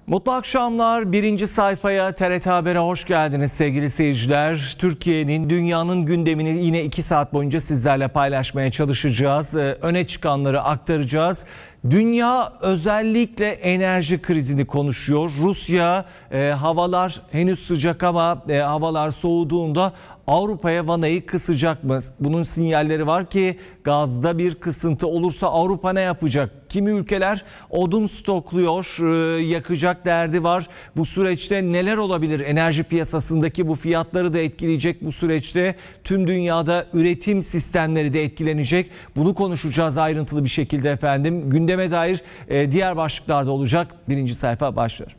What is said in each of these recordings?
Mutlu akşamlar. Birinci sayfaya TRT Haber'e hoş geldiniz sevgili seyirciler. Türkiye'nin, dünyanın gündemini yine 2 saat boyunca sizlerle paylaşmaya çalışacağız. Öne çıkanları aktaracağız. Dünya özellikle enerji krizini konuşuyor. Rusya, havalar henüz sıcak ama havalar soğuduğunda Avrupa'ya vanayı kısacak mı? Bunun sinyalleri var ki gazda bir kısıntı olursa Avrupa ne yapacak? Kimi ülkeler odun stokluyor, yakacak derdi var. Bu süreçte neler olabilir? Enerji piyasasındaki bu fiyatları da etkileyecek bu süreçte. Tüm dünyada üretim sistemleri de etkilenecek. Bunu konuşacağız ayrıntılı bir şekilde efendim. Gündeme dair diğer başlıklar da olacak. Birinci sayfa başlar.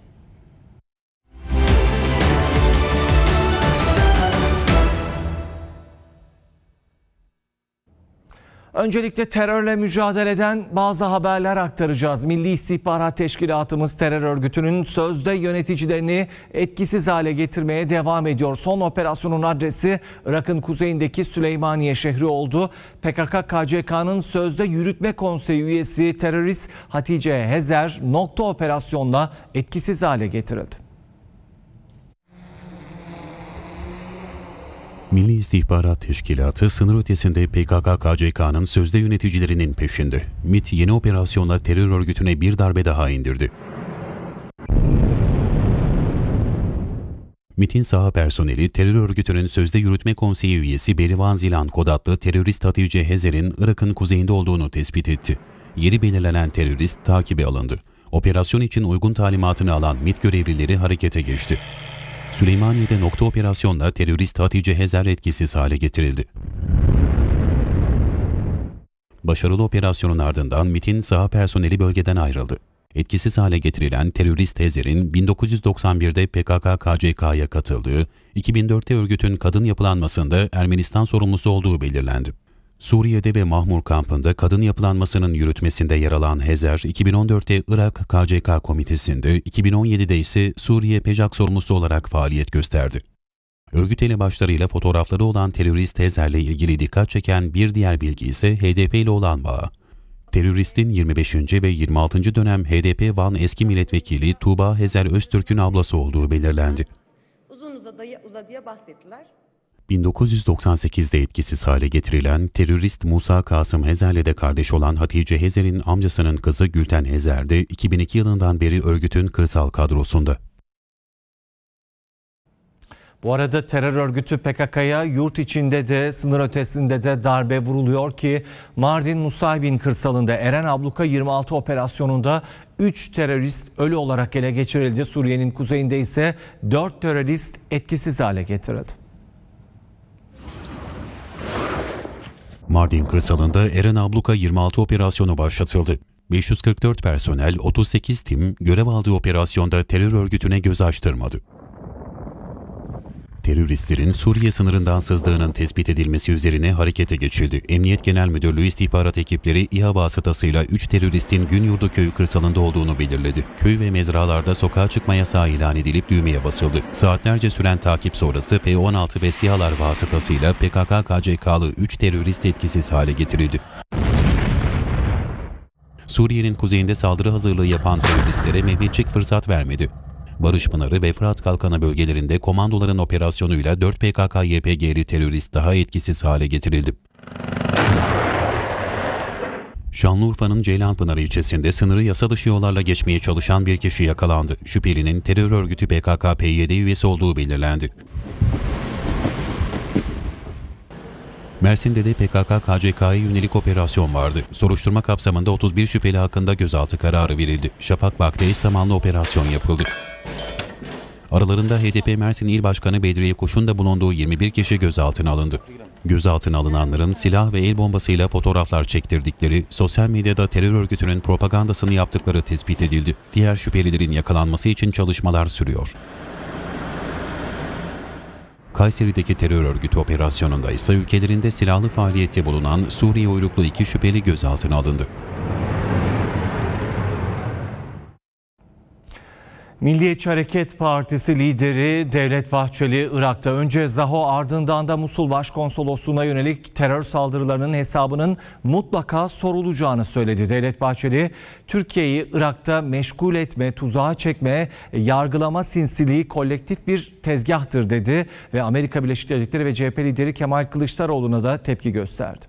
Öncelikle terörle mücadeleden bazı haberler aktaracağız. Milli İstihbarat Teşkilatımız terör örgütünün sözde yöneticilerini etkisiz hale getirmeye devam ediyor. Son operasyonun adresi Irak'ın kuzeyindeki Süleymaniye şehri oldu. PKK-KCK'nın sözde yürütme konseyi üyesi terörist Hatice Hezer nokta operasyonla etkisiz hale getirildi. Milli İstihbarat Teşkilatı sınır ötesinde PKK-KCK'nın sözde yöneticilerinin peşinde. MİT yeni operasyonla terör örgütüne bir darbe daha indirdi. MİT'in saha personeli terör örgütünün sözde yürütme konseyi üyesi Berivan Zilan kod adlı terörist Hatice Hezer'in Irak'ın kuzeyinde olduğunu tespit etti. Yeri belirlenen terörist takibe alındı. Operasyon için uygun talimatını alan MİT görevlileri harekete geçti. Süleymaniye'de nokta operasyonla terörist Hatice Hezer etkisiz hale getirildi. Başarılı operasyonun ardından MİT'in saha personeli bölgeden ayrıldı. Etkisiz hale getirilen terörist Hezer'in 1991'de PKK-KCK'ya katıldığı, 2004'te örgütün kadın yapılanmasında Ermenistan sorumlusu olduğu belirlendi. Suriye'de ve Mahmur kampında kadın yapılanmasının yürütmesinde yer alan Hezer, 2014'te Irak KCK komitesinde, 2017'de ise Suriye PEJAK sorumlusu olarak faaliyet gösterdi. Örgüt elebaşlarıyla fotoğrafları olan terörist Hezer'le ilgili dikkat çeken bir diğer bilgi ise HDP ile olan bağı. Teröristin 25. ve 26. dönem HDP Van eski milletvekili Tuğba Hezer Öztürk'ün ablası olduğu belirlendi. Uzun uzadıya bahsettiler. 1998'de etkisiz hale getirilen terörist Musa Kasım Hezer'le de kardeş olan Hatice Hezer'in amcasının kızı Gülten Hezer de 2002 yılından beri örgütün kırsal kadrosunda. Bu arada terör örgütü PKK'ya yurt içinde de sınır ötesinde de darbe vuruluyor ki Mardin Nusaybin kırsalında Eren Abluka 26 operasyonunda 3 terörist ölü olarak ele geçirildi. Suriye'nin kuzeyinde ise 4 terörist etkisiz hale getirildi. Mardin kırsalında Eren Abluka 26 operasyonu başlatıldı. 544 personel, 38 tim görev aldığı operasyonda terör örgütüne göz açtırmadı. Teröristlerin Suriye sınırından sızdığının tespit edilmesi üzerine harekete geçildi. Emniyet Genel Müdürlüğü istihbarat ekipleri İHA vasıtasıyla 3 teröristin Günyurdu köyü kırsalında olduğunu belirledi. Köy ve mezralarda sokağa çıkma yasağı ilan edilip düğmeye basıldı. Saatlerce süren takip sonrası F-16 ve SİHA'lar vasıtasıyla PKK-KCK'lı 3 terörist etkisiz hale getirildi. Suriye'nin kuzeyinde saldırı hazırlığı yapan teröristlere Mehmetçik fırsat vermedi. Barış Pınarı ve Fırat Kalkanı bölgelerinde komandoların operasyonuyla 4 PKK-YPG'li terörist daha etkisiz hale getirildi. Şanlıurfa'nın Ceylanpınar ilçesinde sınırı yasa dışı yollarla geçmeye çalışan bir kişi yakalandı. Şüphelinin terör örgütü PKK-PYD üyesi olduğu belirlendi. Mersin'de de PKK-KCK'ya yönelik operasyon vardı. Soruşturma kapsamında 31 şüpheli hakkında gözaltı kararı verildi. Şafak vakti eş zamanlı operasyon yapıldı. Aralarında HDP Mersin İl Başkanı Bedriye Kuş'un da bulunduğu 21 kişi gözaltına alındı. Gözaltına alınanların silah ve el bombasıyla fotoğraflar çektirdikleri, sosyal medyada terör örgütünün propagandasını yaptıkları tespit edildi. Diğer şüphelilerin yakalanması için çalışmalar sürüyor. Kayseri'deki terör örgütü operasyonunda ise ülkelerinde silahlı faaliyette bulunan Suriye uyruklu 2 şüpheli gözaltına alındı. Milliyetçi Hareket Partisi lideri Devlet Bahçeli, Irak'ta önce Zaho ardından da Musul Başkonsolosluğu'na yönelik terör saldırılarının hesabının mutlaka sorulacağını söyledi. Devlet Bahçeli, Türkiye'yi Irak'ta meşgul etme, tuzağa çekme, yargılama sinsiliği kolektif bir tezgahtır dedi ve Amerika Birleşik Devletleri ve CHP lideri Kemal Kılıçdaroğlu'na da tepki gösterdi.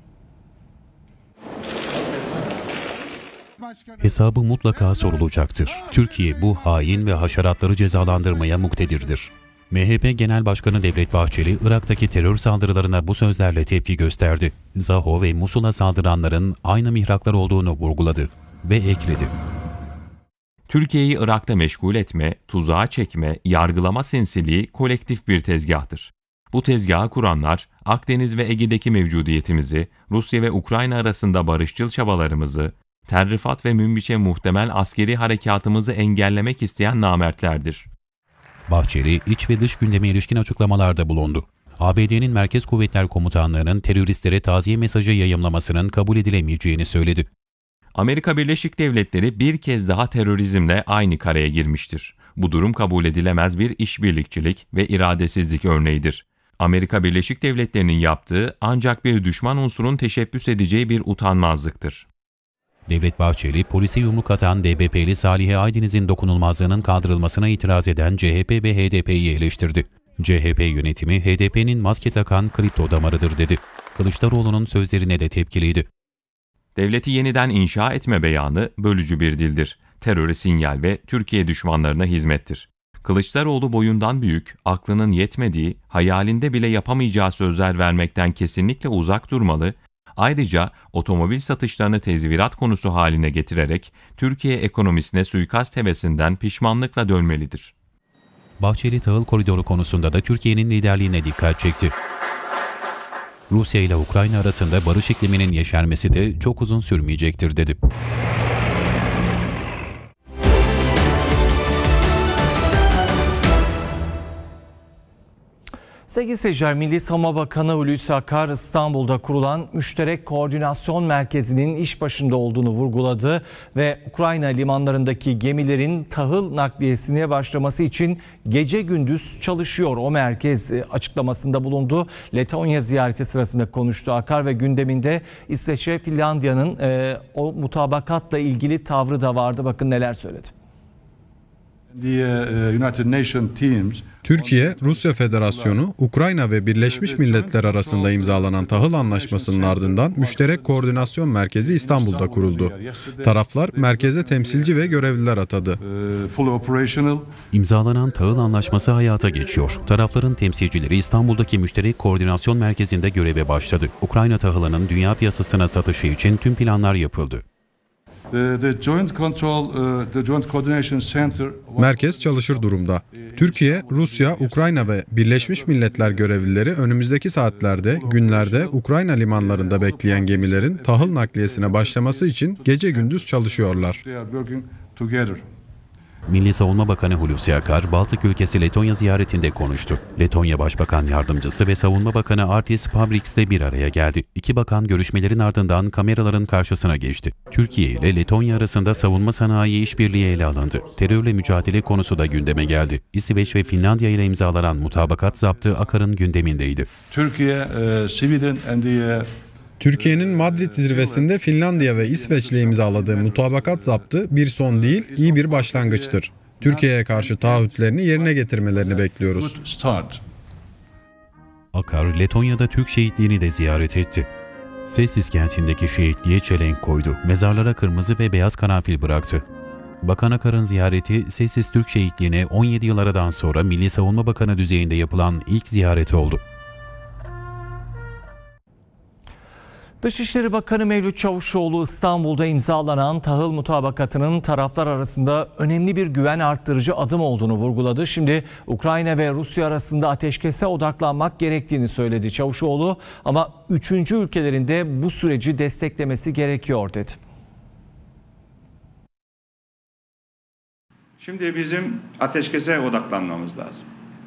Hesabı mutlaka sorulacaktır. Türkiye bu hain ve haşeratları cezalandırmaya muktedirdir. MHP Genel Başkanı Devlet Bahçeli, Irak'taki terör saldırılarına bu sözlerle tepki gösterdi. Zaho ve Musul'a saldıranların aynı mihraklar olduğunu vurguladı ve ekledi. Türkiye'yi Irak'ta meşgul etme, tuzağa çekme, yargılama sinsiliği kolektif bir tezgahtır. Bu tezgahı kuranlar, Akdeniz ve Ege'deki mevcudiyetimizi, Rusya ve Ukrayna arasında barışçıl çabalarımızı, terrifat ve münbiçe muhtemel askeri harekatımızı engellemek isteyen namertlerdir. Bahçeli, iç ve dış gündeme ilişkin açıklamalarda bulundu. ABD'nin Merkez Kuvvetler Komutanlığı'nın teröristlere taziye mesajı yayımlamasının kabul edilemeyeceğini söyledi. Amerika Birleşik Devletleri bir kez daha terörizmle aynı kareye girmiştir. Bu durum kabul edilemez bir işbirlikçilik ve iradesizlik örneğidir. Amerika Birleşik Devletleri'nin yaptığı ancak bir düşman unsurun teşebbüs edeceği bir utanmazlıktır. Devlet Bahçeli, polise yumruk atan DBP'li Salihe Aydeniz'in dokunulmazlığının kaldırılmasına itiraz eden CHP ve HDP'yi eleştirdi. CHP yönetimi HDP'nin maske takan kripto damarıdır dedi. Kılıçdaroğlu'nun sözlerine de tepkiliydi. Devleti yeniden inşa etme beyanı bölücü bir dildir. Teröre sinyal ve Türkiye düşmanlarına hizmettir. Kılıçdaroğlu boyundan büyük, aklının yetmediği, hayalinde bile yapamayacağı sözler vermekten kesinlikle uzak durmalı. Ayrıca otomobil satışlarını tezvirat konusu haline getirerek Türkiye ekonomisine suikast hevesinden pişmanlıkla dönmelidir. Bahçeli tahıl koridoru konusunda da Türkiye'nin liderliğine dikkat çekti. Rusya ile Ukrayna arasında barış ikliminin yeşermesi de çok uzun sürmeyecektir dedi. Sevgili seyirciler, Milli Savunma Bakanı Hulusi Akar İstanbul'da kurulan Müşterek Koordinasyon Merkezi'nin iş başında olduğunu vurguladı ve Ukrayna limanlarındaki gemilerin tahıl nakliyesine başlaması için gece gündüz çalışıyor o merkez açıklamasında bulundu. Letonya ziyareti sırasında konuştu Akar ve gündeminde İsveç ve Finlandiya'nın o mutabakatla ilgili tavrı da vardı. Bakın neler söyledi. Türkiye, Rusya Federasyonu, Ukrayna ve Birleşmiş Milletler arasında imzalanan tahıl anlaşmasının ardından Müşterek Koordinasyon Merkezi İstanbul'da kuruldu. Taraflar merkeze temsilci ve görevliler atadı. İmzalanan tahıl anlaşması hayata geçiyor. Tarafların temsilcileri İstanbul'daki Müşterek Koordinasyon Merkezi'nde göreve başladı. Ukrayna tahılının dünya piyasasına satışı için tüm planlar yapıldı. Merkez çalışır durumda. Türkiye, Rusya, Ukrayna ve Birleşmiş Milletler görevlileri önümüzdeki saatlerde, günlerde Ukrayna limanlarında bekleyen gemilerin tahıl nakliyesine başlaması için gece gündüz çalışıyorlar. Milli Savunma Bakanı Hulusi Akar, Baltık ülkesi Letonya ziyaretinde konuştu. Letonya Başbakan Yardımcısı ve Savunma Bakanı Artis Pabriks de bir araya geldi. İki bakan görüşmelerin ardından kameraların karşısına geçti. Türkiye ile Letonya arasında savunma sanayi işbirliği ele alındı. Terörle mücadele konusu da gündeme geldi. İsveç ve Finlandiya ile imzalanan mutabakat zaptı Akar'ın gündemindeydi. Türkiye'nin Madrid zirvesinde Finlandiya ve İsveç'le imzaladığı mutabakat zaptı bir son değil, iyi bir başlangıçtır. Türkiye'ye karşı taahhütlerini yerine getirmelerini bekliyoruz. Akar, Letonya'da Türk şehitliğini de ziyaret etti. Sessiz kentindeki şehitliğe çelenk koydu, mezarlara kırmızı ve beyaz karanfil bıraktı. Bakan Akar'ın ziyareti, Sessiz Türk şehitliğine 17 yıl aradan sonra Milli Savunma Bakanı düzeyinde yapılan ilk ziyaret oldu. Dışişleri Bakanı Mevlüt Çavuşoğlu İstanbul'da imzalanan tahıl mutabakatının taraflar arasında önemli bir güven arttırıcı adım olduğunu vurguladı. Şimdi Ukrayna ve Rusya arasında ateşkese odaklanmak gerektiğini söyledi Çavuşoğlu, ama üçüncü ülkelerin de bu süreci desteklemesi gerekiyor dedi. Şimdi bizim ateşkese odaklanmamız lazım.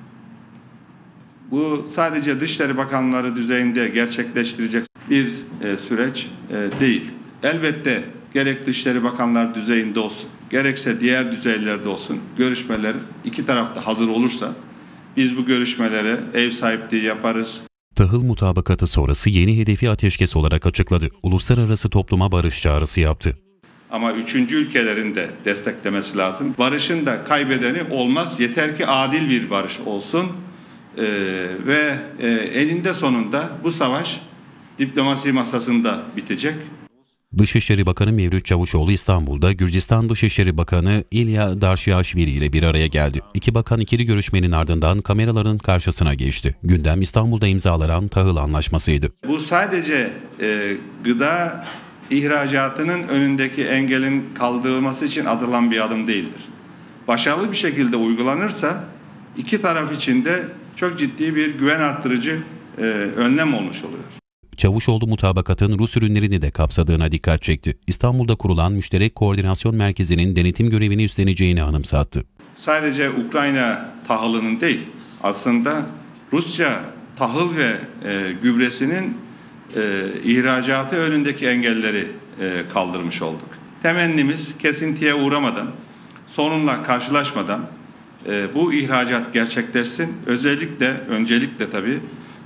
Bu sadece Dışişleri Bakanları düzeyinde gerçekleştirecek bir süreç değil. Elbette gerek Dışişleri Bakanları düzeyinde olsun, gerekse diğer düzeylerde olsun görüşmeler iki tarafta hazır olursa biz bu görüşmelere ev sahipliği yaparız. Tahıl mutabakatı sonrası yeni hedefi ateşkes olarak açıkladı. Uluslararası topluma barış çağrısı yaptı. Ama üçüncü ülkelerin de desteklemesi lazım. Barışın da kaybedeni olmaz. Yeter ki adil bir barış olsun. Ve eninde sonunda bu savaş diplomasi masasında bitecek. Dışişleri Bakanı Mevlüt Çavuşoğlu İstanbul'da Gürcistan Dışişleri Bakanı İlya Darşiaşvili ile bir araya geldi. İki bakan ikili görüşmenin ardından kameraların karşısına geçti. Gündem İstanbul'da imzalanan tahıl anlaşmasıydı. Bu sadece gıda ihracatının önündeki engelin kaldırılması için atılan bir adım değildir. Başarılı bir şekilde uygulanırsa iki taraf için de çok ciddi bir güven arttırıcı önlem olmuş oluyor. Çavuşoğlu mutabakatın Rus ürünlerini de kapsadığına dikkat çekti. İstanbul'da kurulan Müşterek Koordinasyon Merkezi'nin denetim görevini üstleneceğini anımsattı. Sadece Ukrayna tahılının değil, aslında Rusya tahıl ve gübresinin ihracatı önündeki engelleri kaldırmış olduk. Temennimiz kesintiye uğramadan, sorunla karşılaşmadan bu ihracat gerçekleşsin. Öncelikle tabii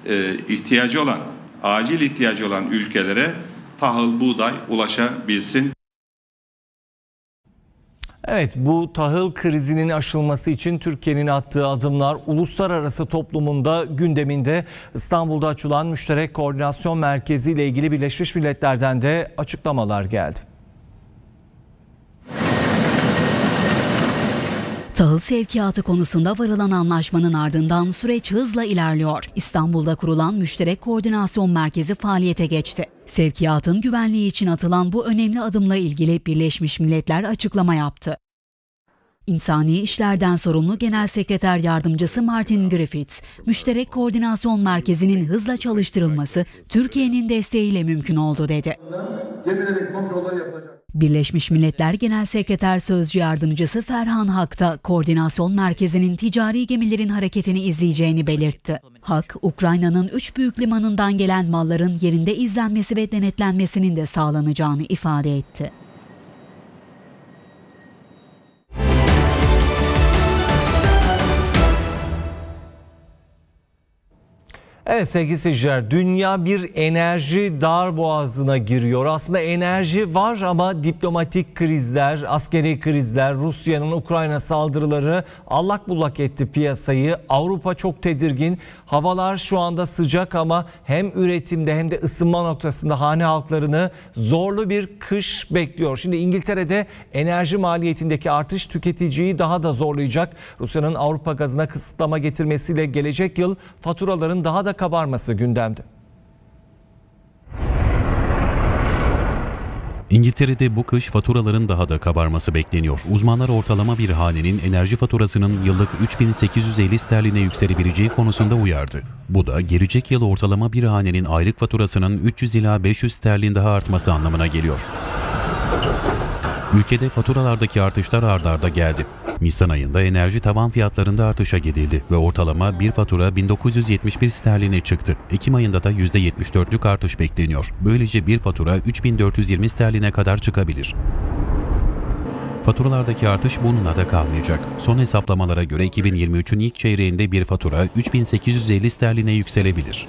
acil ihtiyacı olan ülkelere tahıl, buğday ulaşabilsin. Evet, bu tahıl krizinin aşılması için Türkiye'nin attığı adımlar uluslararası toplumunda gündeminde. İstanbul'da açılan Müşterek Koordinasyon Merkezi ile ilgili Birleşmiş Milletler'den de açıklamalar geldi. Tahıl sevkiyatı konusunda varılan anlaşmanın ardından süreç hızla ilerliyor. İstanbul'da kurulan Müşterek Koordinasyon Merkezi faaliyete geçti. Sevkiyatın güvenliği için atılan bu önemli adımla ilgili Birleşmiş Milletler açıklama yaptı. İnsani İşlerden sorumlu Genel Sekreter Yardımcısı Martin Griffiths, Müşterek Koordinasyon Merkezi'nin hızla çalıştırılması Türkiye'nin desteğiyle mümkün oldu dedi. Birleşmiş Milletler Genel Sekreter Sözcü Yardımcısı Ferhan Hak da koordinasyon merkezinin ticari gemilerin hareketini izleyeceğini belirtti. Hak, Ukrayna'nın 3 büyük limanından gelen malların yerinde izlenmesi ve denetlenmesinin de sağlanacağını ifade etti. Evet sevgili seyirciler, dünya bir enerji darboğazına giriyor. Aslında enerji var ama diplomatik krizler, askeri krizler, Rusya'nın Ukrayna saldırıları allak bullak etti piyasayı. Avrupa çok tedirgin. Havalar şu anda sıcak ama hem üretimde hem de ısınma noktasında hane halklarını zorlu bir kış bekliyor. Şimdi İngiltere'de enerji maliyetindeki artış tüketiciyi daha da zorlayacak. Rusya'nın Avrupa gazına kısıtlama getirmesiyle gelecek yıl faturaların daha da kabarması gündemde. İngiltere'de bu kış faturaların daha da kabarması bekleniyor. Uzmanlar ortalama bir hanenin enerji faturasının yıllık 3.850 sterline yükselebileceği konusunda uyardı. Bu da gelecek yıl ortalama bir hanenin aylık faturasının 300 ila 500 sterlin daha artması anlamına geliyor. Ülkede faturalardaki artışlar ard arda geldi. Nisan ayında enerji tavan fiyatlarında artışa gidildi ve ortalama bir fatura 1971 sterline çıktı. Ekim ayında da %74'lük artış bekleniyor. Böylece bir fatura 3420 sterline kadar çıkabilir. Faturalardaki artış bununla da kalmayacak. Son hesaplamalara göre 2023'ün ilk çeyreğinde bir fatura 3850 sterline yükselebilir.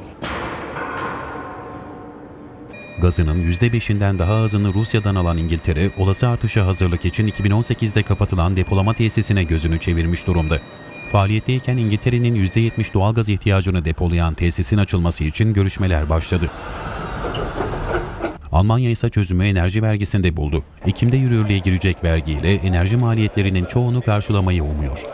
Gazının %5'inden daha azını Rusya'dan alan İngiltere, olası artışa hazırlık için 2018'de kapatılan depolama tesisine gözünü çevirmiş durumda. Faaliyetteyken İngiltere'nin %70 doğalgaz ihtiyacını depolayan tesisin açılması için görüşmeler başladı. Almanya ise çözümü enerji vergisinde buldu. Ekim'de yürürlüğe girecek vergiyle enerji maliyetlerinin çoğunu karşılamayı umuyor.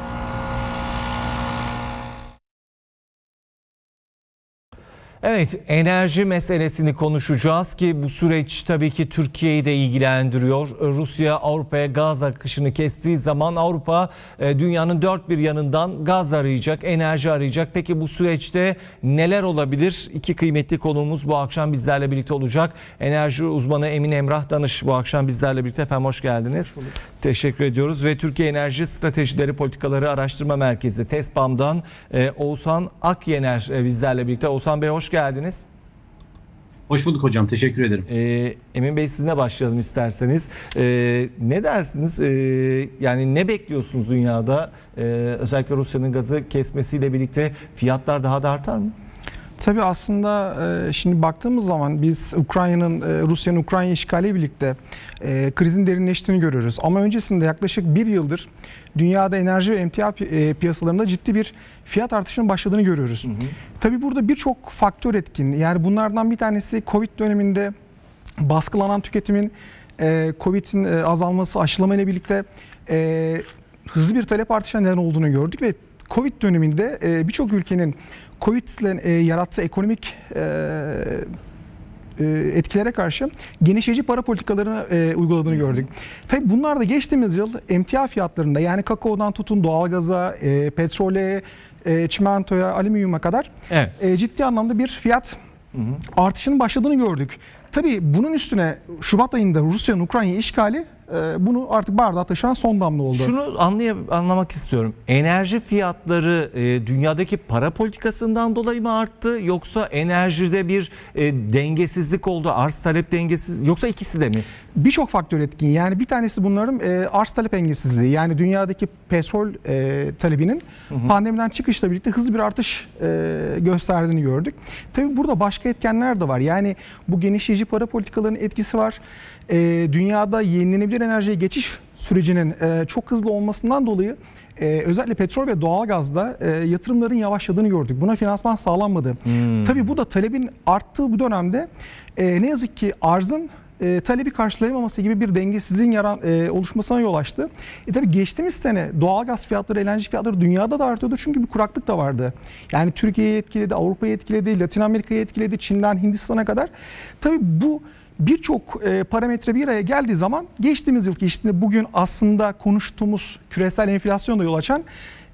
Evet, enerji meselesini konuşacağız ki bu süreç tabii ki Türkiye'yi de ilgilendiriyor. Rusya Avrupa'ya gaz akışını kestiği zaman Avrupa dünyanın dört bir yanından gaz arayacak, enerji arayacak. Peki bu süreçte neler olabilir? İki kıymetli konuğumuz bu akşam bizlerle birlikte olacak. Enerji uzmanı Emin Emrah Danış bu akşam bizlerle birlikte. Efendim hoş geldiniz. Teşekkür ediyoruz. Ve Türkiye Enerji Stratejileri Politikaları Araştırma Merkezi TESPAM'dan Oğuzhan Akyener bizlerle birlikte. Oğuzhan Bey hoş geldiniz. Hoş bulduk hocam, teşekkür ederim. Emin Bey sizinle başlayalım isterseniz. Ne dersiniz? Yani ne bekliyorsunuz dünyada? Özellikle Rusya'nın gazı kesmesiyle birlikte fiyatlar daha da artar mı? Tabii aslında şimdi baktığımız zaman biz Rusya'nın Ukrayna işgaliyle birlikte krizin derinleştiğini görüyoruz. Ama öncesinde yaklaşık bir yıldır dünyada enerji ve emtia piyasalarında ciddi bir fiyat artışının başladığını görüyoruz. Tabii burada birçok faktör etkin. Yani bunlardan bir tanesi Covid döneminde baskılanan tüketimin, Covid'in azalması, aşılamayla birlikte hızlı bir talep artışına neden olduğunu gördük ve Covid döneminde birçok ülkenin Covid'le yarattığı ekonomik etkilere karşı genişleyici para politikalarını uyguladığını gördük. Tabii bunlar da geçtiğimiz yıl emtia fiyatlarında, yani kakaodan tutun doğalgaza, petrole, çimentoya, alüminyuma kadar ciddi anlamda bir fiyat artışının başladığını gördük. Tabii bunun üstüne Şubat ayında Rusya'nın Ukrayna işgali bunu artık bardağa taşıran son damla oldu. Şunu anlamak istiyorum. Enerji fiyatları dünyadaki para politikasından dolayı mı arttı, yoksa enerjide bir dengesizlik oldu, arz talep dengesiz, yoksa ikisi de mi? Birçok faktör etkin. Yani bir tanesi bunların arz talep dengesizliği. Yani dünyadaki petrol talebinin pandemiden çıkışla birlikte hızlı bir artış gösterdiğini gördük. Tabii burada başka etkenler de var. Yani bu genişleyici para politikalarının etkisi var. Dünyada yenilenebilir enerjiye geçiş sürecinin çok hızlı olmasından dolayı özellikle petrol ve doğalgazda yatırımların yavaşladığını gördük. Buna finansman sağlanmadı. Tabii bu da talebin arttığı bu dönemde ne yazık ki arzın talebi karşılayamaması gibi bir dengesizliğin oluşmasına yol açtı. Tabii geçtiğimiz sene doğalgaz fiyatları, LNG fiyatları dünyada da artıyordu çünkü bir kuraklık da vardı. Yani Türkiye'yi etkiledi, Avrupa'yı etkiledi, Latin Amerika'yı etkiledi, Çin'den Hindistan'a kadar. Tabii bu birçok parametre bir araya geldiği zaman geçtiğimiz yılki işte bugün aslında konuştuğumuz küresel enflasyonda yol açan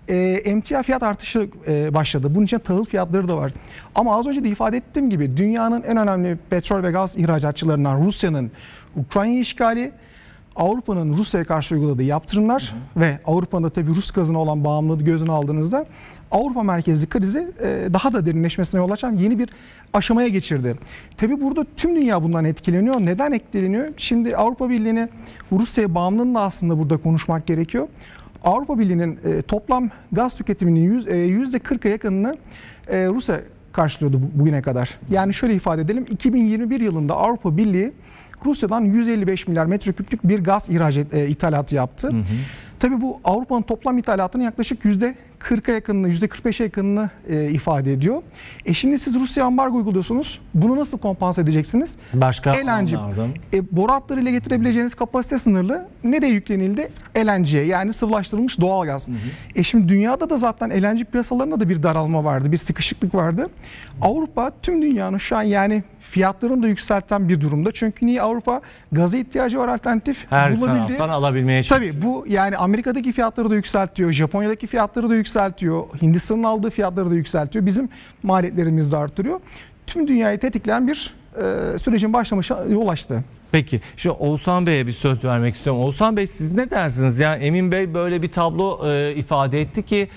emtia fiyat artışı başladı. Bunun için tahıl fiyatları da var. Ama az önce de ifade ettiğim gibi dünyanın en önemli petrol ve gaz ihracatçılarından Rusya'nın Ukrayna işgali, Avrupa'nın Rusya'ya karşı uyguladığı yaptırımlar ve Avrupa'nın da tabii Rus gazına olan bağımlılığı gözüne aldığınızda Avrupa merkezli krizi daha da derinleşmesine yol açan yeni bir aşamaya geçirdi. Tabii burada tüm dünya bundan etkileniyor. Neden etkileniyor? Şimdi Avrupa Birliği'ne Rusya'ya bağımlılığını da aslında burada konuşmak gerekiyor. Avrupa Birliği'nin toplam gaz tüketiminin %40'a yakınını Rusya karşılıyordu bugüne kadar. Yani şöyle ifade edelim, 2021 yılında Avrupa Birliği Rusya'dan 155 milyar metreküplük bir gaz ithalatı yaptı. Tabii bu Avrupa'nın toplam ithalatının yaklaşık %40'a yakınını, %45'e yakınını ifade ediyor. Şimdi siz Rusya ambargo uyguluyorsunuz. Bunu nasıl kompanse edeceksiniz? Başka LNG. Boru hatlarıyla getirebileceğiniz kapasite sınırlı. Nereye yüklenildi? LNG'ye, yani sıvılaştırılmış doğalgaz. Şimdi dünyada da zaten LNG piyasalarında da bir daralma vardı, bir sıkışıklık vardı. Avrupa tüm dünyanın şu an yani fiyatlarını da yükselten bir durumda. Çünkü niye? Avrupa gaza ihtiyacı var, alternatif her bulabildi. taraftan alabilmeye çalışıyor. Tabii bu yani Amerika'daki fiyatları da yükseltiyor, Japonya'daki fiyatları da yükseltiyor, Hindistan'ın aldığı fiyatları da yükseltiyor, bizim maliyetlerimizi de arttırıyor. Tüm dünyayı tetikleyen bir sürecin başlamışına yol açtı. Peki, şimdi Oğuzhan Bey'e bir söz vermek istiyorum. Oğuzhan Bey, siz ne dersiniz? Yani Emin Bey böyle bir tablo ifade etti ki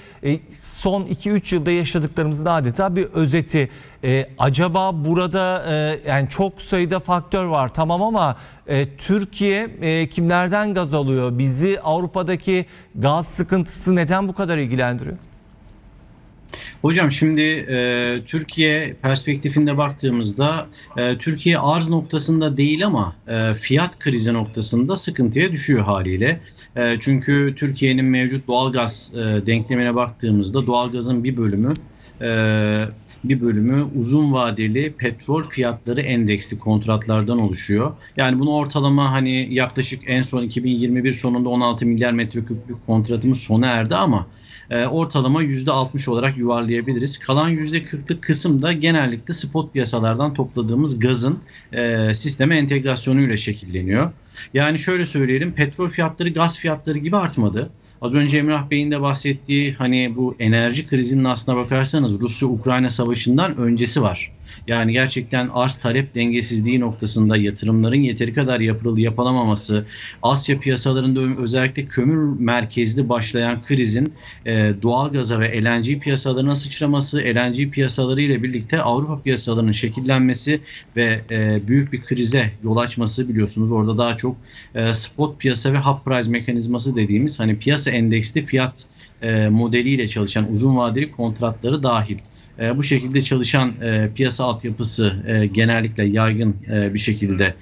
son 2-3 yılda yaşadıklarımızın adeta bir özeti. Acaba burada yani çok sayıda faktör var tamam, ama Türkiye kimlerden gaz alıyor? Bizi Avrupa'daki gaz sıkıntısı neden bu kadar ilgilendiriyor? Hocam şimdi Türkiye perspektifinde baktığımızda Türkiye arz noktasında değil ama fiyat krizi noktasında sıkıntıya düşüyor haliyle. Çünkü Türkiye'nin mevcut doğalgaz denklemine baktığımızda doğalgazın bir bölümü uzun vadeli petrol fiyatları endeksli kontratlardan oluşuyor. Yani bunu ortalama hani yaklaşık en son 2021 sonunda 16 milyar metreküplük kontratımız sona erdi ama ortalama %60 olarak yuvarlayabiliriz. Kalan %40'lık kısım da genellikle spot piyasalardan topladığımız gazın sisteme entegrasyonuyla şekilleniyor. Yani şöyle söyleyelim, petrol fiyatları gaz fiyatları gibi artmadı. Az önce Emrah Bey'in de bahsettiği hani bu enerji krizinin aslına bakarsanız Rusya-Ukrayna savaşından öncesi var. Yani gerçekten arz talep dengesizliği noktasında yatırımların yeteri kadar yapılamaması, Asya piyasalarında özellikle kömür merkezli başlayan krizin doğalgaza ve LNG piyasalarına sıçraması, LNG piyasaları ile birlikte Avrupa piyasalarının şekillenmesi ve büyük bir krize yol açması, biliyorsunuz. Orada daha çok spot piyasa ve hub price mekanizması dediğimiz hani piyasa endeksli fiyat modeliyle çalışan uzun vadeli kontratları dahil. Bu şekilde çalışan piyasa altyapısı genellikle yaygın bir şekilde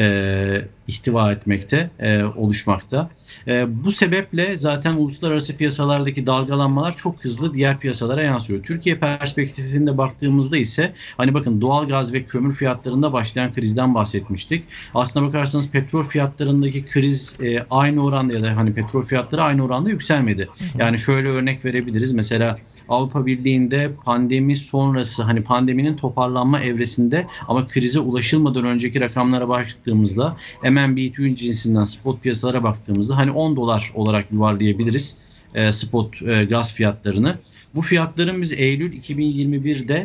ihtiva etmekte, oluşmakta. Bu sebeple zaten uluslararası piyasalardaki dalgalanmalar çok hızlı diğer piyasalara yansıyor. Türkiye perspektifinde baktığımızda ise hani bakın doğalgaz ve kömür fiyatlarında başlayan krizden bahsetmiştik. Aslına bakarsanız petrol fiyatlarındaki kriz aynı oranda ya da hani petrol fiyatları aynı oranda yükselmedi. Yani şöyle örnek verebiliriz. Mesela Avrupa Birliği'nde pandemi sonrası hani pandeminin toparlanma evresinde ama krize ulaşılmadan önceki rakamlara baktığımızda MMBTU cinsinden spot piyasalara baktığımızda hani $10 olarak yuvarlayabiliriz spot gaz fiyatlarını. Bu fiyatların biz Eylül 2021'de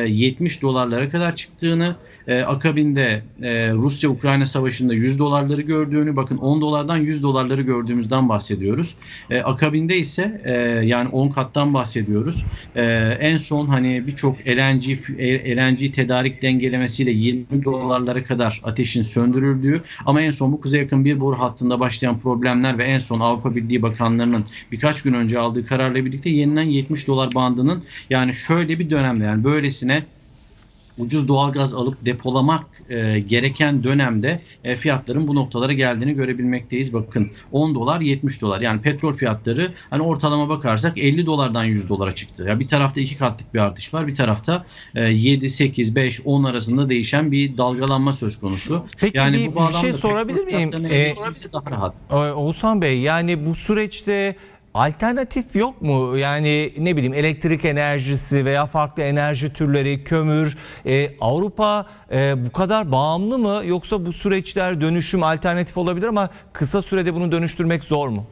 $70 kadar çıktığını, akabinde Rusya-Ukrayna savaşında $100 gördüğünü, bakın $10'dan $100 gördüğümüzden bahsediyoruz. Akabinde ise yani 10 kattan bahsediyoruz. En son hani birçok LNG tedarik dengelemesiyle $20 kadar ateşin söndürüldüğü ama en son bu kuzey yakın bir boru hattında başlayan problemler ve en son Avrupa Birliği bakanlarının birkaç gün önce aldığı kararla birlikte yeniden $70 bandının, yani şöyle bir dönemde, yani böylesine ucuz doğalgaz alıp depolamak gereken dönemde fiyatların bu noktalara geldiğini görebilmekteyiz. Bakın $10, $70. Yani petrol fiyatları hani ortalama bakarsak $50'dan $100'a çıktı. Ya bir tarafta 2 katlık bir artış var. Bir tarafta 7, 8, 5, 10 arasında değişen bir dalgalanma söz konusu. Peki yani bir şey sorabilir miyim? Daha rahat. Oğuzhan Bey, yani bu süreçte alternatif yok mu? Yani ne bileyim, elektrik enerjisi veya farklı enerji türleri, kömür. Avrupa bu kadar bağımlı mı? Yoksa bu süreçler dönüşüm alternatif olabilir ama kısa sürede bunu dönüştürmek zor mu?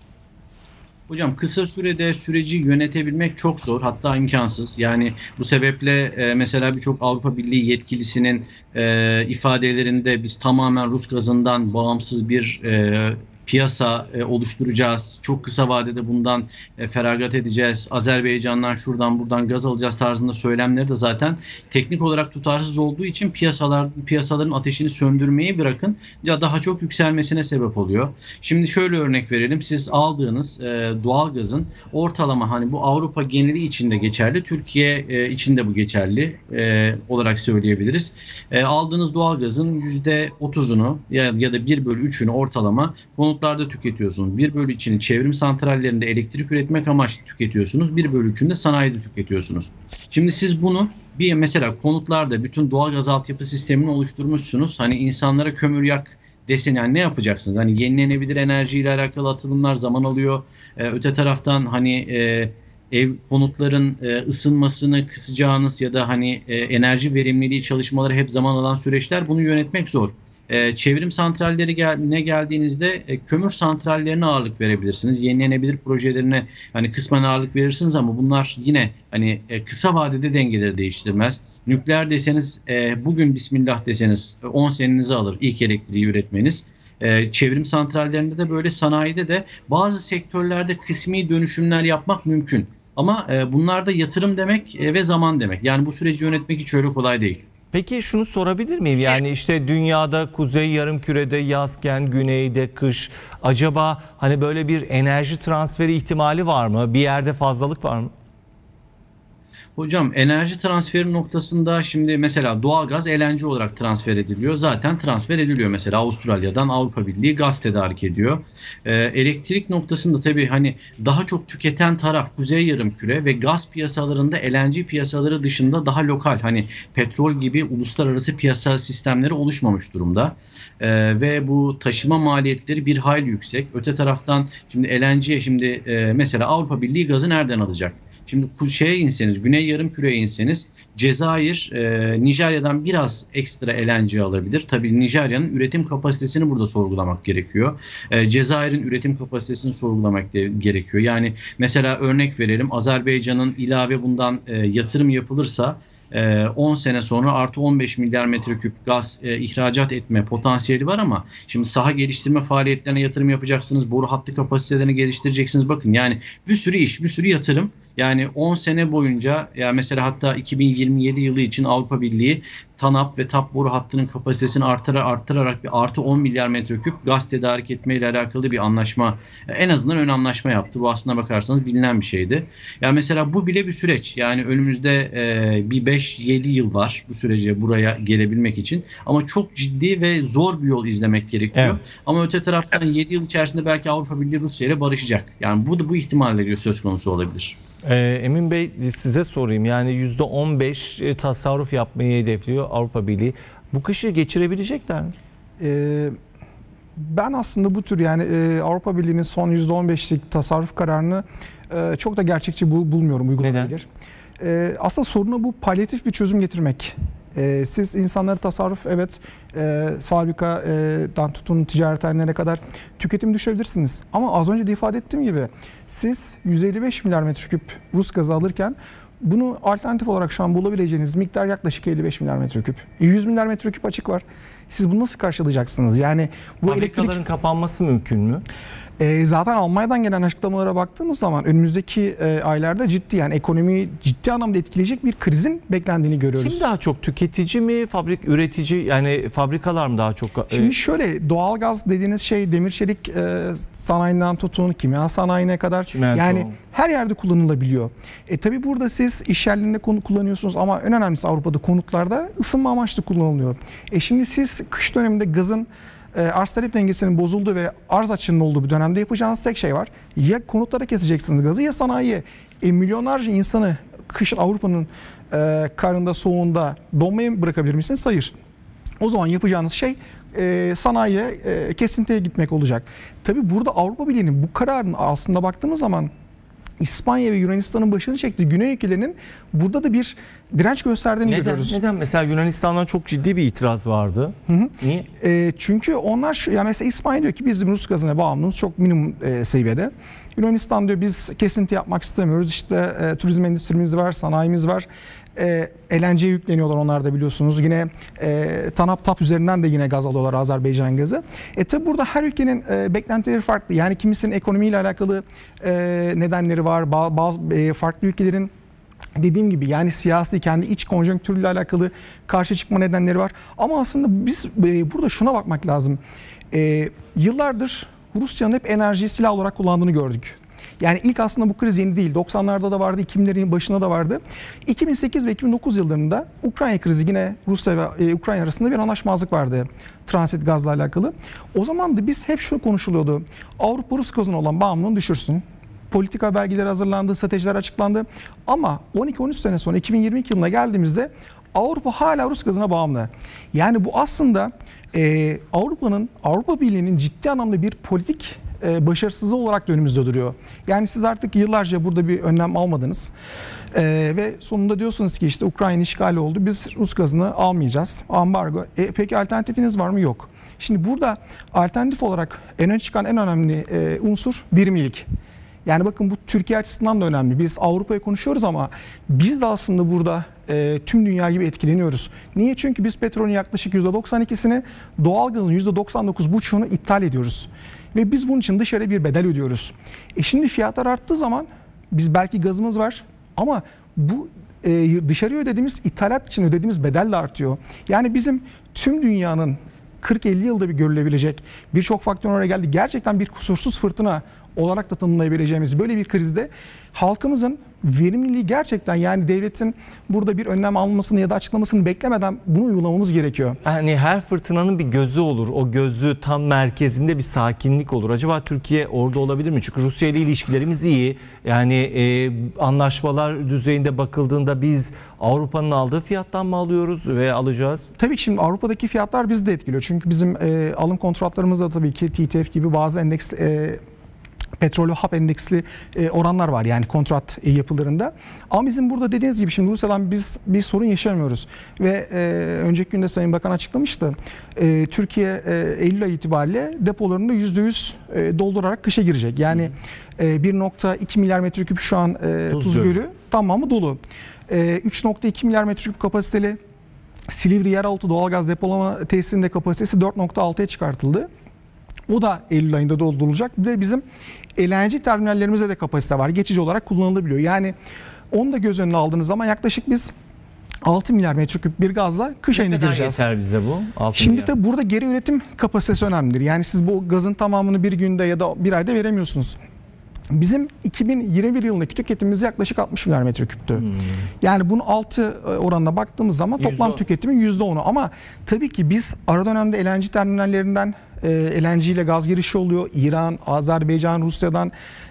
Hocam kısa sürede süreci yönetebilmek çok zor, hatta imkansız. Yani bu sebeple mesela birçok Avrupa Birliği yetkilisinin ifadelerinde biz tamamen Rus gazından bağımsız bir piyasa oluşturacağız, çok kısa vadede bundan feragat edeceğiz, Azerbaycan'dan şuradan buradan gaz alacağız tarzında söylemleri de zaten teknik olarak tutarsız olduğu için piyasaların ateşini söndürmeyi bırakın ya daha çok yükselmesine sebep oluyor. Şimdi şöyle örnek verelim, siz aldığınız doğalgazın ortalama, hani bu Avrupa geneli içinde geçerli, Türkiye içinde bu geçerli olarak söyleyebiliriz. Aldığınız doğalgazın %30'unu ya da 1/3'ünü ortalama konutlarda tüketiyorsunuz. 1/3'ünü çevrim santrallerinde elektrik üretmek amaçlı tüketiyorsunuz. 1/3'ünü de sanayide tüketiyorsunuz. Şimdi siz bunu bir mesela konutlarda bütün doğalgaz altyapı sistemini oluşturmuşsunuz. Hani insanlara kömür yak desen, yani ne yapacaksınız? Hani yenilenebilir enerjiyle alakalı atılımlar zaman alıyor. Öte taraftan hani ev konutların ısınmasını kısacağınız ya da hani enerji verimliliği çalışmaları hep zaman alan süreçler. Bunu yönetmek zor. Çevrim santrallerine geldiğinizde kömür santrallerine ağırlık verebilirsiniz. Yenilenebilir projelerine hani kısmen ağırlık verirsiniz ama bunlar yine hani kısa vadede dengeleri değiştirmez. Nükleer deseniz bugün bismillah deseniz 10 senenizi alır ilk elektriği üretmeniz. Çevrim santrallerinde de böyle, sanayide de bazı sektörlerde kısmi dönüşümler yapmak mümkün. Ama bunlar da yatırım demek ve zaman demek. Yani bu süreci yönetmek hiç öyle kolay değil. Peki şunu sorabilir miyim? Yani işte dünyada kuzey yarımkürede yazken, güneyde kış. Acaba hani böyle bir enerji transferi ihtimali var mı? Bir yerde fazlalık var mı? Hocam enerji transferi noktasında şimdi mesela doğalgaz LNG olarak transfer ediliyor. Zaten transfer ediliyor, mesela Avustralya'dan Avrupa Birliği gaz tedarik ediyor. Elektrik noktasında tabii hani daha çok tüketen taraf kuzey yarımküre ve gaz piyasalarında LNG piyasaları dışında daha lokal, hani petrol gibi uluslararası piyasa sistemleri oluşmamış durumda. Ve bu taşıma maliyetleri bir hayli yüksek. Öte taraftan şimdi LNG'ye mesela Avrupa Birliği gazı nereden alacak? Şimdi şeye inseniz, Güney Yarımküre'ye inseniz Cezayir, Nijerya'dan biraz ekstra LNG alabilir. Tabii Nijerya'nın üretim kapasitesini burada sorgulamak gerekiyor. Cezayir'in üretim kapasitesini sorgulamak gerekiyor. Yani mesela örnek verelim, Azerbaycan'ın ilave bundan yatırım yapılırsa 10 sene sonra artı 15 milyar metreküp gaz ihracat etme potansiyeli var ama şimdi saha geliştirme faaliyetlerine yatırım yapacaksınız. Boru hattı kapasitelerini geliştireceksiniz. Bakın yani bir sürü iş, bir sürü yatırım. Yani 10 sene boyunca ya mesela hatta 2027 yılı için Avrupa Birliği TANAP ve TAP boru hattının kapasitesini arttırarak bir artı 10 milyar metreküp gaz tedarik etmeyle alakalı bir anlaşma, en azından ön anlaşma yaptı. Bu aslına bakarsanız bilinen bir şeydi. Yani mesela bu bile bir süreç. Yani önümüzde bir 5-7 yıl var bu sürece buraya gelebilmek için. Ama çok ciddi ve zor bir yol izlemek gerekiyor. Evet. Ama öte taraftan 7 yıl içerisinde belki Avrupa Birliği Rusya ile barışacak. Yani bu ihtimalleri söz konusu olabilir. Emin Bey, size sorayım. Yani %15 tasarruf yapmayı hedefliyor Avrupa Birliği. Bu kışı geçirebilecekler mi? Ben aslında bu tür yani Avrupa Birliği'nin son %15'lik tasarruf kararını çok da gerçekçi bulmuyorum, uygulanabilir. Aslında sorunu bu palyatif bir çözüm getirmek. Siz insanları tasarruf, evet, fabrikadan tutun ticarethanelere kadar tüketim düşebilirsiniz. Ama az önce de ifade ettiğim gibi siz 155 milyar metreküp Rus gazı alırken bunu alternatif olarak şu an bulabileceğiniz miktar yaklaşık 55 milyar metreküp. 100 milyar metreküp açık var. Siz bunu nasıl karşılayacaksınız? Yani bu fabrikaların kapanması mümkün mü? Zaten Almanya'dan gelen açıklamalara baktığımız zaman önümüzdeki aylarda ciddi, yani ekonomiyi ciddi anlamda etkileyecek bir krizin beklendiğini görüyoruz. Kim daha çok, tüketici mi, üretici, yani fabrikalar mı daha çok? Şimdi şöyle, doğalgaz dediğiniz şey demir çelik sanayinden tutun kimya sanayine kadar, çimento, yani her yerde kullanılabiliyor. Tabii burada siz iş yerlerinde kullanıyorsunuz ama en önemlisi Avrupa'da konutlarda ısınma amaçlı kullanılıyor. Şimdi siz kış döneminde gazın arz talep dengesinin bozulduğu ve arz açığının olduğu bir dönemde yapacağınız tek şey var. Ya konutlara keseceksiniz gazı ya sanayiye. Milyonlarca insanı kışın Avrupa'nın karında, soğuğunda donmaya bırakabilir misiniz? Hayır. O zaman yapacağınız şey sanayiye kesintiye gitmek olacak. Tabii burada Avrupa Birliği'nin bu kararın aslında baktığımız zaman İspanya ve Yunanistan'ın başını çektiği güney ülkelerinin burada da bir direnç gösterdiğini görüyoruz. Neden? Mesela Yunanistan'dan çok ciddi bir itiraz vardı. Niye? Çünkü onlar yani mesela İspanya diyor ki bizim Rus gazına bağımlılığımız çok minimum seviyede. Yunanistan diyor biz kesinti yapmak istemiyoruz. İşte turizm endüstrimiz var, sanayimiz var. LNG'ye yükleniyorlar onlar da biliyorsunuz. Yine TANAP üzerinden de yine gaz alıyorlar, Azerbaycan gazı. Tabi burada her ülkenin beklentileri farklı. Yani kimisinin ekonomiyle alakalı nedenleri var. Bazı farklı ülkelerin dediğim gibi yani siyasi kendi iç konjonktürüyle alakalı karşı çıkma nedenleri var. Ama aslında biz burada şuna bakmak lazım. Yıllardır Rusya'nın hep enerjiyi silah olarak kullandığını gördük. Yani ilk aslında bu kriz yeni değil. 90'larda da vardı, 2000'lerin başında da vardı. 2008 ve 2009 yıllarında Ukrayna krizi, yine Rusya ve Ukrayna arasında bir anlaşmazlık vardı transit gazla alakalı. O zaman da biz hep şu konuşuluyordu. Avrupa Rus gazına olan bağımlılığını düşürsün. Politika belgeleri hazırlandı, stratejiler açıklandı. Ama 12-13 sene sonra 2022 yılına geldiğimizde Avrupa hala Rus gazına bağımlı. Yani bu aslında Avrupa Birliği'nin ciddi anlamda bir politik başarısızlığı olarak da önümüzde duruyor. Yani siz artık yıllarca burada bir önlem almadınız ve sonunda diyorsunuz ki işte Ukrayna işgali oldu, biz Rus gazını almayacağız, ambargo. Peki alternatifiniz var mı? Yok. Şimdi burada alternatif olarak öne çıkan en önemli unsur verimlilik. Yani bakın bu Türkiye açısından da önemli. Biz Avrupa'ya konuşuyoruz ama biz de aslında burada tüm dünya gibi etkileniyoruz. Niye? Çünkü biz petrolün yaklaşık %92'sini, doğalgazın %99,5'unu ithal ediyoruz. Ve biz bunun için dışarı bir bedel ödüyoruz. Şimdi fiyatlar arttığı zaman biz belki gazımız var ama bu dışarıya ödediğimiz, ithalat için ödediğimiz bedel de artıyor. Yani bizim tüm dünyanın 40-50 yılda bir görülebilecek birçok faktör oraya geldi. Gerçekten bir kusursuz fırtına olarak da tanımlayabileceğimiz böyle bir krizde halkımızın verimliliği gerçekten, yani devletin burada bir önlem almasını ya da açıklamasını beklemeden bunu uygulamamız gerekiyor. Yani her fırtınanın bir gözü olur. O gözü tam merkezinde bir sakinlik olur. Acaba Türkiye orada olabilir mi? Çünkü Rusya ile ilişkilerimiz iyi. Yani anlaşmalar düzeyinde bakıldığında biz Avrupa'nın aldığı fiyattan mı alıyoruz ve alacağız? Tabii ki şimdi Avrupa'daki fiyatlar bizi de etkiliyor. Çünkü bizim alım kontratlarımızda tabii ki TTF gibi bazı endeks petrol ve hap endeksli oranlar var yani kontrat yapılarında. Ama bizim burada dediğiniz gibi şimdi Rusya'dan biz bir sorun yaşamıyoruz. Ve önceki günde Sayın Bakan açıklamıştı. Türkiye Eylül ayı itibariyle depolarını %100 doldurarak kışa girecek. Yani 1.2 milyar metreküp şu an Tuz Gölü tamamı dolu. 3.2 milyar metreküp kapasiteli Silivri Yeraltı Doğalgaz Depolama Tesisinin kapasitesi 4.6'ya çıkartıldı. O da Eylül ayında doldurulacak. Bir de bizim LNG terminallerimize de kapasite var. Geçici olarak kullanılabiliyor. Yani onu da göz önüne aldığınız zaman yaklaşık biz 6 milyar metreküp bir gazla kış ayına gireceğiz. Ne kadar yeter bize bu? Şimdi de burada geri üretim kapasitesi önemlidir. Yani siz bu gazın tamamını bir günde ya da bir ayda veremiyorsunuz. Bizim 2021 yılındaki tüketimimiz yaklaşık 60 milyar metreküptü. Yani bunun 6 oranına baktığımız zaman toplam tüketimin %10'u. Ama tabii ki biz ara dönemde LNG terminallerinden LNG ile gaz girişi oluyor. İran, Azerbaycan, Rusya'dan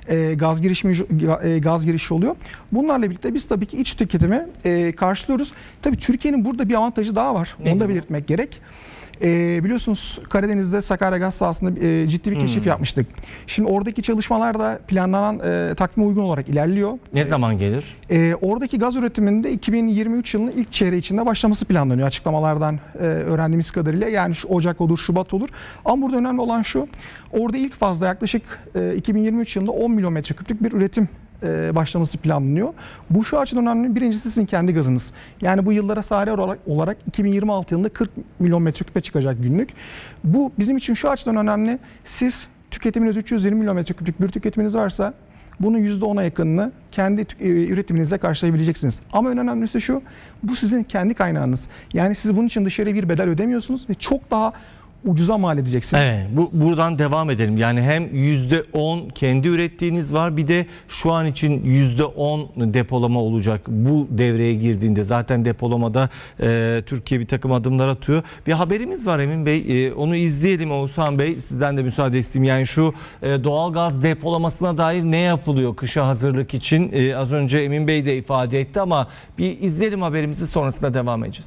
gaz girişi oluyor. Bunlarla birlikte biz tabii ki iç tüketimi karşılıyoruz. Tabii Türkiye'nin burada bir avantajı daha var. Onu da belirtmek gerek. Biliyorsunuz Karadeniz'de Sakarya gaz sahasında ciddi bir keşif yapmıştık. Şimdi oradaki çalışmalar da planlanan takvime uygun olarak ilerliyor. Ne zaman gelir? Oradaki gaz üretiminde 2023 yılının ilk çeyreği içinde başlaması planlanıyor açıklamalardan öğrendiğimiz kadarıyla. Yani şu Ocak olur, Şubat olur. Ama burada önemli olan şu, orada ilk fazla yaklaşık 2023 yılında 10 milyon metreküplük bir üretim başlaması planlanıyor. Bu şu açıdan önemli. Birincisi sizin kendi gazınız. Yani bu yıllara sari olarak 2026 yılında 40 milyon metreküpe çıkacak günlük. Bu bizim için şu açıdan önemli. Siz tüketiminiz 320 milyon metreküplük bir tüketiminiz varsa bunun %10'a yakınını kendi üretiminizle karşılayabileceksiniz. Ama en önemlisi şu, bu sizin kendi kaynağınız. Yani siz bunun için dışarıya bir bedel ödemiyorsunuz ve çok daha ucuza mal edeceksiniz. Evet, buradan devam edelim. Yani hem %10 kendi ürettiğiniz var, bir de şu an için %10 depolama olacak. Bu devreye girdiğinde zaten depolamada Türkiye bir takım adımlar atıyor. Bir haberimiz var Emin Bey, onu izleyelim. Oğuzhan Bey, sizden de müsaade isteyeyim. Yani şu doğalgaz depolamasına dair ne yapılıyor kışa hazırlık için? Az önce Emin Bey de ifade etti ama bir izleyelim haberimizi, sonrasında devam edeceğiz.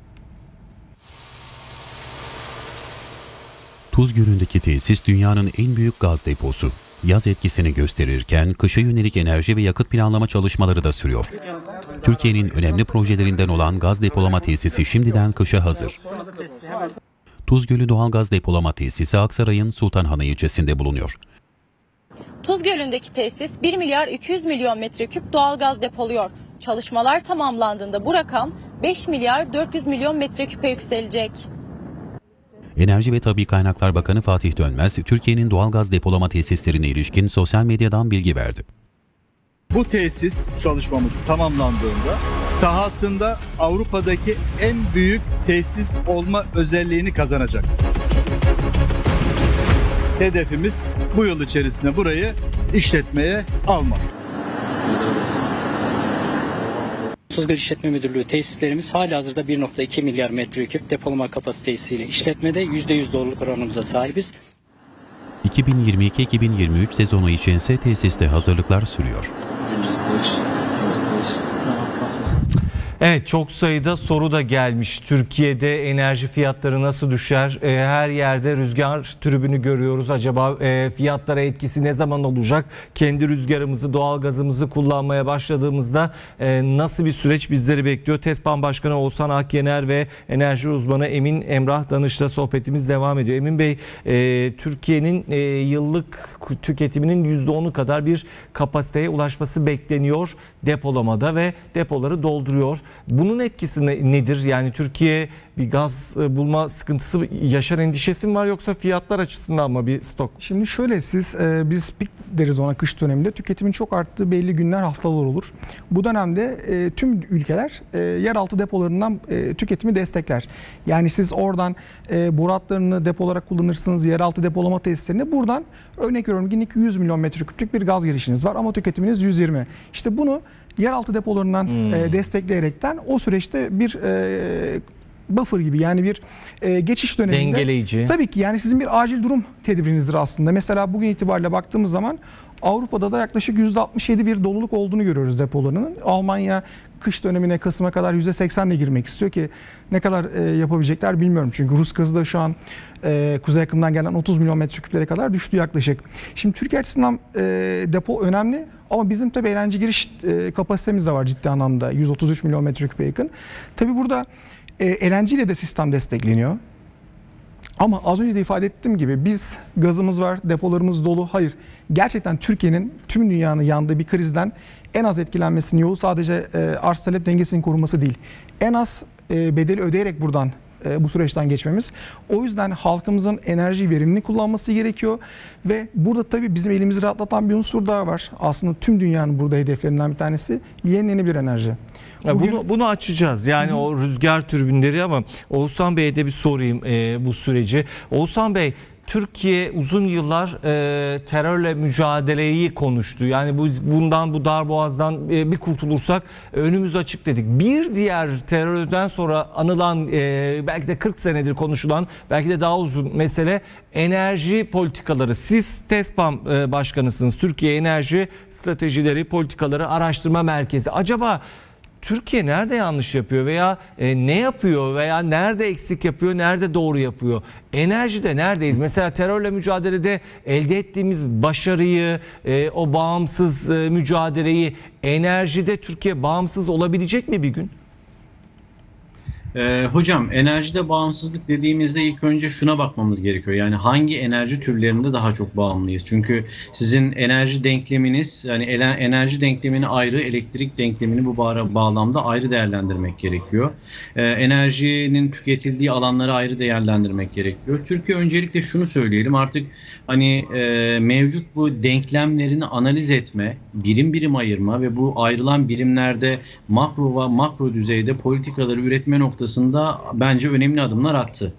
Tuz Gölü'ndeki tesis dünyanın en büyük gaz deposu. Yaz etkisini gösterirken kışa yönelik enerji ve yakıt planlama çalışmaları da sürüyor. Türkiye'nin önemli projelerinden olan gaz depolama tesisi şimdiden kışa hazır. Tuz Gölü Doğalgaz Depolama Tesisi Aksaray'ın Sultanhanı ilçesinde bulunuyor. Tuz Gölü'ndeki tesis 1 milyar 200 milyon metreküp doğalgaz depoluyor. Çalışmalar tamamlandığında bu rakam 5 milyar 400 milyon metreküpe yükselecek. Enerji ve Tabii Kaynaklar Bakanı Fatih Dönmez, Türkiye'nin doğalgaz depolama tesislerine ilişkin sosyal medyadan bilgi verdi. Bu tesis çalışmamız tamamlandığında sahasında Avrupa'daki en büyük tesis olma özelliğini kazanacak. Hedefimiz bu yıl içerisinde burayı işletmeye almak. Tuz Gölü İşletme Müdürlüğü tesislerimiz halihazırda 1.2 milyar metreküp depolama kapasitesiyle işletmede %100 doluluk oranımıza sahibiz. 2022-2023 sezonu içinse tesiste hazırlıklar sürüyor. Evet, çok sayıda soru da gelmiş. Türkiye'de enerji fiyatları nasıl düşer? Her yerde rüzgar tribünü görüyoruz. Acaba fiyatlara etkisi ne zaman olacak? Kendi rüzgarımızı, doğalgazımızı kullanmaya başladığımızda nasıl bir süreç bizleri bekliyor? TESPAN Başkanı Oğuzhan Akyener ve enerji uzmanı Emin Emrah Danış'la sohbetimiz devam ediyor. Emin Bey, Türkiye'nin yıllık tüketiminin %10'u kadar bir kapasiteye ulaşması bekleniyor depolamada ve depoları dolduruyor. Bunun etkisi nedir? Yani Türkiye bir gaz bulma sıkıntısı yaşar endişesi mi var, yoksa fiyatlar açısından mı bir stok? Şimdi şöyle, biz pik deriz ona, kış döneminde tüketimin çok arttığı belli günler, haftalar olur. Bu dönemde tüm ülkeler yeraltı depolarından tüketimi destekler. Yani siz oradan boru hatlarını depo olarak kullanırsınız, yeraltı depolama tesislerini, buradan örnek veriyorum günlük 100 milyon metreküplük bir gaz girişiniz var ama tüketiminiz 120. İşte bunu yeraltı depolarından destekleyerekten o süreçte bir buffer gibi, yani bir geçiş döneminde. Dengeleyici. Tabii ki yani sizin bir acil durum tedbirinizdir aslında. Mesela bugün itibariyle baktığımız zaman Avrupa'da da yaklaşık %67 bir doluluk olduğunu görüyoruz depolarının. Almanya kış dönemine Kasım'a kadar %80'le girmek istiyor ki ne kadar yapabilecekler bilmiyorum. Çünkü Rus gazı da şu an kuzey akımdan gelen 30 milyon metreküplere kadar düştü yaklaşık. Şimdi Türkiye açısından depo önemli ama bizim tabii LNG giriş kapasitemiz de var ciddi anlamda, 133 milyon metreküpe yakın. Tabii burada LNG ile de sistem destekleniyor. Ama az önce de ifade ettiğim gibi biz gazımız var, depolarımız dolu. Hayır, gerçekten Türkiye'nin tüm dünyanın yandığı bir krizden en az etkilenmesinin yolu sadece arz talep dengesinin korunması değil. En az bedeli ödeyerek buradan bu süreçten geçmemiz. O yüzden halkımızın enerji verimini kullanması gerekiyor ve burada tabii bizim elimizi rahatlatan bir unsur daha var. Aslında tüm dünyanın burada hedeflerinden bir tanesi yenilenebilir enerji. Bunu açacağız. Yani o rüzgar türbinleri, ama Oğuzhan Bey'e de bir sorayım bu süreci. Oğuzhan Bey, Türkiye uzun yıllar terörle mücadeleyi konuştu. Yani bu darboğazdan bir kurtulursak önümüz açık dedik. Bir diğer terörden sonra anılan, belki de 40 senedir konuşulan, belki de daha uzun mesele enerji politikaları. Siz TESPAM başkanısınız. Türkiye Enerji Stratejileri Politikaları Araştırma Merkezi. Acaba Türkiye nerede yanlış yapıyor veya ne yapıyor veya nerede eksik yapıyor, nerede doğru yapıyor? Enerjide neredeyiz? Mesela terörle mücadelede elde ettiğimiz başarıyı, o bağımsız mücadeleyi, enerjide Türkiye bağımsız olabilecek mi bir gün? Hocam, enerjide bağımsızlık dediğimizde ilk önce şuna bakmamız gerekiyor. Yani hangi enerji türlerinde daha çok bağımlıyız? Çünkü sizin enerji denkleminiz, yani enerji denklemini ayrı, elektrik denklemini bu bağlamda ayrı değerlendirmek gerekiyor. Enerjinin tüketildiği alanları ayrı değerlendirmek gerekiyor. Türkiye, öncelikle şunu söyleyelim, artık hani mevcut bu denklemlerini analiz etme, birim birim ayırma ve bu ayrılan birimlerde makro ve makro düzeyde politikaları üretme noktasında bence önemli adımlar attı.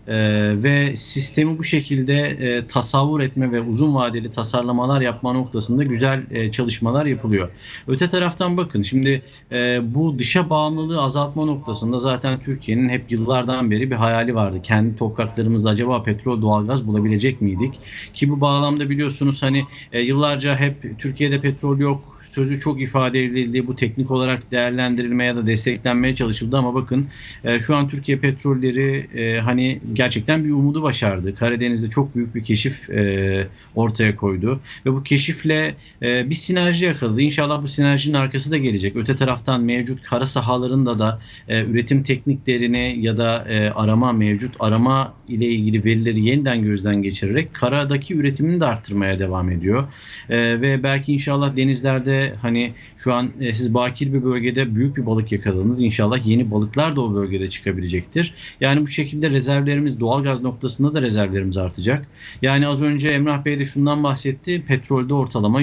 Ve sistemi bu şekilde tasavvur etme ve uzun vadeli tasarlamalar yapma noktasında güzel çalışmalar yapılıyor. Öte taraftan bakın, şimdi bu dışa bağımlılığı azaltma noktasında zaten Türkiye'nin hep yıllardan beri bir hayali vardı. Kendi topraklarımızda acaba petrol, doğalgaz bulabilecek miydik? Ki bu bağlamda biliyorsunuz hani yıllarca hep Türkiye'de petrol yok sözü çok ifade edildi. Bu teknik olarak değerlendirilmeye ya da desteklenmeye çalışıldı ama bakın şu an Türkiye petrolleri hani gerçekten bir umudu başardı. Karadeniz'de çok büyük bir keşif ortaya koydu ve bu keşifle bir sinerji yakaladı. İnşallah bu sinerjinin arkası da gelecek. Öte taraftan mevcut kara sahalarında da üretim tekniklerini ya da mevcut arama ile ilgili verileri yeniden gözden geçirerek karadaki üretimini de arttırmaya devam ediyor. Ve belki inşallah denizlerde hani şu an siz bakir bir bölgede büyük bir balık yakaladınız. İnşallah yeni balıklar da o bölgede çıkabilecektir. Yani bu şekilde rezervlerimiz, doğalgaz noktasında da rezervlerimiz artacak. Yani az önce Emrah Bey de şundan bahsetti. Petrolde ortalama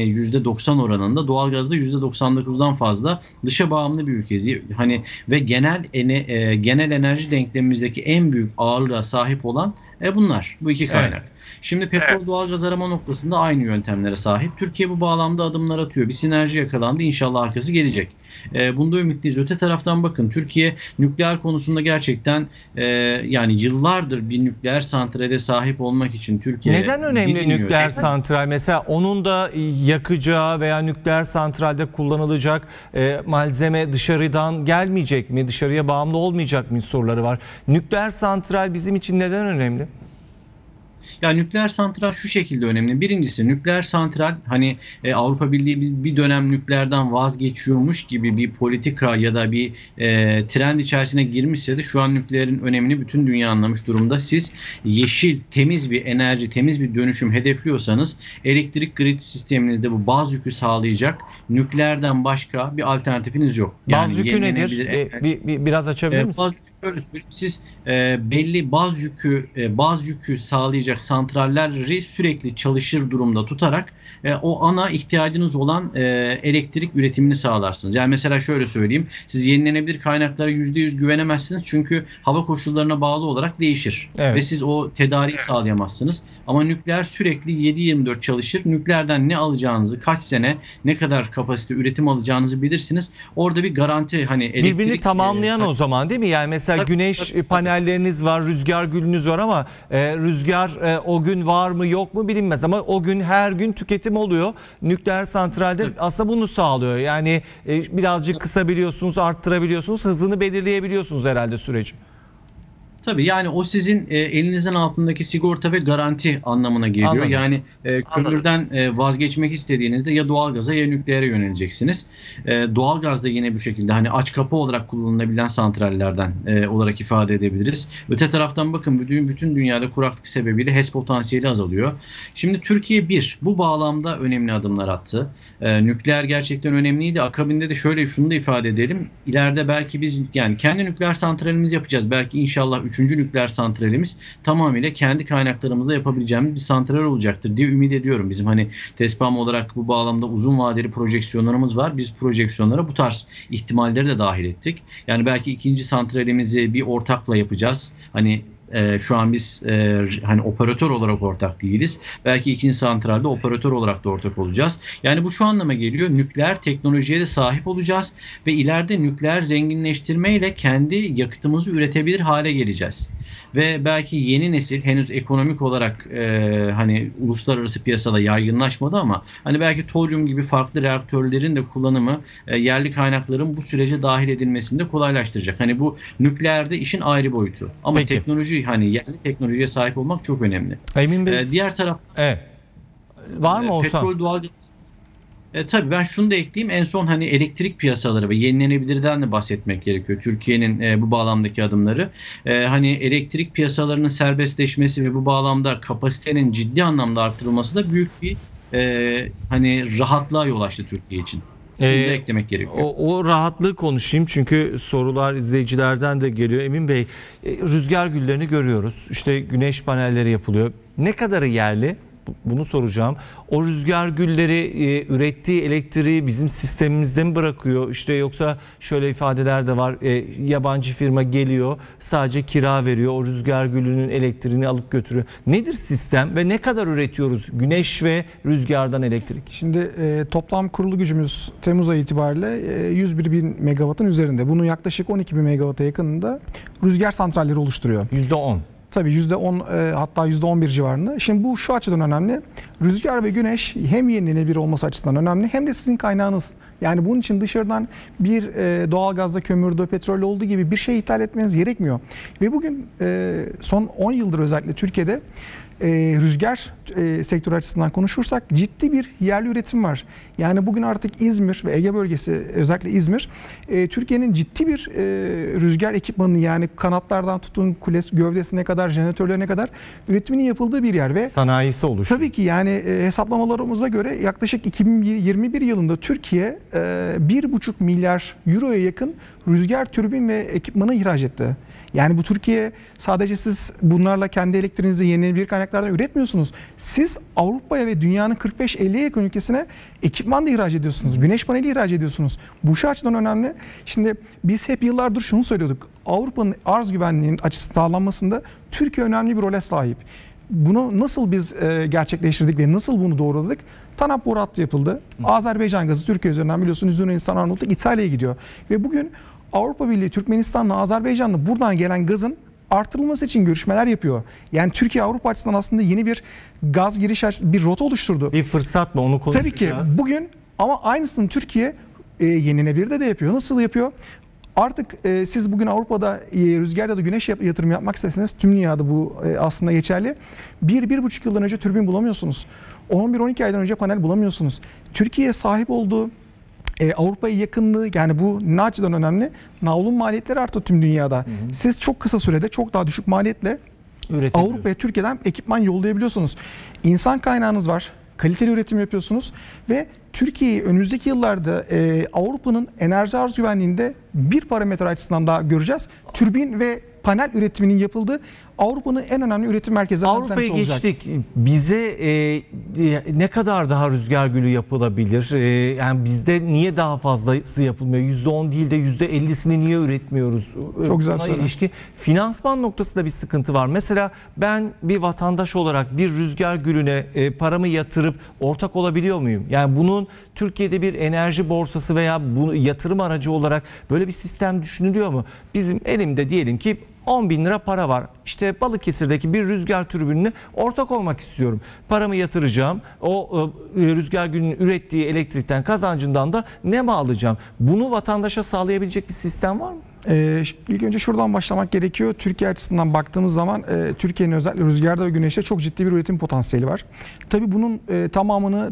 %90 oranında, doğalgazda %99'dan fazla dışa bağımlı bir ülkeyiz. Hani ve genel enerji denklemimizdeki en büyük ağırlığa sahip olan bunlar. Bu iki kaynak. Evet. Şimdi petrol, doğalgaz arama noktasında aynı yöntemlere sahip. Türkiye bu bağlamda adımlar atıyor. Bir sinerji yakalandı. İnşallah arkası gelecek. Bunda ümitliyiz. Öte taraftan bakın, Türkiye nükleer konusunda gerçekten yani yıllardır bir nükleer santrale sahip olmak için Türkiye... Neden önemli nükleer santral? Mesela onun da yakacağı veya nükleer santralde kullanılacak malzeme dışarıdan gelmeyecek mi? Dışarıya bağımlı olmayacak mı soruları var. Nükleer santral bizim için neden önemli? Ya nükleer santral şu şekilde önemli. Birincisi, nükleer santral hani Avrupa Birliği bir dönem nükleerden vazgeçiyormuş gibi bir politika ya da bir trend içerisine girmişse de şu an nükleerin önemini bütün dünya anlamış durumda. Siz yeşil, temiz bir enerji, temiz bir dönüşüm hedefliyorsanız elektrik grid sisteminizde bu baz yükü sağlayacak nükleerden başka bir alternatifiniz yok. Yani baz yükü nedir? Biraz açabilir misiniz? Baz yükü şöyle söyleyeyim. Siz belli baz yükü sağlayacak ancak santralleri sürekli çalışır durumda tutarak o ana ihtiyacınız olan elektrik üretimini sağlarsınız. Yani mesela şöyle söyleyeyim, siz yenilenebilir kaynaklara %100 güvenemezsiniz çünkü hava koşullarına bağlı olarak değişir. Evet. Ve siz o tedariği sağlayamazsınız. Ama nükleer sürekli 7/24 çalışır. Nükleerden ne alacağınızı, kaç sene, ne kadar kapasite üretim alacağınızı bilirsiniz. Orada bir garanti, hani elektrik... Birbirini tamamlayan o zaman değil mi? Yani mesela güneş panelleriniz var, rüzgar gülünüz var ama rüzgar o gün var mı yok mu bilinmez. Ama o gün her gün tüketim oluyor. Nükleer santralde aslında bunu sağlıyor. Yani birazcık kısabiliyorsunuz, arttırabiliyorsunuz, hızını belirleyebiliyorsunuz herhalde süreci. Tabii, yani o sizin elinizin altındaki sigorta ve garanti anlamına geliyor. Anladım. Yani kömürden vazgeçmek istediğinizde ya doğalgaza ya nükleere yöneleceksiniz. Doğalgaz da yine bu şekilde hani aç kapı olarak kullanılabilen santrallerden olarak ifade edebiliriz. Öte taraftan bakın bütün dünyada kuraklık sebebiyle HES potansiyeli azalıyor. Şimdi Türkiye bu bağlamda önemli adımlar attı. Nükleer gerçekten önemliydi. Akabinde de şunu da ifade edelim. İleride belki biz yani kendi nükleer santralimizi yapacağız. Belki inşallah 3. nükleer santralimiz tamamıyla kendi kaynaklarımızla yapabileceğimiz bir santral olacaktır diye ümit ediyorum. Bizim hani TESPAM olarak bu bağlamda uzun vadeli projeksiyonlarımız var. Biz projeksiyonlara bu tarz ihtimalleri de dahil ettik. Yani belki 2. santralimizi bir ortakla yapacağız. Hani şu an biz hani operatör olarak ortak değiliz. Belki 2. santralde operatör olarak da ortak olacağız. Yani bu şu anlama geliyor. Nükleer teknolojiye de sahip olacağız ve ileride nükleer zenginleştirmeyle kendi yakıtımızı üretebilir hale geleceğiz. Ve belki yeni nesil henüz ekonomik olarak hani uluslararası piyasada yaygınlaşmadı ama hani belki toryum gibi farklı reaktörlerin de kullanımı yerli kaynakların bu sürece dahil edilmesini de kolaylaştıracak. Hani bu nükleerde işin ayrı boyutu. Ama Peki. Teknoloji, hani yerli teknolojiye sahip olmak çok önemli. Emin Bey, Diğer taraf var mı Oğuzhan? petrol, doğalgaz. Tabii ben şunu da ekleyeyim. En son hani elektrik piyasaları ve yenilenebilirden de bahsetmek gerekiyor. Türkiye'nin bu bağlamdaki adımları. Hani elektrik piyasalarının serbestleşmesi ve bu bağlamda kapasitenin ciddi anlamda arttırılması da büyük bir hani rahatlığa yol açtı Türkiye için. Bunu da eklemek gerekiyor. O rahatlığı konuşayım çünkü sorular izleyicilerden de geliyor. Emin Bey, rüzgar güllerini görüyoruz. İşte güneş panelleri yapılıyor. Ne kadarı yerli? Bunu soracağım. O rüzgar gülleri ürettiği elektriği bizim sistemimizde mi bırakıyor? İşte yoksa şöyle ifadeler de var. Yabancı firma geliyor, sadece kira veriyor. O rüzgar gülünün elektriğini alıp götürüyor. Nedir sistem ve ne kadar üretiyoruz güneş ve rüzgardan elektrik? Şimdi toplam kurulu gücümüz Temmuz ayı itibariyle 101 bin megawattın üzerinde. Bunun yaklaşık 12 bin megawatta yakınında rüzgar santralleri oluşturuyor. %10. Tabii %10 hatta %11 civarında. Şimdi bu şu açıdan önemli. Rüzgar ve güneş hem yenilenebilir olması açısından önemli hem de sizin kaynağınız. Yani bunun için dışarıdan bir doğalgazda, kömürde, petrolde olduğu gibi bir şey ithal etmeniz gerekmiyor. Ve bugün son 10 yıldır özellikle Türkiye'de rüzgar sektörü açısından konuşursak ciddi bir yerli üretim var. Yani bugün artık İzmir ve Ege bölgesi, özellikle İzmir, Türkiye'nin ciddi bir rüzgar ekipmanını, yani kanatlardan tutun kulesi, gövdesine kadar, jeneratörlerine kadar üretiminin yapıldığı bir yer ve sanayisi oluşuyor. Tabii ki yani hesaplamalarımıza göre yaklaşık 2021 yılında Türkiye 1,5 milyar euroya yakın rüzgar türbin ve ekipmanı ihraç etti. Yani bu Türkiye sadece siz bunlarla kendi elektriğinizi yenilenebilir kaynaklardan üretmiyorsunuz. Siz Avrupa'ya ve dünyanın 45-50'ye yakın ülkesine ekipman da ihraç ediyorsunuz. Güneş paneli ihraç ediyorsunuz. Bu şu açıdan önemli. Şimdi biz hep yıllardır şunu söylüyorduk. Avrupa'nın arz güvenliğinin açısı sağlanmasında Türkiye önemli bir role sahip. Bunu nasıl biz gerçekleştirdik ve nasıl bunu doğruladık? TANAP boru hattı yapıldı. Azerbaycan gazı Türkiye üzerinden biliyorsunuz Yunanistan, Arnavutluk, İtalya'ya gidiyor. Ve bugün Avrupa Birliği, Türkmenistan'la, Azerbaycan'la buradan gelen gazın artırılması için görüşmeler yapıyor. Yani Türkiye Avrupa açısından aslında yeni bir gaz giriş, bir rota oluşturdu. Bir fırsat mı, onu konuşacağız. Tabii ki bugün ama aynısını Türkiye yenilenebilirde de yapıyor. Nasıl yapıyor? Artık siz bugün Avrupa'da rüzgar ya da güneş yatırım yapmak isterseniz, tüm dünyada bu aslında geçerli. 1-1,5 yıldan önce türbin bulamıyorsunuz. 11-12 aydan önce panel bulamıyorsunuz. Türkiye'ye sahip olduğu Avrupa'ya yakınlığı, yani bu ne açıdan önemli? Navlun maliyetleri arttı tüm dünyada. Siz çok kısa sürede çok daha düşük maliyetle Avrupa'ya, Türkiye'den ekipman yollayabiliyorsunuz. İnsan kaynağınız var. Kaliteli üretim yapıyorsunuz ve Türkiye'yi önümüzdeki yıllarda Avrupa'nın enerji arz güvenliğinde bir parametre açısından daha göreceğiz. Türbin ve panel üretiminin yapıldığı Avrupa'nın en önemli üretim merkezlerinden bir tanesi Avrupa'ya olacak. geçtik. Bize ne kadar daha rüzgar gülü yapılabilir? Yani bizde niye daha fazlası yapılmıyor? %10 değil de %50'sini niye üretmiyoruz? Çok güzel Buna soru. ilişkin finansman noktasında bir sıkıntı var. Mesela ben bir vatandaş olarak bir rüzgar gülüne paramı yatırıp ortak olabiliyor muyum? Yani bunun Türkiye'de bir enerji borsası veya bu yatırım aracı olarak böyle bir sistem düşünülüyor mu? Bizim elimde diyelim ki 10.000 lira para var. İşte Balıkesir'deki bir rüzgar türbinine ortak olmak istiyorum. Paramı yatıracağım. O rüzgar gülünün ürettiği elektrikten, kazancından da ne mi alacağım? Bunu vatandaşa sağlayabilecek bir sistem var mı? İlk önce şuradan başlamak gerekiyor. Türkiye açısından baktığımız zaman Türkiye'nin özellikle rüzgarda ve güneşte çok ciddi bir üretim potansiyeli var. Tabii bunun tamamını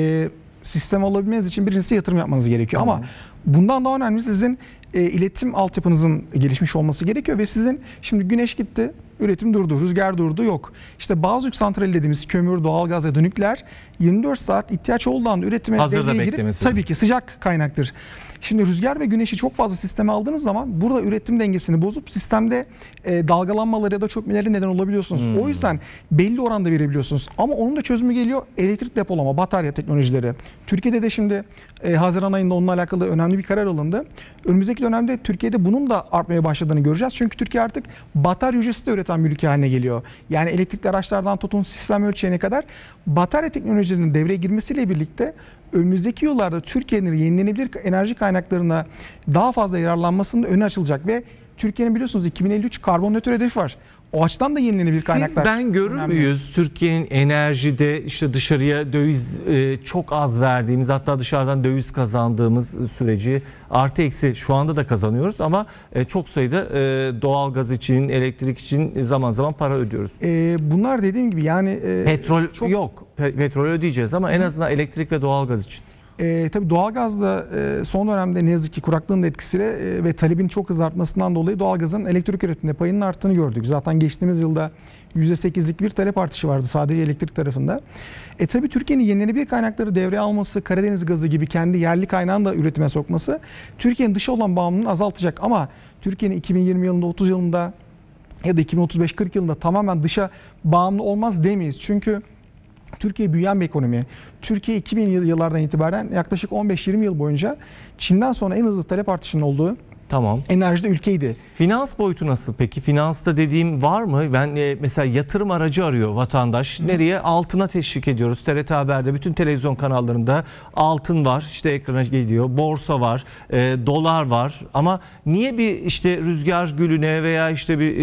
sistem olabilmeniz için birincisi yatırım yapmanız gerekiyor. Ama bundan daha önemli sizin iletim altyapınızın gelişmiş olması gerekiyor ve sizin şimdi güneş gitti, üretim durdu, rüzgar durdu, yok. İşte bazı yük santrali dediğimiz kömür, doğalgaz ya da nükleer 24 saat ihtiyaç olduğu anda üretime devreye girip tabii ki sıcak kaynaktır. Şimdi rüzgar ve güneşi çok fazla sisteme aldığınız zaman burada üretim dengesini bozup sistemde dalgalanmaları ya da çökmeleri neden olabiliyorsunuz. O yüzden belli oranda verebiliyorsunuz. Ama onun da çözümü geliyor elektrik depolama, batarya teknolojileri. Türkiye'de de şimdi Haziran ayında onunla alakalı önemli bir karar alındı. Önümüzdeki dönemde Türkiye'de bunun da artmaya başladığını göreceğiz. Çünkü Türkiye artık batarya hücresi de üreten bir ülke haline geliyor. Yani elektrikli araçlardan tutun sistem ölçeğine kadar batarya teknolojilerinin devreye girmesiyle birlikte önümüzdeki yıllarda Türkiye'nin yenilenebilir enerji kaynaklarına daha fazla yararlanmasının önü açılacak ve Türkiye'nin biliyorsunuz 2053 karbon nötr hedefi var. O açıdan da yenilenebilir kaynaklar. Ben görür önemli. müyüz Türkiye'nin enerjide işte dışarıya döviz çok az verdiğimiz, hatta dışarıdan döviz kazandığımız süreci, artı eksi şu anda da kazanıyoruz ama çok sayıda doğalgaz için, elektrik için zaman zaman para ödüyoruz. Bunlar dediğim gibi yani petrol yok. Petrol ödeyeceğiz ama en azından elektrik ve doğalgaz için. Tabii doğalgazda son dönemde ne yazık ki kuraklığın da etkisiyle ve talebin çok hızlı artmasından dolayı doğalgazın elektrik üretiminde payının arttığını gördük. Zaten geçtiğimiz yılda %8'lik bir talep artışı vardı sadece elektrik tarafında. Tabii Türkiye'nin yenilenebilir kaynakları devreye alması, Karadeniz gazı gibi kendi yerli kaynağını da üretime sokması Türkiye'nin dışa olan bağımlılığını azaltacak. Ama Türkiye'nin 2020 yılında, 30 yılında ya da 2035-40 yılında tamamen dışa bağımlı olmaz demeyiz. Çünkü Türkiye büyüyen bir ekonomi. Türkiye 2000 yıllardan itibaren yaklaşık 15-20 yıl boyunca Çin'den sonra en hızlı talep artışının olduğu enerjide ülkeydi. Finans boyutu nasıl peki? Finansta dediğim var mı? Ben mesela yatırım aracı arıyor vatandaş. Nereye? Altına teşvik ediyoruz. TRT Haber'de bütün televizyon kanallarında altın var. İşte ekrana geliyor. Borsa var. Dolar var. Ama niye bir işte rüzgar gülüne veya işte bir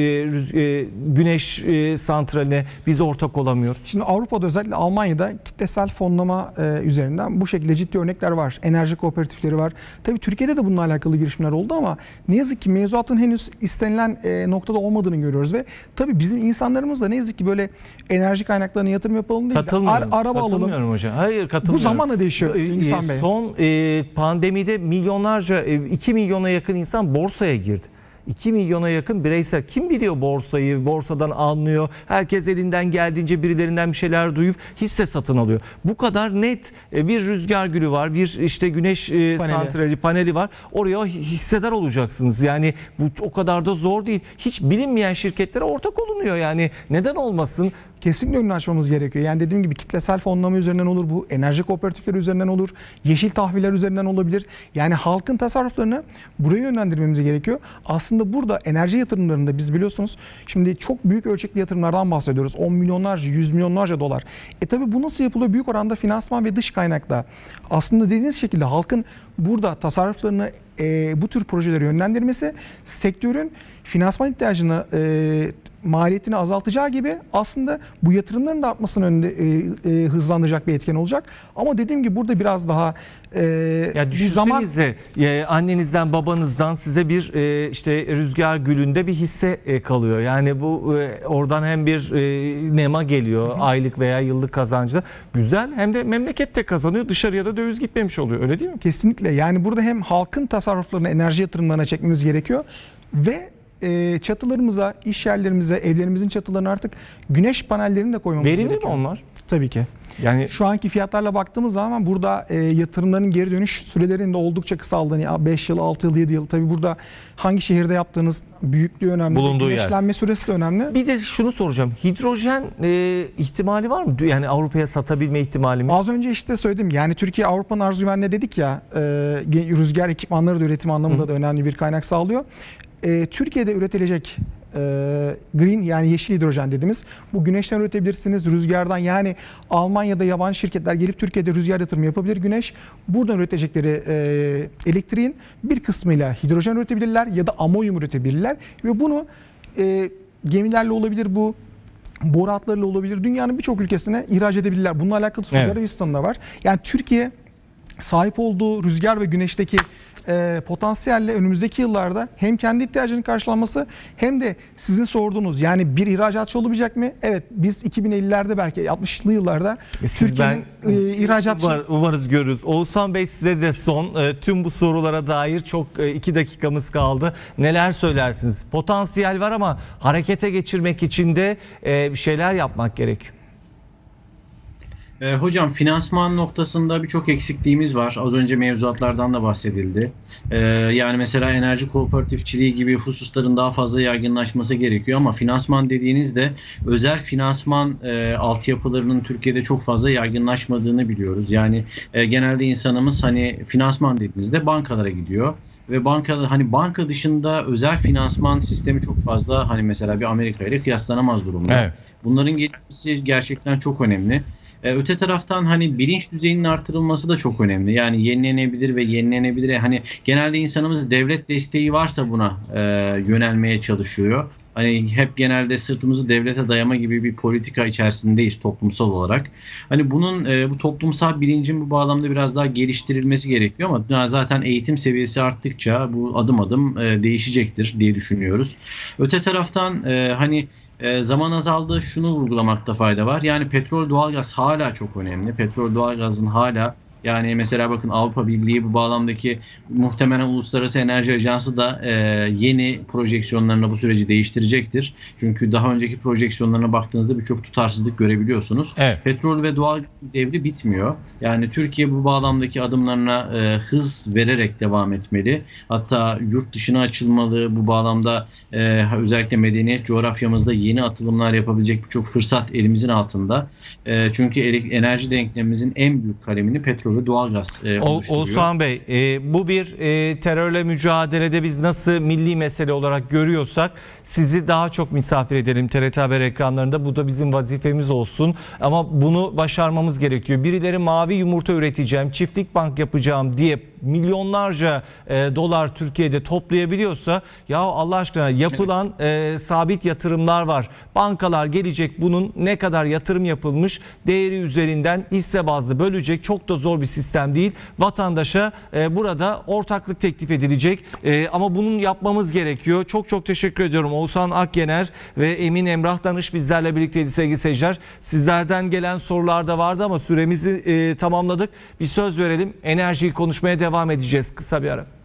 güneş santraline biz ortak olamıyoruz? Şimdi Avrupa'da özellikle Almanya'da kitlesel fonlama üzerinden bu şekilde ciddi örnekler var. Enerji kooperatifleri var. Tabii Türkiye'de de bununla alakalı girişimler oldu ama ne yazık ki mevzuatın henüz istenilen noktada olmadığını görüyoruz ve tabii bizim insanlarımız da ne yazık ki böyle enerji kaynaklarına yatırım yapalım değil. Araba alalım. Katılmıyorum hocam. Hayır, katılmıyorum. Bu zamanla değişiyor İhsan Bey. Son pandemide milyonlarca 2 milyona yakın insan borsaya girdi. 2 milyona yakın bireysel. Kim biliyor borsayı? Borsadan almıyor. Herkes elinden geldiğince birilerinden bir şeyler duyup hisse satın alıyor. Bu kadar net bir rüzgar gülü var. Bir işte güneş santrali, paneli var. Oraya hissedar olacaksınız. Yani bu o kadar da zor değil. Hiç bilinmeyen şirketlere ortak olunuyor. Yani neden olmasın? Kesinlikle önünü açmamız gerekiyor. Yani dediğim gibi kitlesel fonlama üzerinden olur, bu enerji kooperatifleri üzerinden olur, yeşil tahviller üzerinden olabilir. Yani halkın tasarruflarını buraya yönlendirmemiz gerekiyor. Aslında burada enerji yatırımlarında biz biliyorsunuz şimdi çok büyük ölçekli yatırımlardan bahsediyoruz. 10 milyonlarca, 100 milyonlarca dolar. Tabii bu nasıl yapılıyor? Büyük oranda finansman ve dış kaynakla. Aslında dediğiniz şekilde halkın burada tasarruflarını bu tür projeleri yönlendirmesi sektörün finansman ihtiyacını maliyetini azaltacağı gibi aslında bu yatırımların da artmasının önünde hızlandıracak bir etken olacak. Ama dediğim gibi burada biraz daha ya düşünsenize annenizden babanızdan size bir işte rüzgar gülünde bir hisse kalıyor. Yani bu oradan hem bir nema geliyor aylık veya yıllık kazancı güzel, hem de memleket de kazanıyor, dışarıya da döviz gitmemiş oluyor, öyle değil mi? Kesinlikle. Yani burada hem halkın tasarruflarını enerji yatırımlarına çekmemiz gerekiyor ve çatılarımıza, iş yerlerimize, evlerimizin çatılarına artık güneş panellerini de koymamız gerekiyor. Verimli mi onlar? Tabii ki. Yani Şu anki fiyatlarla baktığımız zaman burada yatırımların geri dönüş sürelerinin de oldukça kısaldığını, 5 yıl, 6 yıl, 7 yıl. Tabii burada hangi şehirde yaptığınız büyüklüğü önemli. Bulunduğu yer. Güneşlenme süresi de önemli. bir de şunu soracağım. Hidrojen ihtimali var mı? Yani Avrupa'ya satabilme ihtimalimiz? Az önce işte söyledim. Yani Türkiye Avrupa'nın arz güvenliği dedik ya, rüzgar ekipmanları da üretim anlamında da önemli bir kaynak sağlıyor. Türkiye'de üretilecek green, yani yeşil hidrojen dediğimiz, bu güneşten üretebilirsiniz, rüzgardan. Yani Almanya'da yabancı şirketler gelip Türkiye'de rüzgar yatırımı yapabilir, güneş. Buradan üretecekleri elektriğin bir kısmıyla hidrojen üretebilirler ya da amonyum üretebilirler ve bunu gemilerle olabilir, bu boru hatlarıyla olabilir, dünyanın birçok ülkesine ihraç edebilirler. Bununla alakalı Suudi Arabistan'da var. Yani Türkiye sahip olduğu rüzgar ve güneşteki potansiyelle önümüzdeki yıllarda hem kendi ihtiyacının karşılanması hem de sizin sorduğunuz, yani bir ihracatçı olabilecek mi? Evet, biz 2050'lerde belki 60'lı yıllarda Türkiye'nin ihracatçı... Umarız görürüz. Oğuzhan Bey, size de son tüm bu sorulara dair çok 2 dakikamız kaldı. Neler söylersiniz? Potansiyel var ama harekete geçirmek için de bir şeyler yapmak gerekiyor. Hocam, finansman noktasında birçok eksikliğimiz var. Az önce mevzuatlardan da bahsedildi. Yani mesela enerji kooperatifçiliği gibi hususların daha fazla yaygınlaşması gerekiyor ama finansman dediğinizde özel finansman altyapılarının Türkiye'de çok fazla yaygınlaşmadığını biliyoruz. Yani genelde insanımız hani finansman dediğinizde bankalara gidiyor. Ve banka dışında özel finansman sistemi çok fazla, hani mesela bir Amerika ile kıyaslanamaz durumda. Evet. Bunların gelişmesi gerçekten çok önemli. Öte taraftan hani bilinç düzeyinin artırılması da çok önemli. Yani yenilenebilir hani genelde insanımız devlet desteği varsa buna yönelmeye çalışıyor. Hani hep genelde sırtımızı devlete dayama gibi bir politika içerisindeyiz toplumsal olarak. Hani bunun bu toplumsal bilincin bu bağlamda biraz daha geliştirilmesi gerekiyor ama zaten eğitim seviyesi arttıkça bu adım adım değişecektir diye düşünüyoruz. Öte taraftan hani zaman azaldı, şunu vurgulamakta fayda var. Yani petrol, doğalgaz hala çok önemli. Petrol, doğalgazın hala, yani mesela bakın Avrupa Birliği bu bağlamdaki muhtemelen Uluslararası Enerji Ajansı da yeni projeksiyonlarına bu süreci değiştirecektir. Çünkü daha önceki projeksiyonlarına baktığınızda birçok tutarsızlık görebiliyorsunuz. Evet. Petrol ve doğal devri bitmiyor. Yani Türkiye bu bağlamdaki adımlarına hız vererek devam etmeli. Hatta yurt dışına açılmalı. Bu bağlamda özellikle medeniyet coğrafyamızda yeni atılımlar yapabilecek birçok fırsat elimizin altında. Çünkü enerji denklemimizin en büyük kalemini petrol ve doğalgaz oluşturuyor. Oğuzhan Bey, bu bir terörle mücadelede biz nasıl milli mesele olarak görüyorsak sizi daha çok misafir edelim TRT Haber ekranlarında. Bu da bizim vazifemiz olsun. Ama bunu başarmamız gerekiyor. Birileri mavi yumurta üreteceğim, çiftlik bank yapacağım diye milyonlarca dolar Türkiye'de toplayabiliyorsa, ya Allah aşkına yapılan sabit yatırımlar var. Bankalar gelecek, bunun ne kadar yatırım yapılmış değeri üzerinden hisse bazlı bölecek. Çok da zor bir sistem değil. Vatandaşa burada ortaklık teklif edilecek. Ama bunun yapmamız gerekiyor. Çok çok teşekkür ediyorum. Oğuzhan Akyener ve Emin Emrah Danış bizlerle birlikteydi sevgili seyirciler. Sizlerden gelen sorular da vardı ama süremizi tamamladık. Bir söz verelim. Enerjiyi konuşmaya devam edeceğiz. Kısa bir ara.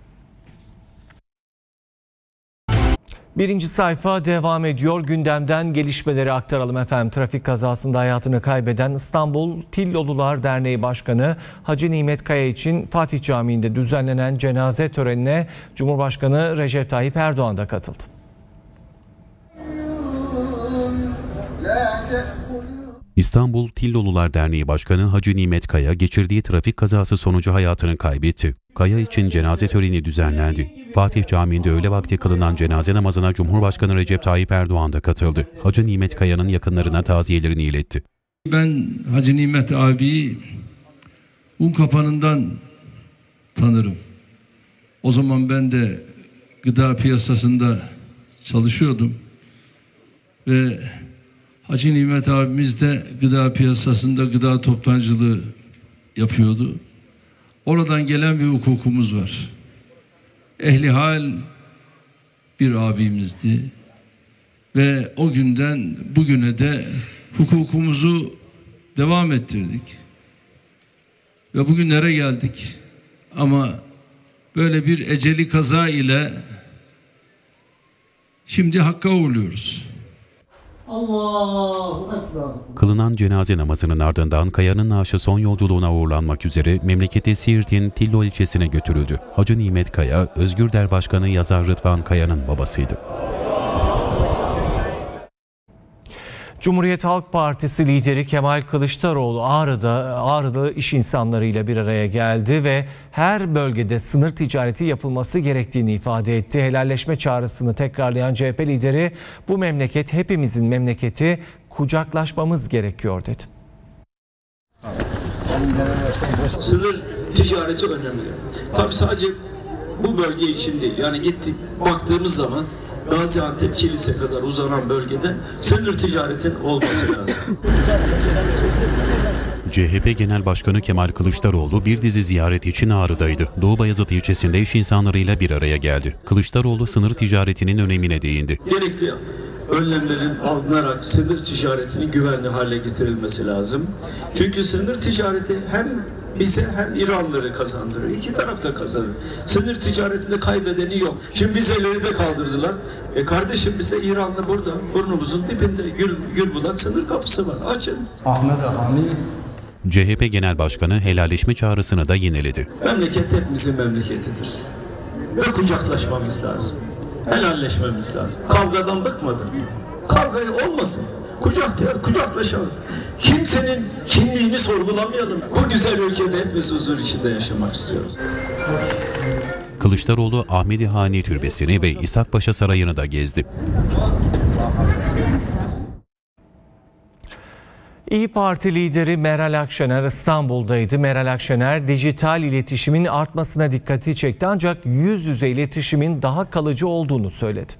Birinci sayfa devam ediyor. Gündemden gelişmeleri aktaralım efendim. Trafik kazasında hayatını kaybeden İstanbul Tillolular Derneği Başkanı Hacı Nimet Kaya için Fatih Camii'nde düzenlenen cenaze törenine Cumhurbaşkanı Recep Tayyip Erdoğan da katıldı. İstanbul Tillolular Derneği Başkanı Hacı Nimet Kaya geçirdiği trafik kazası sonucu hayatını kaybetti. Kaya için cenaze töreni düzenlendi. Fatih Camii'nde öğle vakti kılınan cenaze namazına Cumhurbaşkanı Recep Tayyip Erdoğan da katıldı. Hacı Nimet Kaya'nın yakınlarına taziyelerini iletti. Ben Hacı Nimet abiyi Unkapanı'ndan tanırım. O zaman ben de gıda piyasasında çalışıyordum ve Hacı Nimet abimiz de gıda piyasasında gıda toptancılığı yapıyordu. Oradan gelen bir hukukumuz var. Ehli hal bir abimizdi. Ve o günden bugüne de hukukumuzu devam ettirdik. Ve bugünlere geldik. Ama böyle bir eceli kaza ile şimdi Hakk'a uğurluyoruz. Allahu Ekber. Kılınan cenaze namazının ardından Kaya'nın naaşı son yolculuğuna uğurlanmak üzere memleketi Siirt'in Tillo ilçesine götürüldü. Hacı Nimet Kaya, Özgür Der Başkanı yazar Rıdvan Kaya'nın babasıydı. Cumhuriyet Halk Partisi lideri Kemal Kılıçdaroğlu Ağrı'da iş insanlarıyla bir araya geldi ve her bölgede sınır ticareti yapılması gerektiğini ifade etti. Helalleşme çağrısını tekrarlayan CHP lideri, bu memleket hepimizin memleketi, kucaklaşmamız gerekiyor dedi. Sınır ticareti önemli. Tabii sadece bu bölge için değil. Yani gittik baktığımız zaman Gaziantep Kilis'e kadar uzanan bölgede sınır ticaretin olması lazım. CHP Genel Başkanı Kemal Kılıçdaroğlu bir dizi ziyaret için Ağrı'daydı. Doğu Bayazıt ilçesinde iş insanlarıyla bir araya geldi. Kılıçdaroğlu sınır ticaretinin önemine değindi. Gerekli önlemlerin alınarak sınır ticaretinin güvenli hale getirilmesi lazım. Çünkü sınır ticareti hem bize hem İranlıları kazandırır. İki taraf da kazanır. Sınır ticaretinde kaybedeni yok. Şimdi vizeleri de kaldırdılar. Kardeşim bize İranlı burada. Burnumuzun dibinde Gülbulak sınır kapısı var. Açın. CHP Genel Başkanı helalleşme çağrısını da yineledi. Memleket hepimizin memleketidir. Ve kucaklaşmamız lazım. Helalleşmemiz lazım. Kavgadan bıkmadım. Kavgayı olmasın. Kucaklaşalım. Kimsenin kimliğini sorgulamayalım. Bu güzel ülkede hepimiz huzur içinde yaşamak istiyoruz. Kılıçdaroğlu Ahmedi Hani Türbesi'ni ve İshak Paşa Sarayı'nı da gezdi. İYİ Parti lideri Meral Akşener İstanbul'daydı. Meral Akşener dijital iletişimin artmasına dikkati çekti ancak yüz yüze iletişimin daha kalıcı olduğunu söyledi.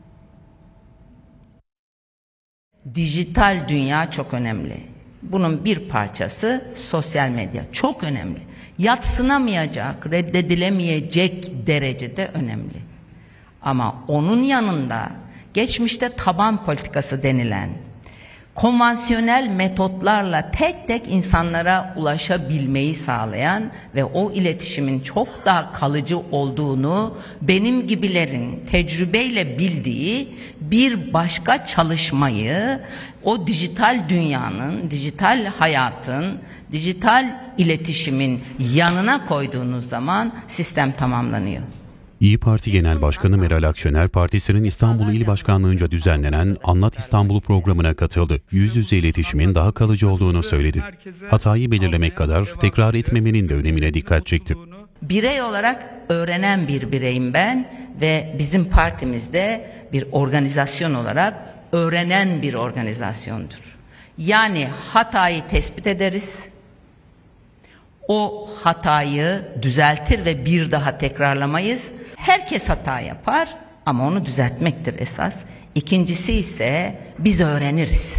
Dijital dünya çok önemli. Bunun bir parçası sosyal medya. Çok önemli. Yadsınamayacak, reddedilemeyecek derecede önemli. Ama onun yanında geçmişte taban politikası denilen konvansiyonel metotlarla tek tek insanlara ulaşabilmeyi sağlayan ve o iletişimin çok daha kalıcı olduğunu benim gibilerin tecrübeyle bildiği bir başka çalışmayı o dijital dünyanın, dijital hayatın, dijital iletişimin yanına koyduğunuz zaman sistem tamamlanıyor. İYİ Parti Genel Başkanı Meral Akşener, partisinin İstanbul İl Başkanlığı'nca düzenlenen Anlat İstanbul programına katıldı. Yüz yüze iletişimin daha kalıcı olduğunu söyledi. Hatayı belirlemek kadar tekrar etmemenin de önemine dikkat çekti. Birey olarak öğrenen bir bireyim ben ve bizim partimizde bir organizasyon olarak öğrenen bir organizasyondur. Yani hatayı tespit ederiz. O hatayı düzeltir ve bir daha tekrarlamayız. Herkes hata yapar ama onu düzeltmektir esas. İkincisi ise biz öğreniriz.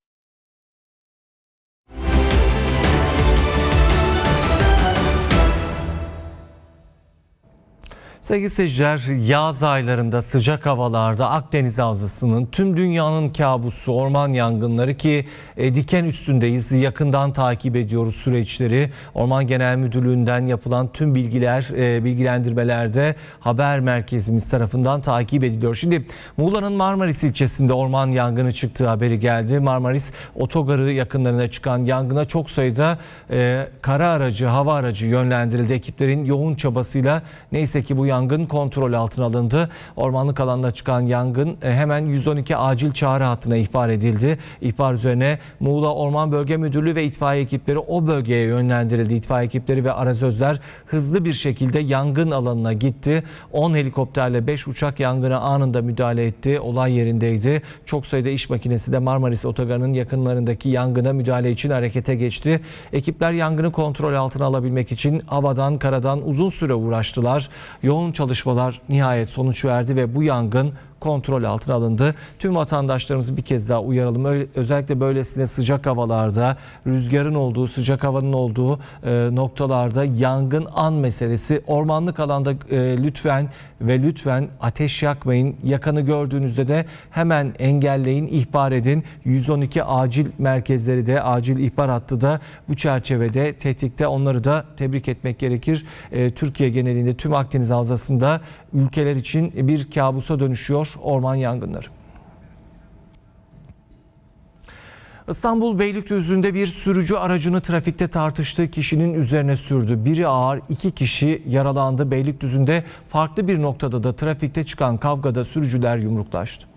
Sevgili seyirciler, yaz aylarında sıcak havalarda Akdeniz Havzası'nın tüm dünyanın kabusu orman yangınları ki diken üstündeyiz. Yakından takip ediyoruz süreçleri. Orman Genel Müdürlüğü'nden yapılan tüm bilgilendirmelerde haber merkezimiz tarafından takip ediliyor. Şimdi Muğla'nın Marmaris ilçesinde orman yangını çıktığı haberi geldi. Marmaris otogarı yakınlarına çıkan yangına çok sayıda kara aracı, hava aracı yönlendirildi. Ekiplerin yoğun çabasıyla neyse ki bu yangın kontrol altına alındı. Ormanlık alanda çıkan yangın hemen 112 acil çağrı hattına ihbar edildi. İhbar üzerine Muğla Orman Bölge Müdürlüğü ve itfaiye ekipleri o bölgeye yönlendirildi. İtfaiye ekipleri ve arazözler hızlı bir şekilde yangın alanına gitti. 10 helikopterle 5 uçak yangına anında müdahale etti. Olay yerindeydi. Çok sayıda iş makinesi de Marmaris Otogarı'nın yakınlarındaki yangına müdahale için harekete geçti. Ekipler yangını kontrol altına alabilmek için havadan, karadan uzun süre uğraştılar. Yoğun çalışmalar nihayet sonuç verdi ve bu yangın kontrol altına alındı. Tüm vatandaşlarımızı bir kez daha uyaralım. Özellikle böylesine sıcak havalarda, rüzgarın olduğu, sıcak havanın olduğu noktalarda yangın an meselesi. Ormanlık alanda lütfen ateş yakmayın. Yakanı gördüğünüzde de hemen engelleyin, ihbar edin. 112 acil merkezleri de, acil ihbar hattı da bu çerçevede tetikte. Onları da tebrik etmek gerekir. Türkiye genelinde tüm Akdeniz Havzası'nda ülkeler için bir kabusa dönüşüyor orman yangınları. İstanbul Beylikdüzü'nde bir sürücü aracını trafikte tartıştığı kişinin üzerine sürdü. Biri ağır, 2 kişi yaralandı. Beylikdüzü'nde farklı bir noktada da trafikte çıkan kavgada sürücüler yumruklaştı.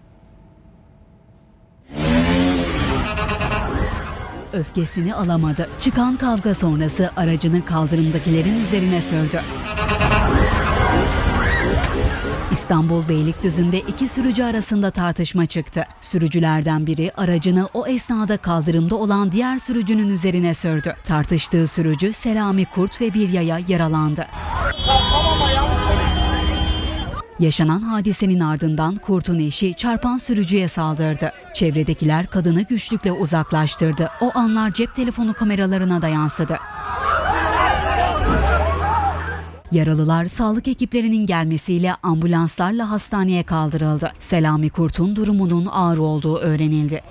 Öfkesini alamadı. Çıkan kavga sonrası aracını kaldırımdakilerin üzerine sürdü. İstanbul Beylikdüzü'nde 2 sürücü arasında tartışma çıktı. Sürücülerden biri aracını o esnada kaldırımda olan diğer sürücünün üzerine sürdü. Tartıştığı sürücü Selami Kurt ve bir yaya yaralandı. Yaşanan hadisenin ardından Kurt'un eşi çarpan sürücüye saldırdı. Çevredekiler kadını güçlükle uzaklaştırdı. O anlar cep telefonu kameralarına da yansıdı. Yaralılar sağlık ekiplerinin gelmesiyle ambulanslarla hastaneye kaldırıldı. Selami Kurt'un durumunun ağır olduğu öğrenildi.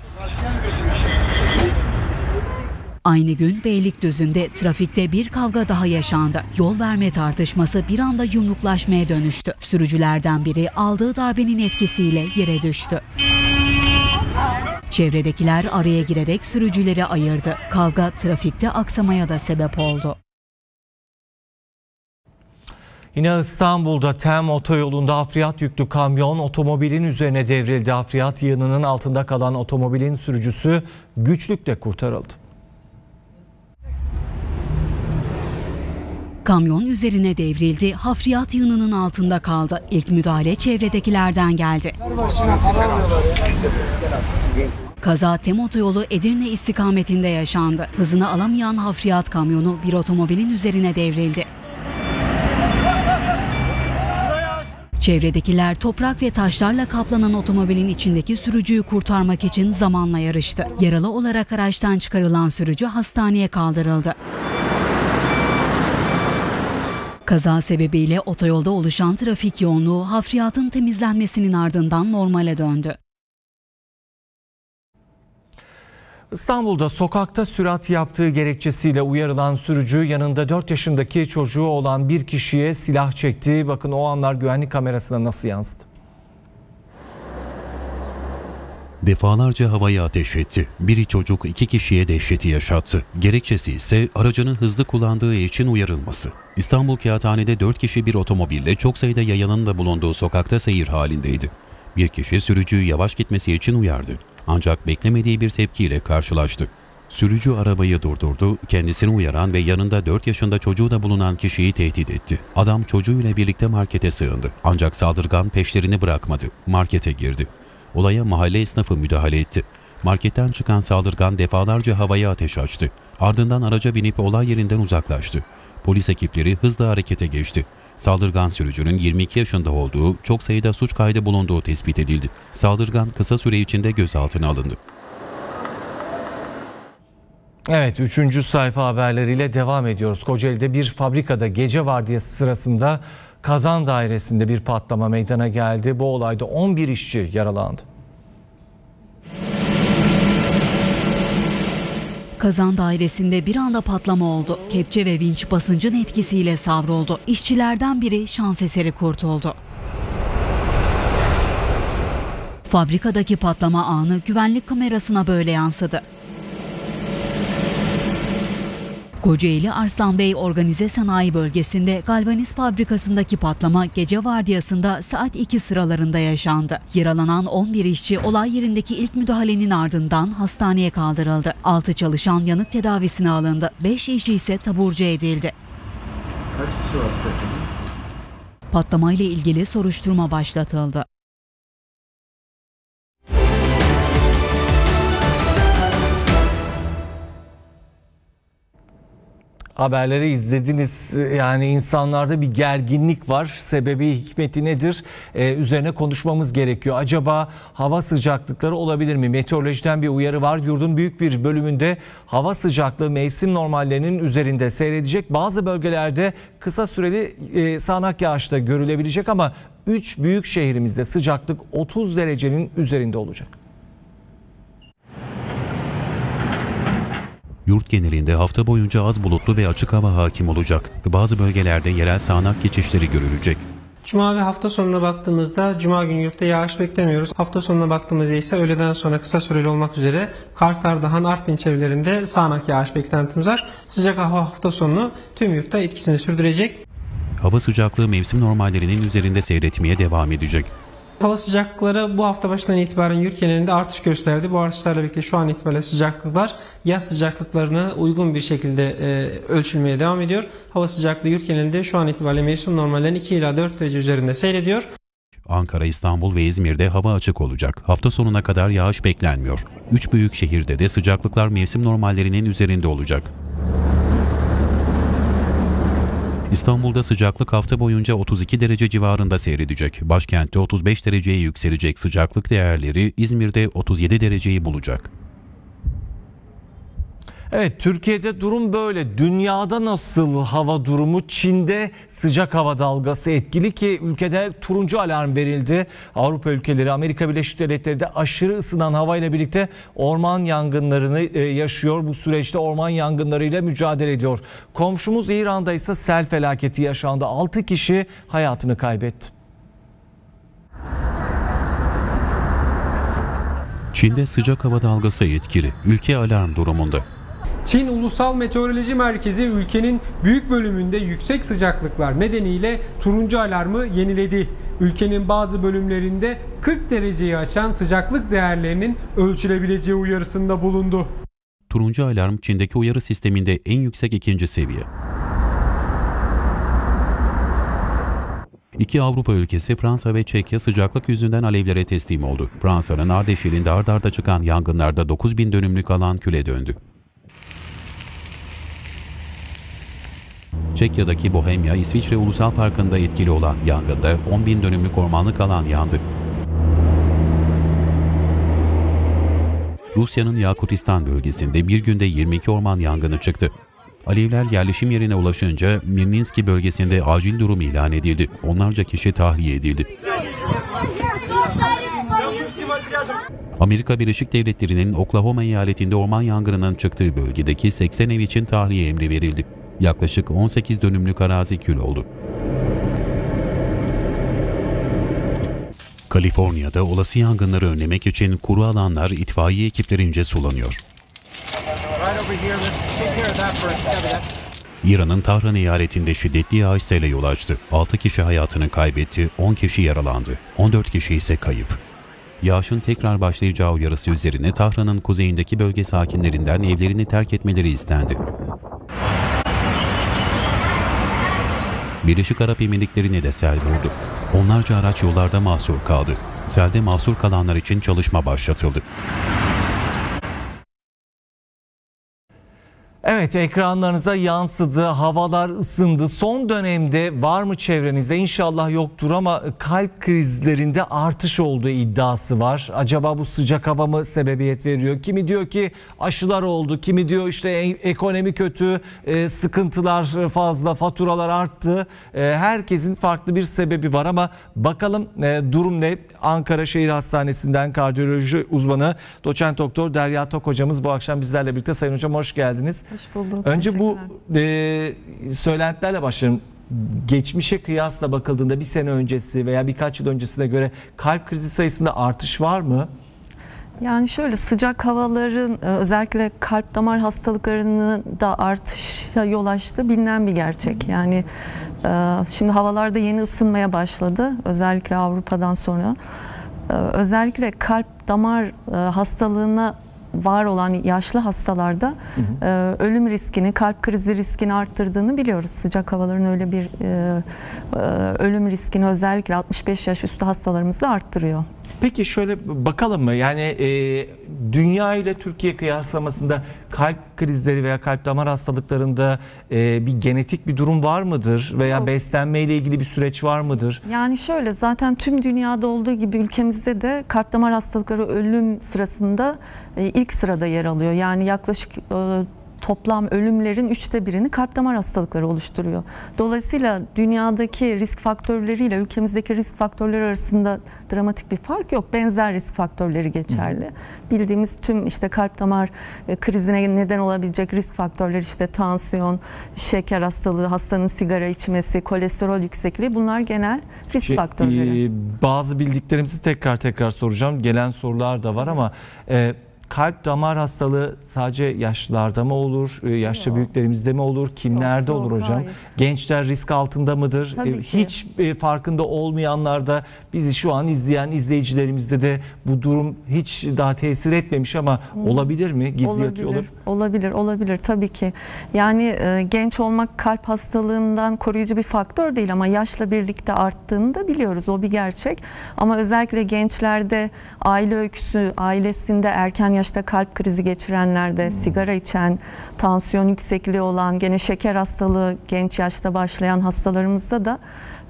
Aynı gün Beylikdüzü'nde trafikte bir kavga daha yaşandı. Yol verme tartışması bir anda yumruklaşmaya dönüştü. Sürücülerden biri aldığı darbenin etkisiyle yere düştü. Çevredekiler araya girerek sürücüleri ayırdı. Kavga trafikte aksamaya da sebep oldu. Yine İstanbul'da TEM otoyolunda hafriyat yüklü kamyon otomobilin üzerine devrildi. Hafriyat yığınının altında kalan otomobilin sürücüsü güçlükle kurtarıldı. Kamyon üzerine devrildi, hafriyat yığınının altında kaldı. İlk müdahale çevredekilerden geldi. Kaza TEM otoyolu Edirne istikametinde yaşandı. Hızını alamayan hafriyat kamyonu bir otomobilin üzerine devrildi. Çevredekiler toprak ve taşlarla kaplanan otomobilin içindeki sürücüyü kurtarmak için zamanla yarıştı. Yaralı olarak araçtan çıkarılan sürücü hastaneye kaldırıldı. Kaza sebebiyle otoyolda oluşan trafik yoğunluğu hafriyatın temizlenmesinin ardından normale döndü. İstanbul'da sokakta sürat yaptığı gerekçesiyle uyarılan sürücü yanında 4 yaşındaki çocuğu olan bir kişiye silah çekti. Bakın o anlar güvenlik kamerasına nasıl yansıdı. Defalarca havaya ateş etti. Biri çocuk 2 kişiye dehşeti yaşattı. Gerekçesi ise aracını hızlı kullandığı için uyarılması. İstanbul Kağıthane'de 4 kişi bir otomobille çok sayıda yayanın da bulunduğu sokakta seyir halindeydi. Bir kişi sürücüyü yavaş gitmesi için uyardı. Ancak beklemediği bir tepkiyle karşılaştı. Sürücü arabayı durdurdu, kendisini uyaran ve yanında 4 yaşında çocuğu da bulunan kişiyi tehdit etti. Adam çocuğuyla birlikte markete sığındı. Ancak saldırgan peşlerini bırakmadı. Markete girdi. Olaya mahalle esnafı müdahale etti. Marketten çıkan saldırgan defalarca havaya ateş açtı. Ardından araca binip olay yerinden uzaklaştı. Polis ekipleri hızla harekete geçti. Saldırgan sürücünün 22 yaşında olduğu, çok sayıda suç kaydı bulunduğu tespit edildi. Saldırgan kısa süre içinde gözaltına alındı. Evet, 3. sayfa haberleriyle devam ediyoruz. Kocaeli'de bir fabrikada gece vardiyası sırasında kazan dairesinde bir patlama meydana geldi. Bu olayda 11 işçi yaralandı. Kazan dairesinde bir anda patlama oldu. Kepçe ve vinç basıncın etkisiyle savruldu. İşçilerden biri şans eseri kurtuldu. Fabrikadaki patlama anı güvenlik kamerasına böyle yansıdı. Kocaeli Arslanbey Organize Sanayi Bölgesi'nde galvaniz fabrikasındaki patlama gece vardiyasında saat 2 sıralarında yaşandı. Yaralanan 11 işçi olay yerindeki ilk müdahalenin ardından hastaneye kaldırıldı. 6 çalışan yanık tedavisine alındı. 5 işçi ise taburcu edildi. Kaç kişi var zaten? Patlamayla ilgili soruşturma başlatıldı. Haberleri izlediniz. Yani insanlarda bir gerginlik var. Sebebi, hikmeti nedir? Üzerine konuşmamız gerekiyor. Acaba hava sıcaklıkları olabilir mi? Meteorolojiden bir uyarı var. Yurdun büyük bir bölümünde hava sıcaklığı mevsim normallerinin üzerinde seyredecek. Bazı bölgelerde kısa süreli sağanak yağış da görülebilecek ama 3 büyük şehrimizde sıcaklık 30 derecenin üzerinde olacak. Yurt genelinde hafta boyunca az bulutlu ve açık hava hakim olacak. Bazı bölgelerde yerel sağanak geçişleri görülecek. Cuma ve hafta sonuna baktığımızda Cuma günü yurtta yağış beklemiyoruz. Hafta sonuna baktığımızda ise öğleden sonra kısa süreli olmak üzere Kars, Ardahan, Artvin çevrelerinde sağanak yağış beklentimiz var. Sıcak hava hafta sonu tüm yurtta etkisini sürdürecek. Hava sıcaklığı mevsim normallerinin üzerinde seyretmeye devam edecek. Hava sıcaklıkları bu hafta başından itibaren yurt genelinde artış gösterdi. Bu artışlarla birlikte şu an itibariyle sıcaklıklar yaz sıcaklıklarına uygun bir şekilde ölçülmeye devam ediyor. Hava sıcaklığı yurt genelinde şu an itibariyle mevsim normallerinin 2 ila 4 derece üzerinde seyrediyor. Ankara, İstanbul ve İzmir'de hava açık olacak. Hafta sonuna kadar yağış beklenmiyor. 3 büyük şehirde de sıcaklıklar mevsim normallerinin üzerinde olacak. İstanbul'da sıcaklık hafta boyunca 32 derece civarında seyredecek. Başkentte 35 dereceye yükselecek sıcaklık değerleri İzmir'de 37 dereceyi bulacak. Evet, Türkiye'de durum böyle. Dünyada nasıl hava durumu? Çin'de sıcak hava dalgası etkili ki ülkede turuncu alarm verildi. Avrupa ülkeleri, Amerika Birleşik Devletleri de aşırı ısınan havayla birlikte orman yangınlarını yaşıyor. Bu süreçte orman yangınlarıyla mücadele ediyor. Komşumuz İran'da ise sel felaketi yaşandı. 6 kişi hayatını kaybetti. Çin'de sıcak hava dalgası etkili. Ülke alarm durumunda. Çin Ulusal Meteoroloji Merkezi ülkenin büyük bölümünde yüksek sıcaklıklar nedeniyle turuncu alarmı yeniledi. Ülkenin bazı bölümlerinde 40 dereceyi aşan sıcaklık değerlerinin ölçülebileceği uyarısında bulundu. Turuncu alarm Çin'deki uyarı sisteminde en yüksek 2. seviye. İki Avrupa ülkesi Fransa ve Çekya sıcaklık yüzünden alevlere teslim oldu. Fransa'nın Ardeş ilinde ard arda çıkan yangınlarda 9.000 dönümlük alan küle döndü. Çekya'daki Bohemya, İsviçre Ulusal Parkı'nda etkili olan yangında 10.000 dönümlük ormanlık alan yandı. Rusya'nın Yakutistan bölgesinde bir günde 22 orman yangını çıktı. Alevler yerleşim yerine ulaşınca Mirninski bölgesinde acil durum ilan edildi. Onlarca kişi tahliye edildi. Amerika Birleşik Devletleri'nin Oklahoma eyaletinde orman yangınının çıktığı bölgedeki 80 ev için tahliye emri verildi. Yaklaşık 18 dönümlük arazi kül oldu. Kaliforniya'da olası yangınları önlemek için kuru alanlar itfaiye ekiplerince sulanıyor. İran'ın Tahran eyaletinde şiddetli yağış sele yol açtı. 6 kişi hayatını kaybetti, 10 kişi yaralandı, 14 kişi ise kayıp. Yağışın tekrar başlayacağı uyarısı üzerine Tahran'ın kuzeyindeki bölge sakinlerinden evlerini terk etmeleri istendi. Birleşik Arap Emirlikleri'ne de sel vurdu. Onlarca araç yollarda mahsur kaldı. Selde mahsur kalanlar için çalışma başlatıldı. Evet, ekranlarınıza yansıdı, havalar ısındı. Son dönemde var mı çevrenizde, inşallah yoktur ama kalp krizlerinde artış olduğu iddiası var. Acaba bu sıcak hava mı sebebiyet veriyor? Kimi diyor ki aşılar oldu, kimi diyor işte ekonomi kötü, sıkıntılar fazla, faturalar arttı. Herkesin farklı bir sebebi var ama bakalım durum ne? Ankara Şehir Hastanesi'nden kardiyoloji uzmanı doçent doktor Derya Tok hocamız bu akşam bizlerle birlikte. Sayın hocam hoş geldiniz. Hoş bulduk. Önce bu söylentilerle başlayalım. Geçmişe kıyasla bakıldığında bir sene öncesi veya birkaç yıl öncesine göre kalp krizi sayısında artış var mı? Yani şöyle, sıcak havaların özellikle kalp damar hastalıklarının da artışa yol açtığı bilinen bir gerçek. Yani şimdi havalarda yeni ısınmaya başladı, özellikle Avrupa'dan sonra. Özellikle kalp damar hastalığına var olan yaşlı hastalarda ölüm riskini, kalp krizi riskini arttırdığını biliyoruz. Sıcak havaların öyle bir ölüm riskini özellikle 65 yaş üstü hastalarımızda arttırıyor. Peki şöyle bakalım mı? Yani dünya ile Türkiye kıyaslamasında kalp krizleri veya kalp damar hastalıklarında bir genetik bir durum var mıdır? Veya beslenme ile ilgili bir süreç var mıdır? Yani şöyle, zaten tüm dünyada olduğu gibi ülkemizde de kalp damar hastalıkları ölüm sırasında ilk sırada yer alıyor. Yani yaklaşık toplam ölümlerin 1/3'ünü kalp damar hastalıkları oluşturuyor. Dolayısıyla dünyadaki risk faktörleriyle ülkemizdeki risk faktörleri arasında dramatik bir fark yok. Benzer risk faktörleri geçerli. Bildiğimiz tüm işte kalp damar krizine neden olabilecek risk faktörleri, işte tansiyon, şeker hastalığı, hastanın sigara içmesi, kolesterol yüksekliği, bunlar genel risk faktörleri. Bazı bildiklerimizi tekrar soracağım. Gelen sorular da var ama kalp damar hastalığı sadece yaşlılarda mı olur? Yaşlı büyüklerimizde mi olur? Kimlerde olur hocam? Hayır. Gençler risk altında mıdır? Hiç farkında olmayanlarda, bizi şu an izleyen izleyicilerimizde de bu durum hiç daha tesir etmemiş ama olabilir mi? Gizli yatıyor olur. Olabilir tabii ki. Yani genç olmak kalp hastalığından koruyucu bir faktör değil ama yaşla birlikte arttığını da biliyoruz. O bir gerçek. Ama özellikle gençlerde aile öyküsü, ailesinde erken yaşta kalp krizi geçirenlerde, sigara içen, tansiyon yüksekliği olan, gene şeker hastalığı genç yaşta başlayan hastalarımızda da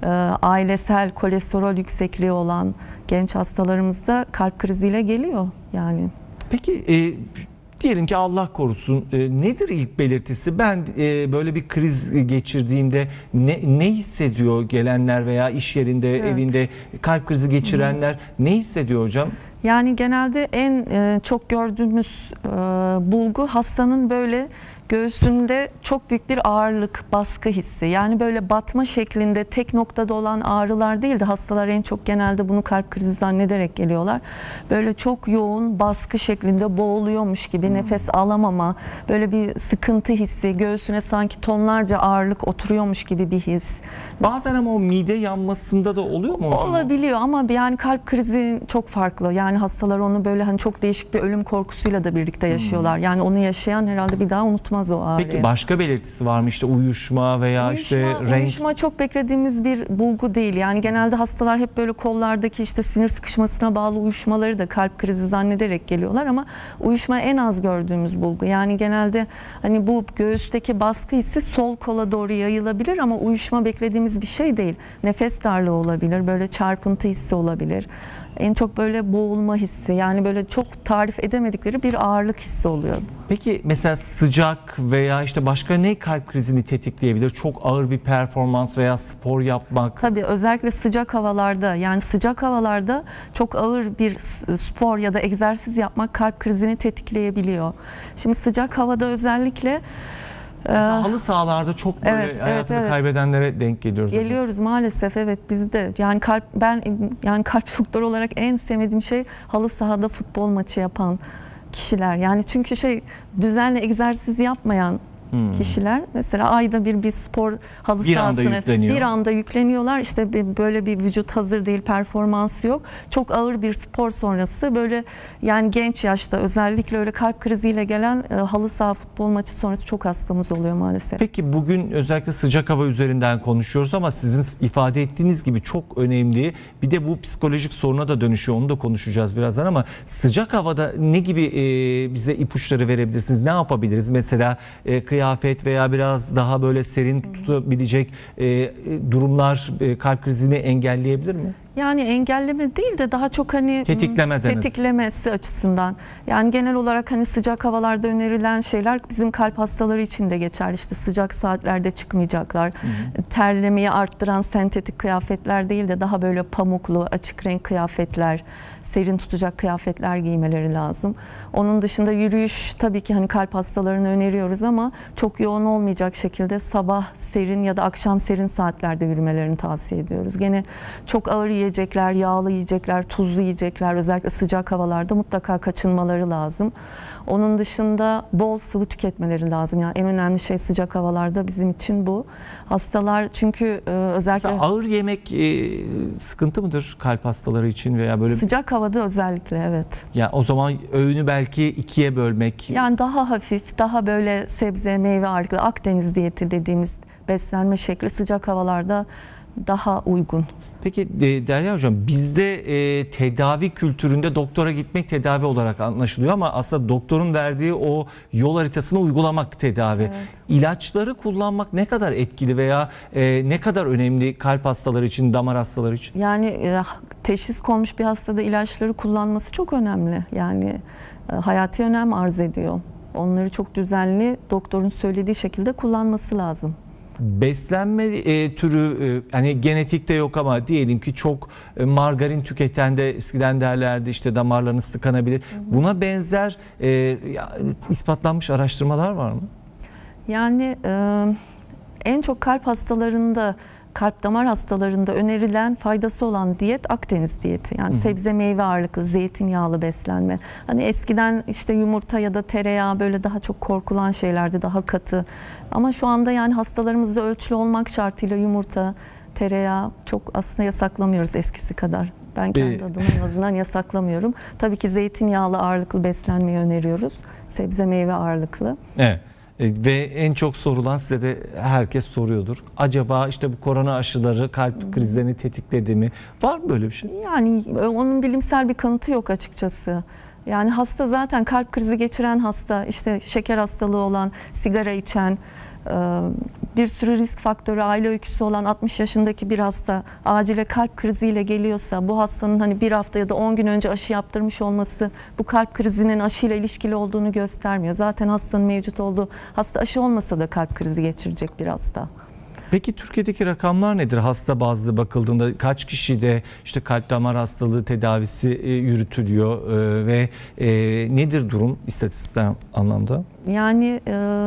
ailesel kolesterol yüksekliği olan genç hastalarımızda kalp kriziyle geliyor yani. Peki diyelim ki Allah korusun, nedir ilk belirtisi? Ben böyle bir kriz geçirdiğimde ne hissediyor gelenler veya iş yerinde, evinde kalp krizi geçirenler ne hissediyor hocam? Yani genelde en çok gördüğümüz bulgu hastanın böyle göğsünde çok büyük bir ağırlık, baskı hissi. Yani böyle batma şeklinde tek noktada olan ağrılar değil de hastalar en çok genelde bunu kalp krizi zannederek geliyorlar. Böyle çok yoğun baskı şeklinde boğuluyormuş gibi, nefes alamama, böyle bir sıkıntı hissi, göğsüne sanki tonlarca ağırlık oturuyormuş gibi bir his. Bazen ama o mide yanmasında da oluyor mu hocam? Olabiliyor ama yani kalp krizi çok farklı. Yani hastalar onu böyle hani çok değişik bir ölüm korkusuyla da birlikte yaşıyorlar. Yani onu yaşayan herhalde bir daha unutmaz o ağrıyı. Peki başka belirtisi var mı? İşte uyuşma veya renk? Uyuşma çok beklediğimiz bir bulgu değil. Yani genelde hastalar hep böyle kollardaki işte sinir sıkışmasına bağlı uyuşmaları da kalp krizi zannederek geliyorlar ama uyuşma en az gördüğümüz bulgu. Yani genelde hani bu göğüsteki baskı hissi sol kola doğru yayılabilir ama uyuşma beklediğimiz bir şey değil. Nefes darlığı olabilir, böyle çarpıntı hissi olabilir. En çok böyle boğulma hissi, yani böyle çok tarif edemedikleri bir ağırlık hissi oluyor. Peki mesela sıcak veya işte başka ne kalp krizini tetikleyebilir? Çok ağır bir performans veya spor yapmak. Tabii özellikle sıcak havalarda, yani sıcak havalarda çok ağır bir spor ya da egzersiz yapmak kalp krizini tetikleyebiliyor. Şimdi sıcak havada özellikle mesela halı sahalarda çok böyle hayatını kaybedenlere denk geliyoruz. Geliyoruz maalesef, evet, bizde. Yani kalp doktoru olarak en sevmediğim şey halı sahada futbol maçı yapan kişiler. Yani çünkü düzenli egzersiz yapmayan kişiler mesela ayda bir spor halı sahasına bir anda yükleniyorlar. İşte böyle bir vücut hazır değil, performansı yok. Çok ağır bir spor sonrası böyle, yani genç yaşta özellikle öyle kalp kriziyle gelen halı saha futbol maçı sonrası çok hastamız oluyor maalesef. Peki bugün özellikle sıcak hava üzerinden konuşuyoruz ama sizin ifade ettiğiniz gibi çok önemli. Bir de bu psikolojik soruna da dönüşüyor. Onu da konuşacağız birazdan ama sıcak havada ne gibi bize ipuçları verebilirsiniz? Ne yapabiliriz? Mesela kıyafet veya biraz daha böyle serin tutabilecek durumlar kalp krizini engelleyebilir mi? Yani engelleme değil de daha çok hani tetiklemesi açısından. Yani genel olarak hani sıcak havalarda önerilen şeyler bizim kalp hastaları için de geçerli. İşte sıcak saatlerde çıkmayacaklar. Terlemeyi arttıran sentetik kıyafetler değil de daha böyle pamuklu, açık renk kıyafetler, serin tutacak kıyafetler giymeleri lazım. Onun dışında yürüyüş tabii ki hani kalp hastalarını öneriyoruz ama çok yoğun olmayacak şekilde sabah serin ya da akşam serin saatlerde yürümelerini tavsiye ediyoruz. Gene çok ağır yiyecekler, yağlı yiyecekler, tuzlu yiyecekler özellikle sıcak havalarda mutlaka kaçınmaları lazım. Onun dışında bol sıvı tüketmeleri lazım. Yani en önemli şey sıcak havalarda bizim için bu. Hastalar çünkü özellikle... Mesela ağır yemek sıkıntı mıdır kalp hastaları için veya böyle... Sıcak havada özellikle, evet. Yani o zaman öğünü belki ikiye bölmek... Yani daha hafif, daha böyle sebze, meyve ağırlıklı Akdeniz diyeti dediğimiz beslenme şekli sıcak havalarda daha uygun. Peki Derya Hocam, bizde tedavi kültüründe doktora gitmek tedavi olarak anlaşılıyor ama aslında doktorun verdiği o yol haritasını uygulamak tedavi. Evet. İlaçları kullanmak ne kadar etkili veya ne kadar önemli kalp hastaları için, damar hastaları için? Yani teşhis konmuş bir hastada ilaçları kullanması çok önemli. Yani hayati önem arz ediyor. Onları çok düzenli doktorun söylediği şekilde kullanması lazım. Beslenme türü hani genetikte yok ama diyelim ki çok margarin tüketen de eskiden derlerdi işte damarlarınız tıkanabilir. Buna benzer ispatlanmış araştırmalar var mı? Yani en çok kalp hastalarında, kalp damar hastalarında önerilen faydası olan diyet Akdeniz diyeti. Yani sebze meyve ağırlıklı, zeytinyağlı beslenme. Hani eskiden işte yumurta ya da tereyağı böyle daha çok korkulan şeylerdi, daha katı. Ama şu anda yani hastalarımızda ölçülü olmak şartıyla yumurta, tereyağı çok aslında yasaklamıyoruz eskisi kadar. Ben kendi adıma en azından yasaklamıyorum. Tabii ki zeytinyağlı ağırlıklı beslenmeyi öneriyoruz. Sebze meyve ağırlıklı. Evet. Ve en çok sorulan, size de herkes soruyordur. Acaba işte bu korona aşıları kalp krizlerini tetikledi mi? Var mı böyle bir şey? Yani onun bilimsel bir kanıtı yok açıkçası. Yani hasta zaten kalp krizi geçiren hasta, işte şeker hastalığı olan, sigara içen, bir sürü risk faktörü, aile öyküsü olan 60 yaşındaki bir hasta acile kalp kriziyle geliyorsa bu hastanın hani bir hafta ya da 10 gün önce aşı yaptırmış olması bu kalp krizinin aşıyla ilişkili olduğunu göstermiyor. Zaten hastanın mevcut olduğu, hasta aşı olmasa da kalp krizi geçirecek bir hasta. Peki Türkiye'deki rakamlar nedir? Hasta bazlı bakıldığında kaç kişide işte kalp damar hastalığı tedavisi yürütülüyor ve nedir durum istatistik anlamda? Yani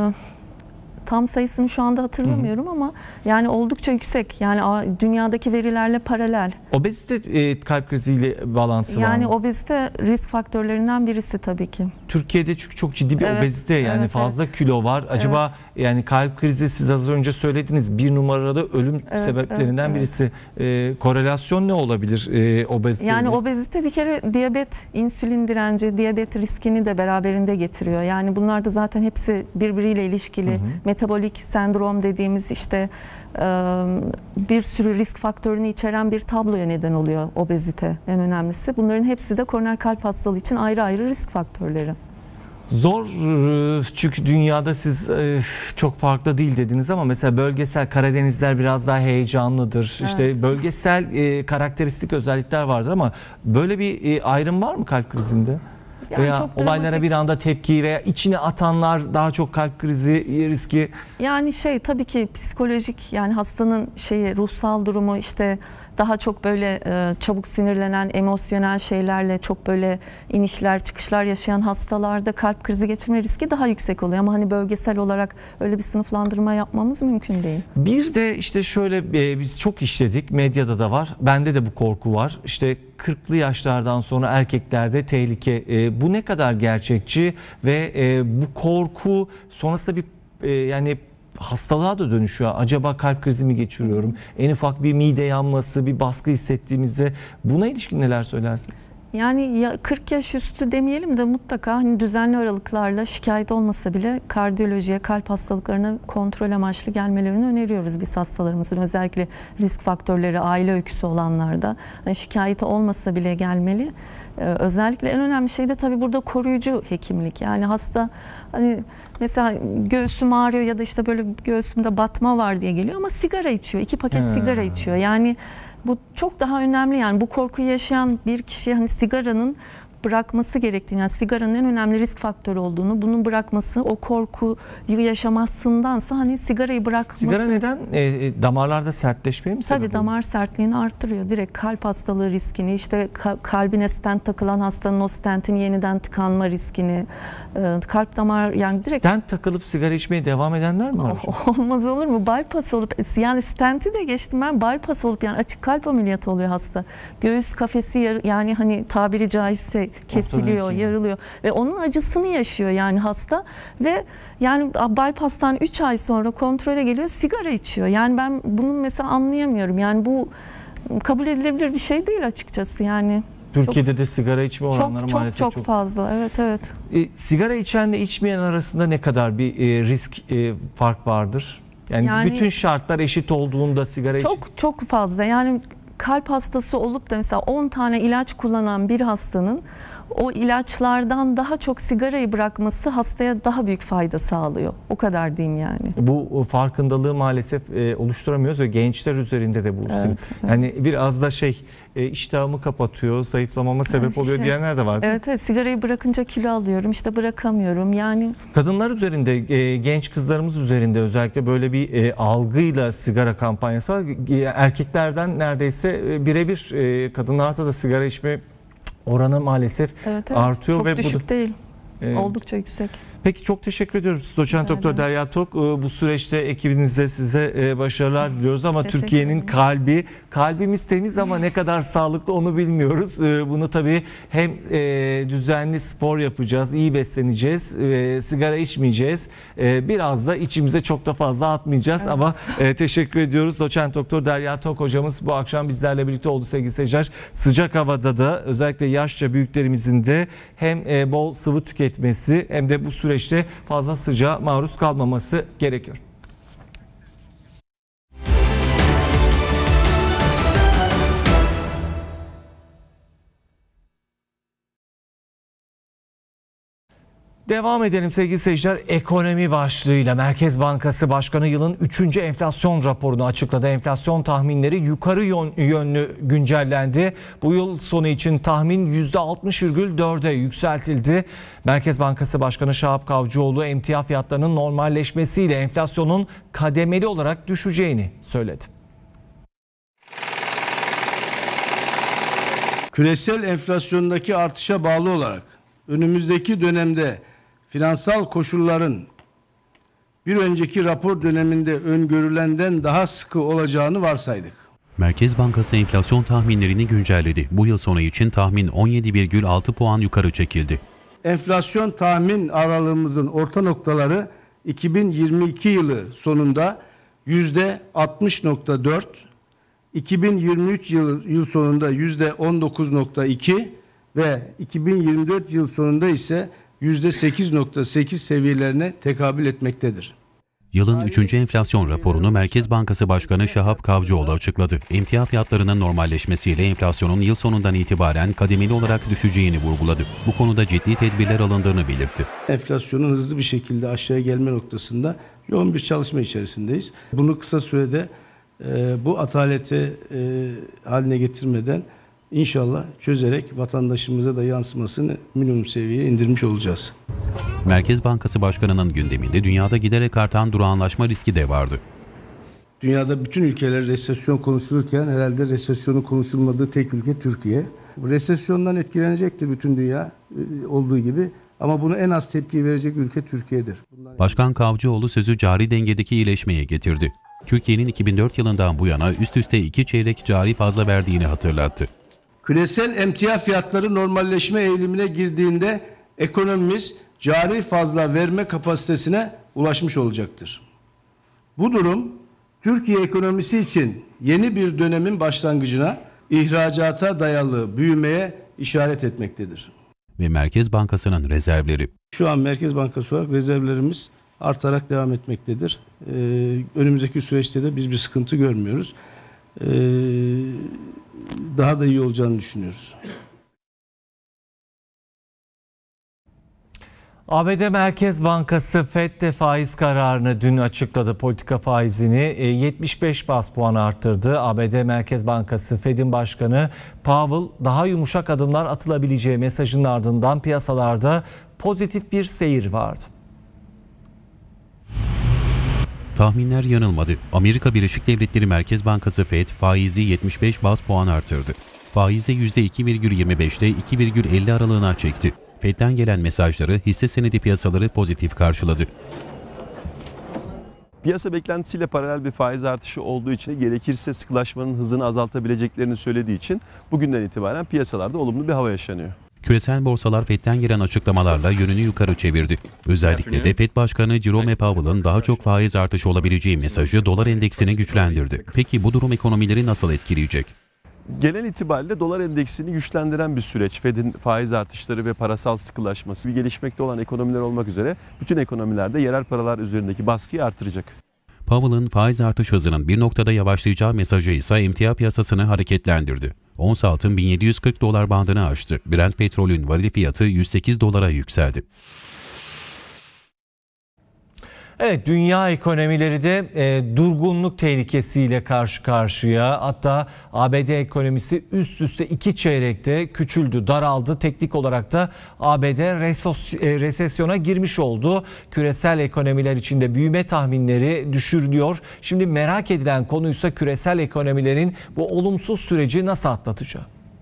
tam sayısını şu anda hatırlamıyorum ama yani oldukça yüksek. Yani dünyadaki verilerle paralel. Obezite kalp kriziyle bağlantısı var mı? Yani obezite risk faktörlerinden birisi tabii ki. Türkiye'de çünkü çok ciddi bir obezite, yani fazla kilo var. Acaba yani kalp krizi, siz az önce söylediniz, bir numaralı ölüm sebeplerinden birisi. Korelasyon ne olabilir obezite? Yani obezite bir kere diyabet, insülin direnci, diyabet riskini de beraberinde getiriyor. Yani bunlar da zaten hepsi birbiriyle ilişkili. Metabolik sendrom dediğimiz işte bir sürü risk faktörünü içeren bir tabloya neden oluyor obezite, en önemlisi. Bunların hepsi de koroner kalp hastalığı için ayrı ayrı risk faktörleri. Zor çünkü dünyada siz çok farklı değil dediniz ama mesela bölgesel, Karadenizler biraz daha heyecanlıdır. Evet. İşte bölgesel karakteristik özellikler vardır ama böyle bir ayrım var mı kalp krizinde? Yani veya olaylara bir anda tepki veya içine atanlar daha çok kalp krizi riski? Yani tabii ki psikolojik, yani hastanın ruhsal durumu, işte daha çok böyle çabuk sinirlenen, emosyonel şeylerle çok böyle inişler çıkışlar yaşayan hastalarda kalp krizi geçirme riski daha yüksek oluyor. Ama hani bölgesel olarak öyle bir sınıflandırma yapmamız mümkün değil. Bir de işte şöyle biz çok işledik, medyada da var, bende de bu korku var. İşte 40'lı yaşlardan sonra erkeklerde tehlike. Bu ne kadar gerçekçi ve bu korku sonrasında bir yani hastalığa da dönüşüyor. Acaba kalp krizi mi geçiriyorum? En ufak bir mide yanması, bir baskı hissettiğimizde buna ilişkin neler söylersiniz? Yani 40 yaş üstü demeyelim de mutlaka hani düzenli aralıklarla, şikayet olmasa bile kardiyolojiye, kalp hastalıklarına kontrol amaçlı gelmelerini öneriyoruz biz hastalarımızın. Özellikle risk faktörleri, aile öyküsü olanlarda hani şikayeti olmasa bile gelmeli. Özellikle en önemli şey de tabii burada koruyucu hekimlik. Yani hasta hani mesela göğsüm ağrıyor ya da işte böyle göğsümde batma var diye geliyor ama sigara içiyor. 2 paket sigara içiyor. Yani bu çok daha önemli. Yani bu korkuyu yaşayan bir kişiye hani sigaranın bırakması gerektiğini, yani sigaranın en önemli risk faktörü olduğunu, bunun bırakması, o korkuyu yaşamasındansa hani sigarayı bırakması. Sigara neden? Damarlarda sertleşmeye mi sebep oluyor? Tabii damar sertliğini artırıyor. Direkt kalp hastalığı riskini, işte kalbine stent takılan hastanın o stentin yeniden tıkanma riskini, kalp damar, yani direkt. Stent takılıp sigara içmeye devam edenler mi var? Olmaz olur mu? Bypass olup, yani stenti de geçtim ben, bypass olup yani açık kalp ameliyatı oluyor hasta. Göğüs kafesi yani hani tabiri caizse kesiliyor, yarılıyor ve onun acısını yaşıyor yani hasta ve yani bypass'tan 3 ay sonra kontrole geliyor, sigara içiyor. Yani ben bunun mesela anlayamıyorum. Yani bu kabul edilebilir bir şey değil açıkçası yani. Türkiye'de de sigara içme oranları maalesef çok fazla. Evet. Sigara içenle içmeyen arasında ne kadar bir risk fark vardır? Yani bütün şartlar eşit olduğunda sigara çok fazla. Yani kalp hastası olup da mesela 10 tane ilaç kullanan bir hastanın o ilaçlardan daha çok sigarayı bırakması hastaya daha büyük fayda sağlıyor. O kadar diyeyim yani. Bu farkındalığı maalesef oluşturamıyoruz ve gençler üzerinde de bu. Evet. Yani biraz da iştahımı kapatıyor, zayıflamama sebep oluyor diyenler de var. Evet, sigarayı bırakınca kilo alıyorum, işte bırakamıyorum yani. Kadınlar üzerinde, genç kızlarımız üzerinde özellikle böyle bir algıyla sigara kampanyası var. Erkeklerden neredeyse birebir kadınlarda da sigara içme oranı maalesef artıyor. Çok ve düşük değil, oldukça yüksek. Peki çok teşekkür ediyoruz. Doçent Doktor Derya Tok, bu süreçte ekibinizde size başarılar diliyoruz ama Türkiye'nin kalbimiz temiz ama ne kadar sağlıklı onu bilmiyoruz. Bunu tabii hem düzenli spor yapacağız, iyi besleneceğiz, sigara içmeyeceğiz. Biraz da içimize çok da fazla atmayacağız ama teşekkür ediyoruz. Doçent Doktor Derya Tok hocamız bu akşam bizlerle birlikte oldu sevgili seyirciler. Sıcak havada da özellikle yaşça büyüklerimizin de hem bol sıvı tüketmesi hem de bu süreçte fazla sıcağa maruz kalmaması gerekiyor. Devam edelim sevgili seyirciler. Ekonomi başlığıyla Merkez Bankası Başkanı yılın 3. enflasyon raporunu açıkladı. Enflasyon tahminleri yukarı yönlü güncellendi. Bu yıl sonu için tahmin %60,4'e yükseltildi. Merkez Bankası Başkanı Şahap Kavcıoğlu emtia fiyatlarının normalleşmesiyle enflasyonun kademeli olarak düşeceğini söyledi. Küresel enflasyondaki artışa bağlı olarak önümüzdeki dönemde finansal koşulların bir önceki rapor döneminde öngörülenden daha sıkı olacağını varsaydık. Merkez Bankası enflasyon tahminlerini güncelledi. Bu yıl sonu için tahmin 17,6 puan yukarı çekildi. Enflasyon tahmin aralığımızın orta noktaları 2022 yılı sonunda %60,4, 2023 yıl sonunda %19,2 ve 2024 yıl sonunda ise %8,8 seviyelerine tekabül etmektedir. Yılın 3. enflasyon raporunu Merkez Bankası Başkanı Şahap Kavcıoğlu açıkladı. Emtia fiyatlarının normalleşmesiyle enflasyonun yıl sonundan itibaren kademeli olarak düşeceğini vurguladı. Bu konuda ciddi tedbirler alındığını belirtti. Enflasyonun hızlı bir şekilde aşağıya gelme noktasında yoğun bir çalışma içerisindeyiz. Bunu kısa sürede bu ataleti haline getirmeden İnşallah çözerek vatandaşımıza da yansımasını minimum seviyeye indirmiş olacağız. Merkez Bankası Başkanı'nın gündeminde dünyada giderek artan durağanlaşma riski de vardı. Dünyada bütün ülkeler resesyon konuşulurken herhalde resesyonun konuşulmadığı tek ülke Türkiye. Resesyondan etkilenecektir bütün dünya olduğu gibi ama bunu en az tepki verecek ülke Türkiye'dir. Başkan Kavcıoğlu sözü cari dengedeki iyileşmeye getirdi. Türkiye'nin 2004 yılından bu yana üst üste 2 çeyrek cari fazla verdiğini hatırlattı. Küresel emtia fiyatları normalleşme eğilimine girdiğinde ekonomimiz cari fazla verme kapasitesine ulaşmış olacaktır. Bu durum Türkiye ekonomisi için yeni bir dönemin başlangıcına, ihracata dayalı büyümeye işaret etmektedir. Ve Merkez Bankası'nın rezervleri. Şu an Merkez Bankası olarak rezervlerimiz artarak devam etmektedir. Önümüzdeki süreçte de biz bir sıkıntı görmüyoruz. Daha da iyi olacağını düşünüyoruz. ABD Merkez Bankası FED de faiz kararını dün açıkladı. Politika faizini 75 bas puan arttırdı. ABD Merkez Bankası FED'in başkanı Powell daha yumuşak adımlar atılabileceği mesajının ardından piyasalarda pozitif bir seyir vardı. Tahminler yanılmadı. Amerika Birleşik Devletleri Merkez Bankası FED faizi 75 baz puan artırdı. Faizi %2,25'te 2,50 aralığına çekti. FED'den gelen mesajları hisse senedi piyasaları pozitif karşıladı. Piyasa beklentisiyle paralel bir faiz artışı olduğu için gerekirse sıkılaşmanın hızını azaltabileceklerini söylediği için bugünden itibaren piyasalarda olumlu bir hava yaşanıyor. Küresel borsalar FED'den gelen açıklamalarla yönünü yukarı çevirdi. Özellikle de FED Başkanı Jerome Powell'ın daha çok faiz artışı olabileceği mesajı dolar endeksini güçlendirdi. Peki bu durum ekonomileri nasıl etkileyecek? Genel itibariyle dolar endeksini güçlendiren bir süreç. FED'in faiz artışları ve parasal sıkılaşması gelişmekte olan ekonomiler olmak üzere bütün ekonomilerde yerel paralar üzerindeki baskıyı artıracak. Powell'ın faiz artış hızının bir noktada yavaşlayacağı mesajı ise emtia piyasasını hareketlendirdi. Ons altın 1740 dolar bandını aştı. Brent petrolün varil fiyatı 108 dolara yükseldi. Evet, dünya ekonomileri de durgunluk tehlikesiyle karşı karşıya. Hatta ABD ekonomisi üst üste 2 çeyrekte küçüldü, daraldı. Teknik olarak da ABD resesyona girmiş oldu. Küresel ekonomiler içinde büyüme tahminleri düşürülüyor. Şimdi merak edilen konuysa küresel ekonomilerin bu olumsuz süreci nasıl atlatacağı.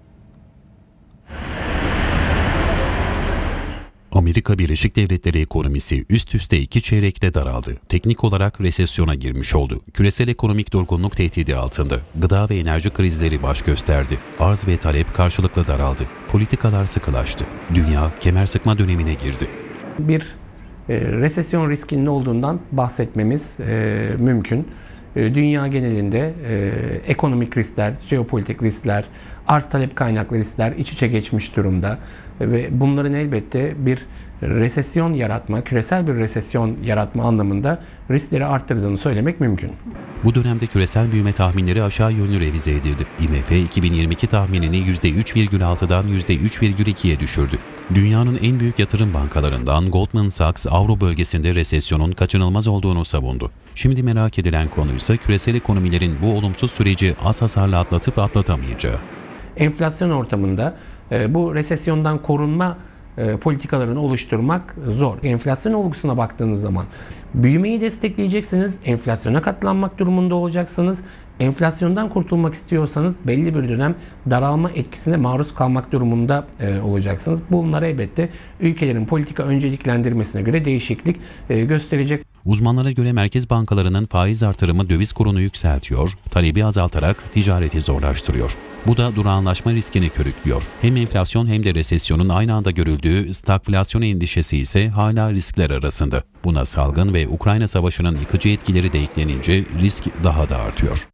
Amerika Birleşik Devletleri ekonomisi üst üste 2 çeyrekte daraldı. Teknik olarak resesyona girmiş oldu. Küresel ekonomik durgunluk tehdidi altında. Gıda ve enerji krizleri baş gösterdi. Arz ve talep karşılıklı daraldı. Politikalar sıkılaştı. Dünya kemer sıkma dönemine girdi. Bir resesyon riskinin olduğundan bahsetmemiz mümkün. Dünya genelinde ekonomik riskler, jeopolitik riskler, arz talep kaynaklı riskler iç içe geçmiş durumda. Ve bunların elbette bir resesyon yaratma, küresel bir resesyon yaratma anlamında riskleri arttırdığını söylemek mümkün. Bu dönemde küresel büyüme tahminleri aşağı yönlü revize edildi. IMF 2022 tahminini %3,6'dan %3,2'ye düşürdü. Dünyanın en büyük yatırım bankalarından Goldman Sachs, Avro bölgesinde resesyonun kaçınılmaz olduğunu savundu. Şimdi merak edilen konuysa küresel ekonomilerin bu olumsuz süreci az hasarla atlatıp atlatamayacağı. Enflasyon ortamında bu resesyondan korunma politikalarını oluşturmak zor. Enflasyon olgusuna baktığınız zaman büyümeyi destekleyeceksiniz, enflasyona katlanmak durumunda olacaksınız. Enflasyondan kurtulmak istiyorsanız belli bir dönem daralma etkisine maruz kalmak durumunda olacaksınız. Bunlar elbette ülkelerin politika önceliklendirmesine göre değişiklik gösterecek. Uzmanlara göre merkez bankalarının faiz artırımı döviz kurunu yükseltiyor, talebi azaltarak ticareti zorlaştırıyor. Bu da durağanlaşma riskini körüklüyor. Hem enflasyon hem de resesyonun aynı anda görüldüğü stagflasyon endişesi ise hala riskler arasında. Buna salgın ve Ukrayna Savaşı'nın yıkıcı etkileri de eklenince risk daha da artıyor.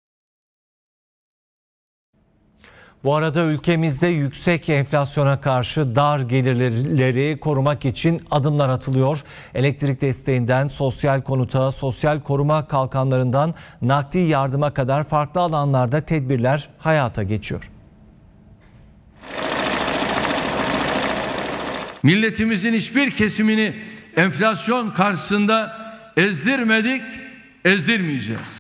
Bu arada ülkemizde yüksek enflasyona karşı dar gelirleri korumak için adımlar atılıyor. Elektrik desteğinden sosyal konuta, sosyal koruma kalkanlarından nakdi yardıma kadar farklı alanlarda tedbirler hayata geçiyor. Milletimizin hiçbir kesimini enflasyon karşısında ezdirmedik, ezdirmeyeceğiz.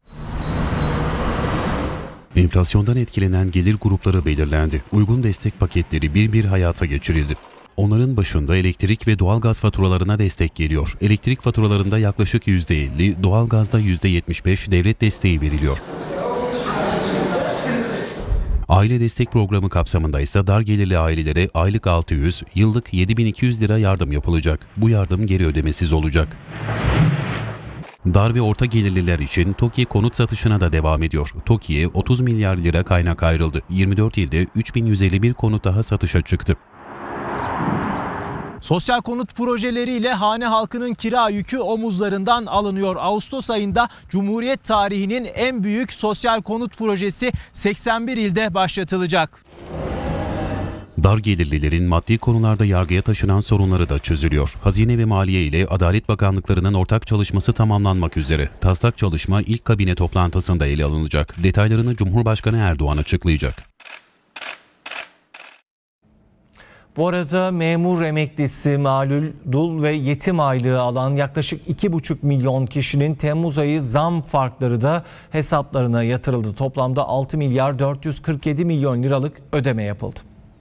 Enflasyondan etkilenen gelir grupları belirlendi. Uygun destek paketleri bir hayata geçirildi. Onların başında elektrik ve doğalgaz faturalarına destek geliyor. Elektrik faturalarında yaklaşık %50, doğalgazda %75 devlet desteği veriliyor. Aile destek programı kapsamında ise dar gelirli ailelere aylık 600, yıllık 7.200 lira yardım yapılacak. Bu yardım geri ödemesiz olacak. Dar ve orta gelirliler için TOKİ konut satışına da devam ediyor. TOKİ'ye 30 milyar lira kaynak ayrıldı. 24 ilde 3151 konut daha satışa çıktı. Sosyal konut projeleriyle hane halkının kira yükü omuzlarından alınıyor. Ağustos ayında Cumhuriyet tarihinin en büyük sosyal konut projesi 81 ilde başlatılacak. Dar gelirlilerin maddi konularda yargıya taşınan sorunları da çözülüyor. Hazine ve Maliye ile Adalet Bakanlıklarının ortak çalışması tamamlanmak üzere. Taslak çalışma ilk kabine toplantısında ele alınacak. Detaylarını Cumhurbaşkanı Erdoğan açıklayacak. Bu arada memur emeklisi, malul, dul ve yetim aylığı alan yaklaşık 2,5 milyon kişinin Temmuz ayı zam farkları da hesaplarına yatırıldı. Toplamda 6 milyar 447 milyon liralık ödeme yapıldı.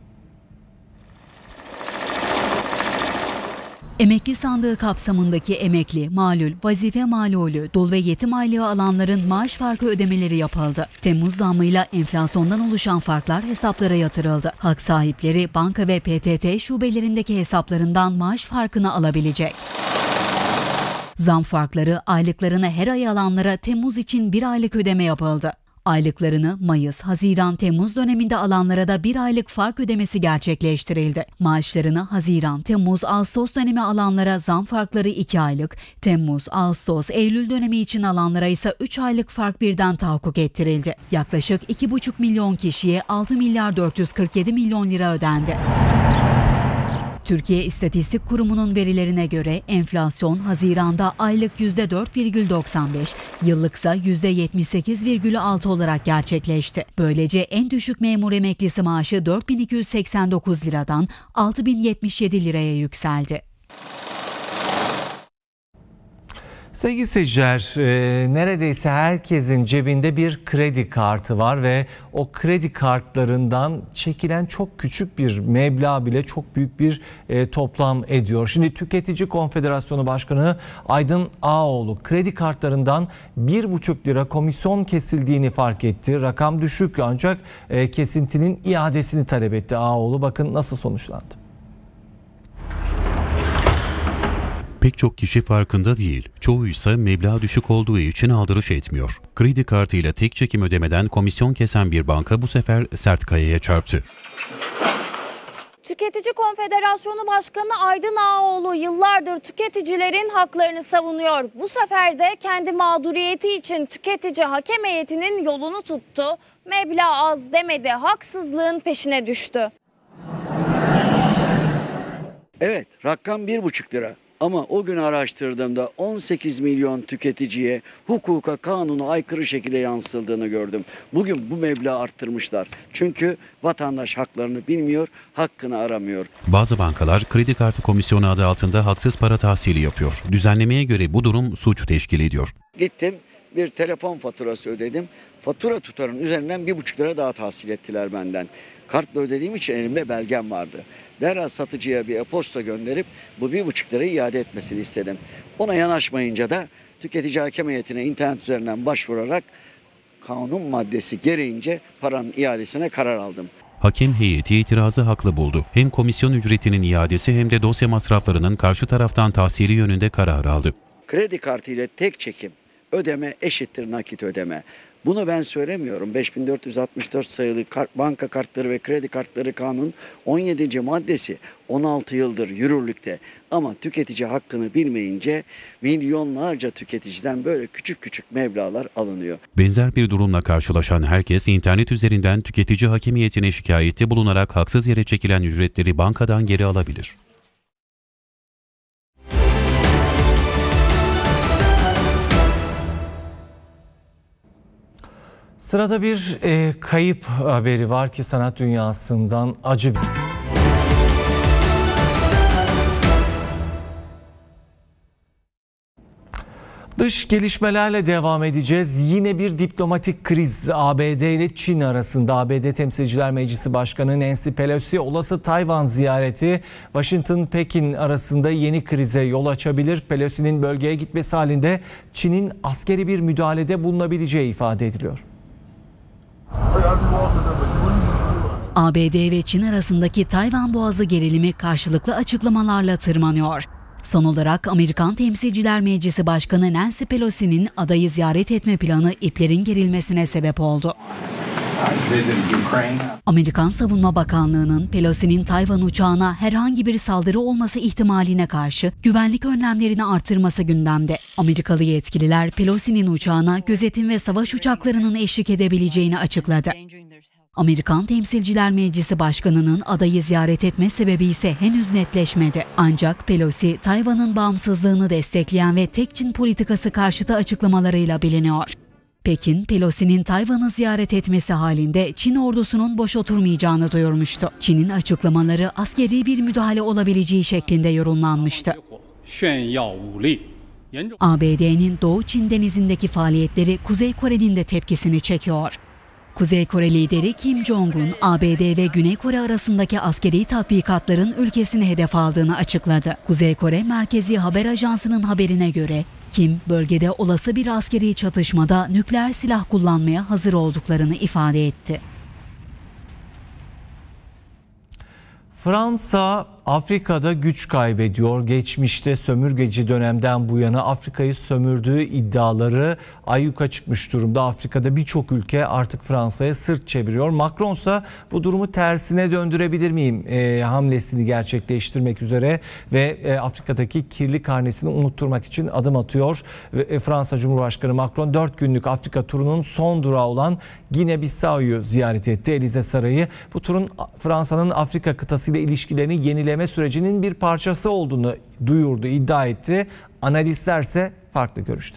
Emekli sandığı kapsamındaki emekli, malul, vazife malulü, dul ve yetim aylığı alanların maaş farkı ödemeleri yapıldı. Temmuz zammıyla enflasyondan oluşan farklar hesaplara yatırıldı. Hak sahipleri banka ve PTT şubelerindeki hesaplarından maaş farkını alabilecek. Zam farkları aylıklarını her ay alanlara Temmuz için bir aylık ödeme yapıldı. Aylıklarını Mayıs, Haziran, Temmuz döneminde alanlara da bir aylık fark ödemesi gerçekleştirildi. Maaşlarını Haziran, Temmuz, Ağustos dönemi alanlara zam farkları 2 aylık, Temmuz, Ağustos, Eylül dönemi için alanlara ise 3 aylık fark birden tahakkuk ettirildi. Yaklaşık 2,5 milyon kişiye 6 milyar 447 milyon lira ödendi. Türkiye İstatistik Kurumu'nun verilerine göre enflasyon Haziran'da aylık %4,95, yıllıksa %78,6 olarak gerçekleşti. Böylece en düşük memur emeklisi maaşı 4.289 liradan 6.077 liraya yükseldi. Sevgili seyirciler, neredeyse herkesin cebinde bir kredi kartı var ve o kredi kartlarından çekilen çok küçük bir meblağ bile çok büyük bir toplam ediyor. Şimdi Tüketici Konfederasyonu Başkanı Aydın Ağaoğlu kredi kartlarından 1,5 lira komisyon kesildiğini fark etti. Rakam düşük ancak kesintinin iadesini talep etti Ağaoğlu. Bakın nasıl sonuçlandı. Pek çok kişi farkında değil. Çoğu ise meblağ düşük olduğu için aldırış etmiyor. Kredi kartıyla tek çekim ödemeden komisyon kesen bir banka bu sefer sert kayaya çarptı. Tüketici Konfederasyonu Başkanı Aydın Ağaoğlu yıllardır tüketicilerin haklarını savunuyor. Bu sefer de kendi mağduriyeti için tüketici hakem heyetinin yolunu tuttu. Meblağ az demedi, haksızlığın peşine düştü. Evet, rakam 1,5 lira. Ama o gün araştırdığımda 18 milyon tüketiciye hukuka, kanuna aykırı şekilde yansıtıldığını gördüm. Bugün bu meblağı arttırmışlar. Çünkü vatandaş haklarını bilmiyor, hakkını aramıyor. Bazı bankalar kredi kartı komisyonu adı altında haksız para tahsili yapıyor. Düzenlemeye göre bu durum suç teşkil ediyor. Gittim, bir telefon faturası ödedim. Fatura tutarın üzerinden 1,5 lira daha tahsil ettiler benden. Kartla ödediğim için elimde belgem vardı. Derhal satıcıya bir e-posta gönderip bu 1,5 lirayı iade etmesini istedim. Ona yanaşmayınca da tüketici hakem heyetine internet üzerinden başvurarak kanun maddesi gereğince paranın iadesine karar aldım. Hakem heyeti itirazı haklı buldu. Hem komisyon ücretinin iadesi hem de dosya masraflarının karşı taraftan tahsili yönünde karar aldı. Kredi kartı ile tek çekim ödeme eşittir nakit ödeme. Bunu ben söylemiyorum. 5464 sayılı banka kartları ve kredi kartları kanun 17. maddesi 16 yıldır yürürlükte. Ama tüketici hakkını bilmeyince milyonlarca tüketiciden böyle küçük küçük meblağlar alınıyor. Benzer bir durumla karşılaşan herkes internet üzerinden tüketici hakem heyetine şikayette bulunarak haksız yere çekilen ücretleri bankadan geri alabilir. Sırada bir kayıp haberi var ki sanat dünyasından acı bir... Dış gelişmelerle devam edeceğiz. Yine bir diplomatik kriz ABD ile Çin arasında. ABD Temsilciler Meclisi Başkanı Nancy Pelosi olası Tayvan ziyareti Washington-Pekin arasında yeni krize yol açabilir. Pelosi'nin bölgeye gitmesi halinde Çin'in askeri bir müdahalede bulunabileceği ifade ediliyor. ABD ve Çin arasındaki Tayvan Boğazı gerilimi karşılıklı açıklamalarla tırmanıyor. Son olarak Amerikan Temsilciler Meclisi Başkanı Nancy Pelosi'nin adayı ziyaret etme planı iplerin gerilmesine sebep oldu. Amerikan Savunma Bakanlığı'nın Pelosi'nin Tayvan uçağına herhangi bir saldırı olması ihtimaline karşı güvenlik önlemlerini artırması gündemde. Amerikalı yetkililer Pelosi'nin uçağına gözetim ve savaş uçaklarının eşlik edebileceğini açıkladı. Amerikan Temsilciler Meclisi Başkanı'nın adayı ziyaret etme sebebi ise henüz netleşmedi. Ancak Pelosi, Tayvan'ın bağımsızlığını destekleyen ve tek Çin politikası karşıtı açıklamalarıyla biliniyor. Pekin, Pelosi'nin Tayvan'ı ziyaret etmesi halinde Çin ordusunun boş oturmayacağını duyurmuştu. Çin'in açıklamaları askeri bir müdahale olabileceği şeklinde yorumlanmıştı. ABD'nin Doğu Çin Denizi'ndeki faaliyetleri Kuzey Kore'nin de tepkisini çekiyor. Kuzey Kore lideri Kim Jong-un, ABD ve Güney Kore arasındaki askeri tatbikatların ülkesini hedef aldığını açıkladı. Kuzey Kore Merkezi Haber Ajansı'nın haberine göre Kim, bölgede olası bir askeri çatışmada nükleer silah kullanmaya hazır olduklarını ifade etti. Fransa Afrika'da güç kaybediyor. Geçmişte sömürgeci dönemden bu yana Afrika'yı sömürdüğü iddiaları ayyuka çıkmış durumda. Afrika'da birçok ülke artık Fransa'ya sırt çeviriyor. Macron ise bu durumu tersine döndürebilir miyim hamlesini gerçekleştirmek üzere ve Afrika'daki kirli karnesini unutturmak için adım atıyor. Fransa Cumhurbaşkanı Macron 4 günlük Afrika turunun son durağı olan Gine-Bissau'yu ziyaret etti. Elize Sarayı bu turun Fransa'nın Afrika kıtasıyla ilişkilerini yenile yenileme sürecinin bir parçası olduğunu duyurdu, iddia etti. Analistlerse farklı görüşte.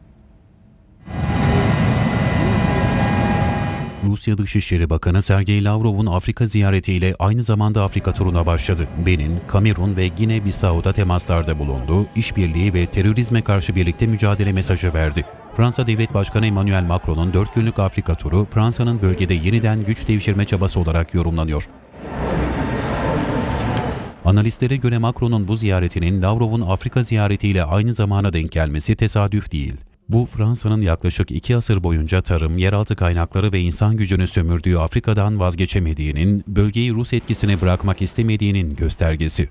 Rusya Dışişleri Bakanı Sergey Lavrov'un Afrika ziyaretiyle aynı zamanda Afrika turuna başladı. Benin, Kamerun ve Gine-Bissau'da temaslarda bulundu, işbirliği ve terörizme karşı birlikte mücadele mesajı verdi. Fransa Devlet Başkanı Emmanuel Macron'un 4 günlük Afrika turu, Fransa'nın bölgede yeniden güç devşirme çabası olarak yorumlanıyor. Analistlere göre Macron'un bu ziyaretinin Lavrov'un Afrika ziyaretiyle aynı zamana denk gelmesi tesadüf değil. Bu, Fransa'nın yaklaşık 2 asır boyunca tarım, yeraltı kaynakları ve insan gücünü sömürdüğü Afrika'dan vazgeçemediğinin, bölgeyi Rus etkisine bırakmak istemediğinin göstergesi.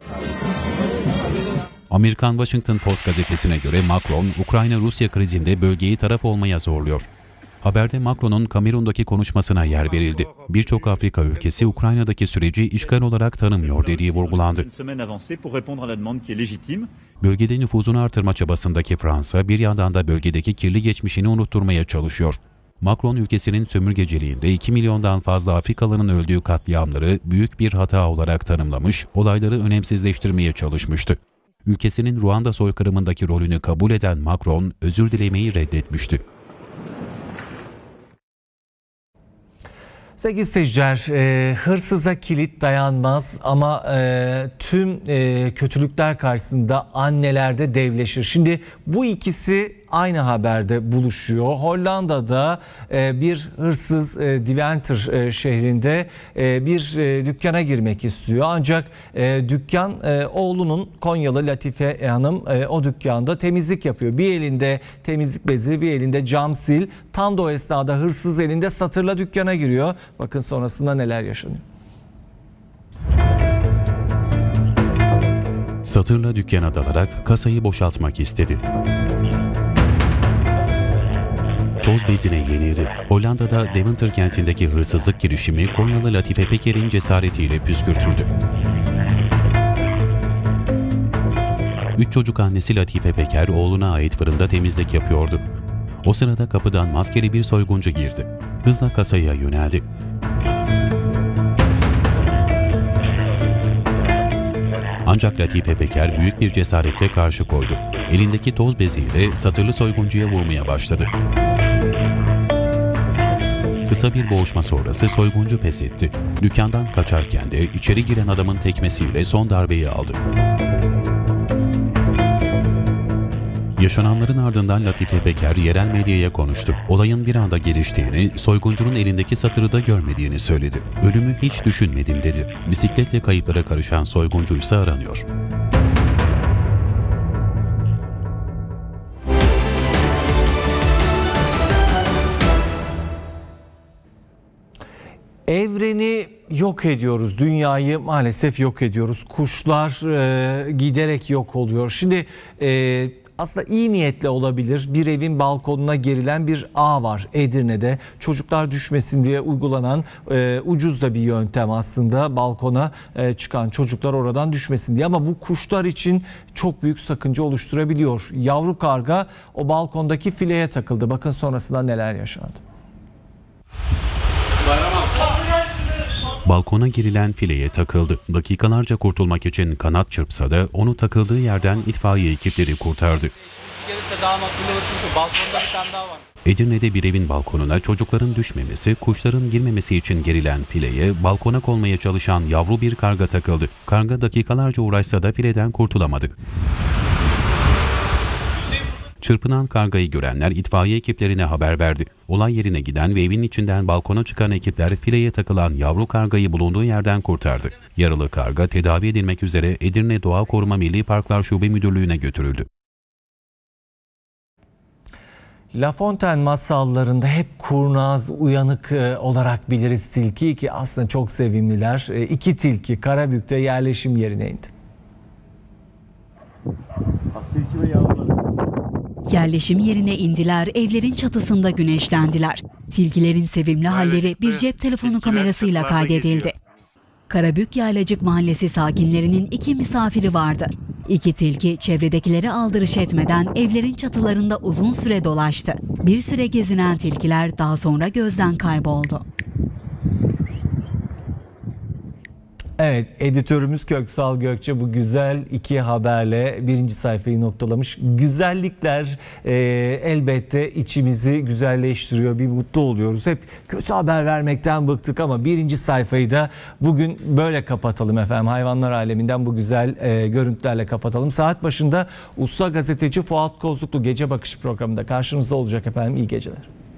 Amerikan Washington Post gazetesine göre Macron, Ukrayna-Rusya krizinde bölgeyi taraf olmaya zorluyor. Haberde Macron'un Kamerun'daki konuşmasına yer verildi. Birçok Afrika ülkesi Ukrayna'daki süreci işgal olarak tanımıyor dediği vurgulandı. Bölgede nüfuzunu artırma çabasındaki Fransa bir yandan da bölgedeki kirli geçmişini unutturmaya çalışıyor. Macron ülkesinin sömürgeciliğinde 2 milyondan fazla Afrikalı'nın öldüğü katliamları büyük bir hata olarak tanımlamış, olayları önemsizleştirmeye çalışmıştı. Ülkesinin Ruanda soykırımındaki rolünü kabul eden Macron özür dilemeyi reddetmişti. Sevgili seyirciler, hırsıza kilit dayanmaz ama tüm kötülükler karşısında anneler de devleşir. Şimdi bu ikisi aynı haberde buluşuyor. Hollanda'da bir hırsız Deventer şehrinde bir dükkana girmek istiyor. Ancak dükkan oğlunun, Konyalı Latife Hanım o dükkanda temizlik yapıyor. Bir elinde temizlik bezi, bir elinde cam sil. Tam da o esnada hırsız elinde satırla dükkana giriyor. Bakın sonrasında neler yaşanıyor. Satırla dükkana dalarak kasayı boşaltmak istedi. Toz bezine yenildi. Hollanda'da Deventer kentindeki hırsızlık girişimi Konyalı Latife Peker'in cesaretiyle püskürtüldü. 3 çocuk annesi Latife Peker oğluna ait fırında temizlik yapıyordu. O sırada kapıdan maskeli bir soyguncu girdi. Hızla kasaya yöneldi. Ancak Latife Peker büyük bir cesaretle karşı koydu. Elindeki toz beziyle satırlı soyguncuya vurmaya başladı. Kısa bir boğuşma sonrası soyguncu pes etti. Dükkandan kaçarken de içeri giren adamın tekmesiyle son darbeyi aldı. Yaşananların ardından Latife Peker yerel medyaya konuştu. Olayın bir anda geliştiğini, soyguncunun elindeki satırı da görmediğini söyledi. Ölümü hiç düşünmedim dedi. Bisikletle kayıplara karışan soyguncu ise aranıyor. Evreni yok ediyoruz, dünyayı maalesef yok ediyoruz. Kuşlar giderek yok oluyor. Şimdi aslında iyi niyetle olabilir. Bir evin balkonuna gerilen bir ağ var Edirne'de. Çocuklar düşmesin diye uygulanan ucuz da bir yöntem aslında. Balkona çıkan çocuklar oradan düşmesin diye. Ama bu kuşlar için çok büyük sakınca oluşturabiliyor. Yavru karga o balkondaki fileye takıldı. Bakın sonrasında neler yaşandı. Balkona girilen fileye takıldı. Dakikalarca kurtulmak için kanat çırpsa da onu takıldığı yerden itfaiye ekipleri kurtardı. Edirne'de bir evin balkonuna çocukların düşmemesi, kuşların girmemesi için gerilen fileye balkona konmaya çalışan yavru bir karga takıldı. Karga dakikalarca uğraşsa da fileden kurtulamadı. Çırpınan kargayı görenler itfaiye ekiplerine haber verdi. Olay yerine giden ve evin içinden balkona çıkan ekipler fileye takılan yavru kargayı bulunduğu yerden kurtardı. Yaralı karga tedavi edilmek üzere Edirne Doğa Koruma Milli Parklar Şube Müdürlüğü'ne götürüldü. La Fontaine masallarında hep kurnaz, uyanık olarak biliriz tilkiyi ki aslında çok sevimliler. 2 tilki Karabük'te yerleşim yerine indi. Yerleşim yerine indiler, evlerin çatısında güneşlendiler. Tilkilerin sevimli halleri bir cep telefonu kamerasıyla kaydedildi. Karabük Yaylacık Mahallesi sakinlerinin 2 misafiri vardı. 2 tilki çevredekilere aldırış etmeden evlerin çatılarında uzun süre dolaştı. Bir süre gezinen tilkiler daha sonra gözden kayboldu. Evet, editörümüz Köksal Gökçe bu güzel iki haberle birinci sayfayı noktalamış. Güzellikler elbette içimizi güzelleştiriyor, bir mutlu oluyoruz. Hep kötü haber vermekten bıktık ama birinci sayfayı da bugün böyle kapatalım efendim. Hayvanlar aleminden bu güzel görüntülerle kapatalım. Saat başında usta gazeteci Fuat Kozluklu Gece Bakışı programında karşınızda olacak efendim. İyi geceler.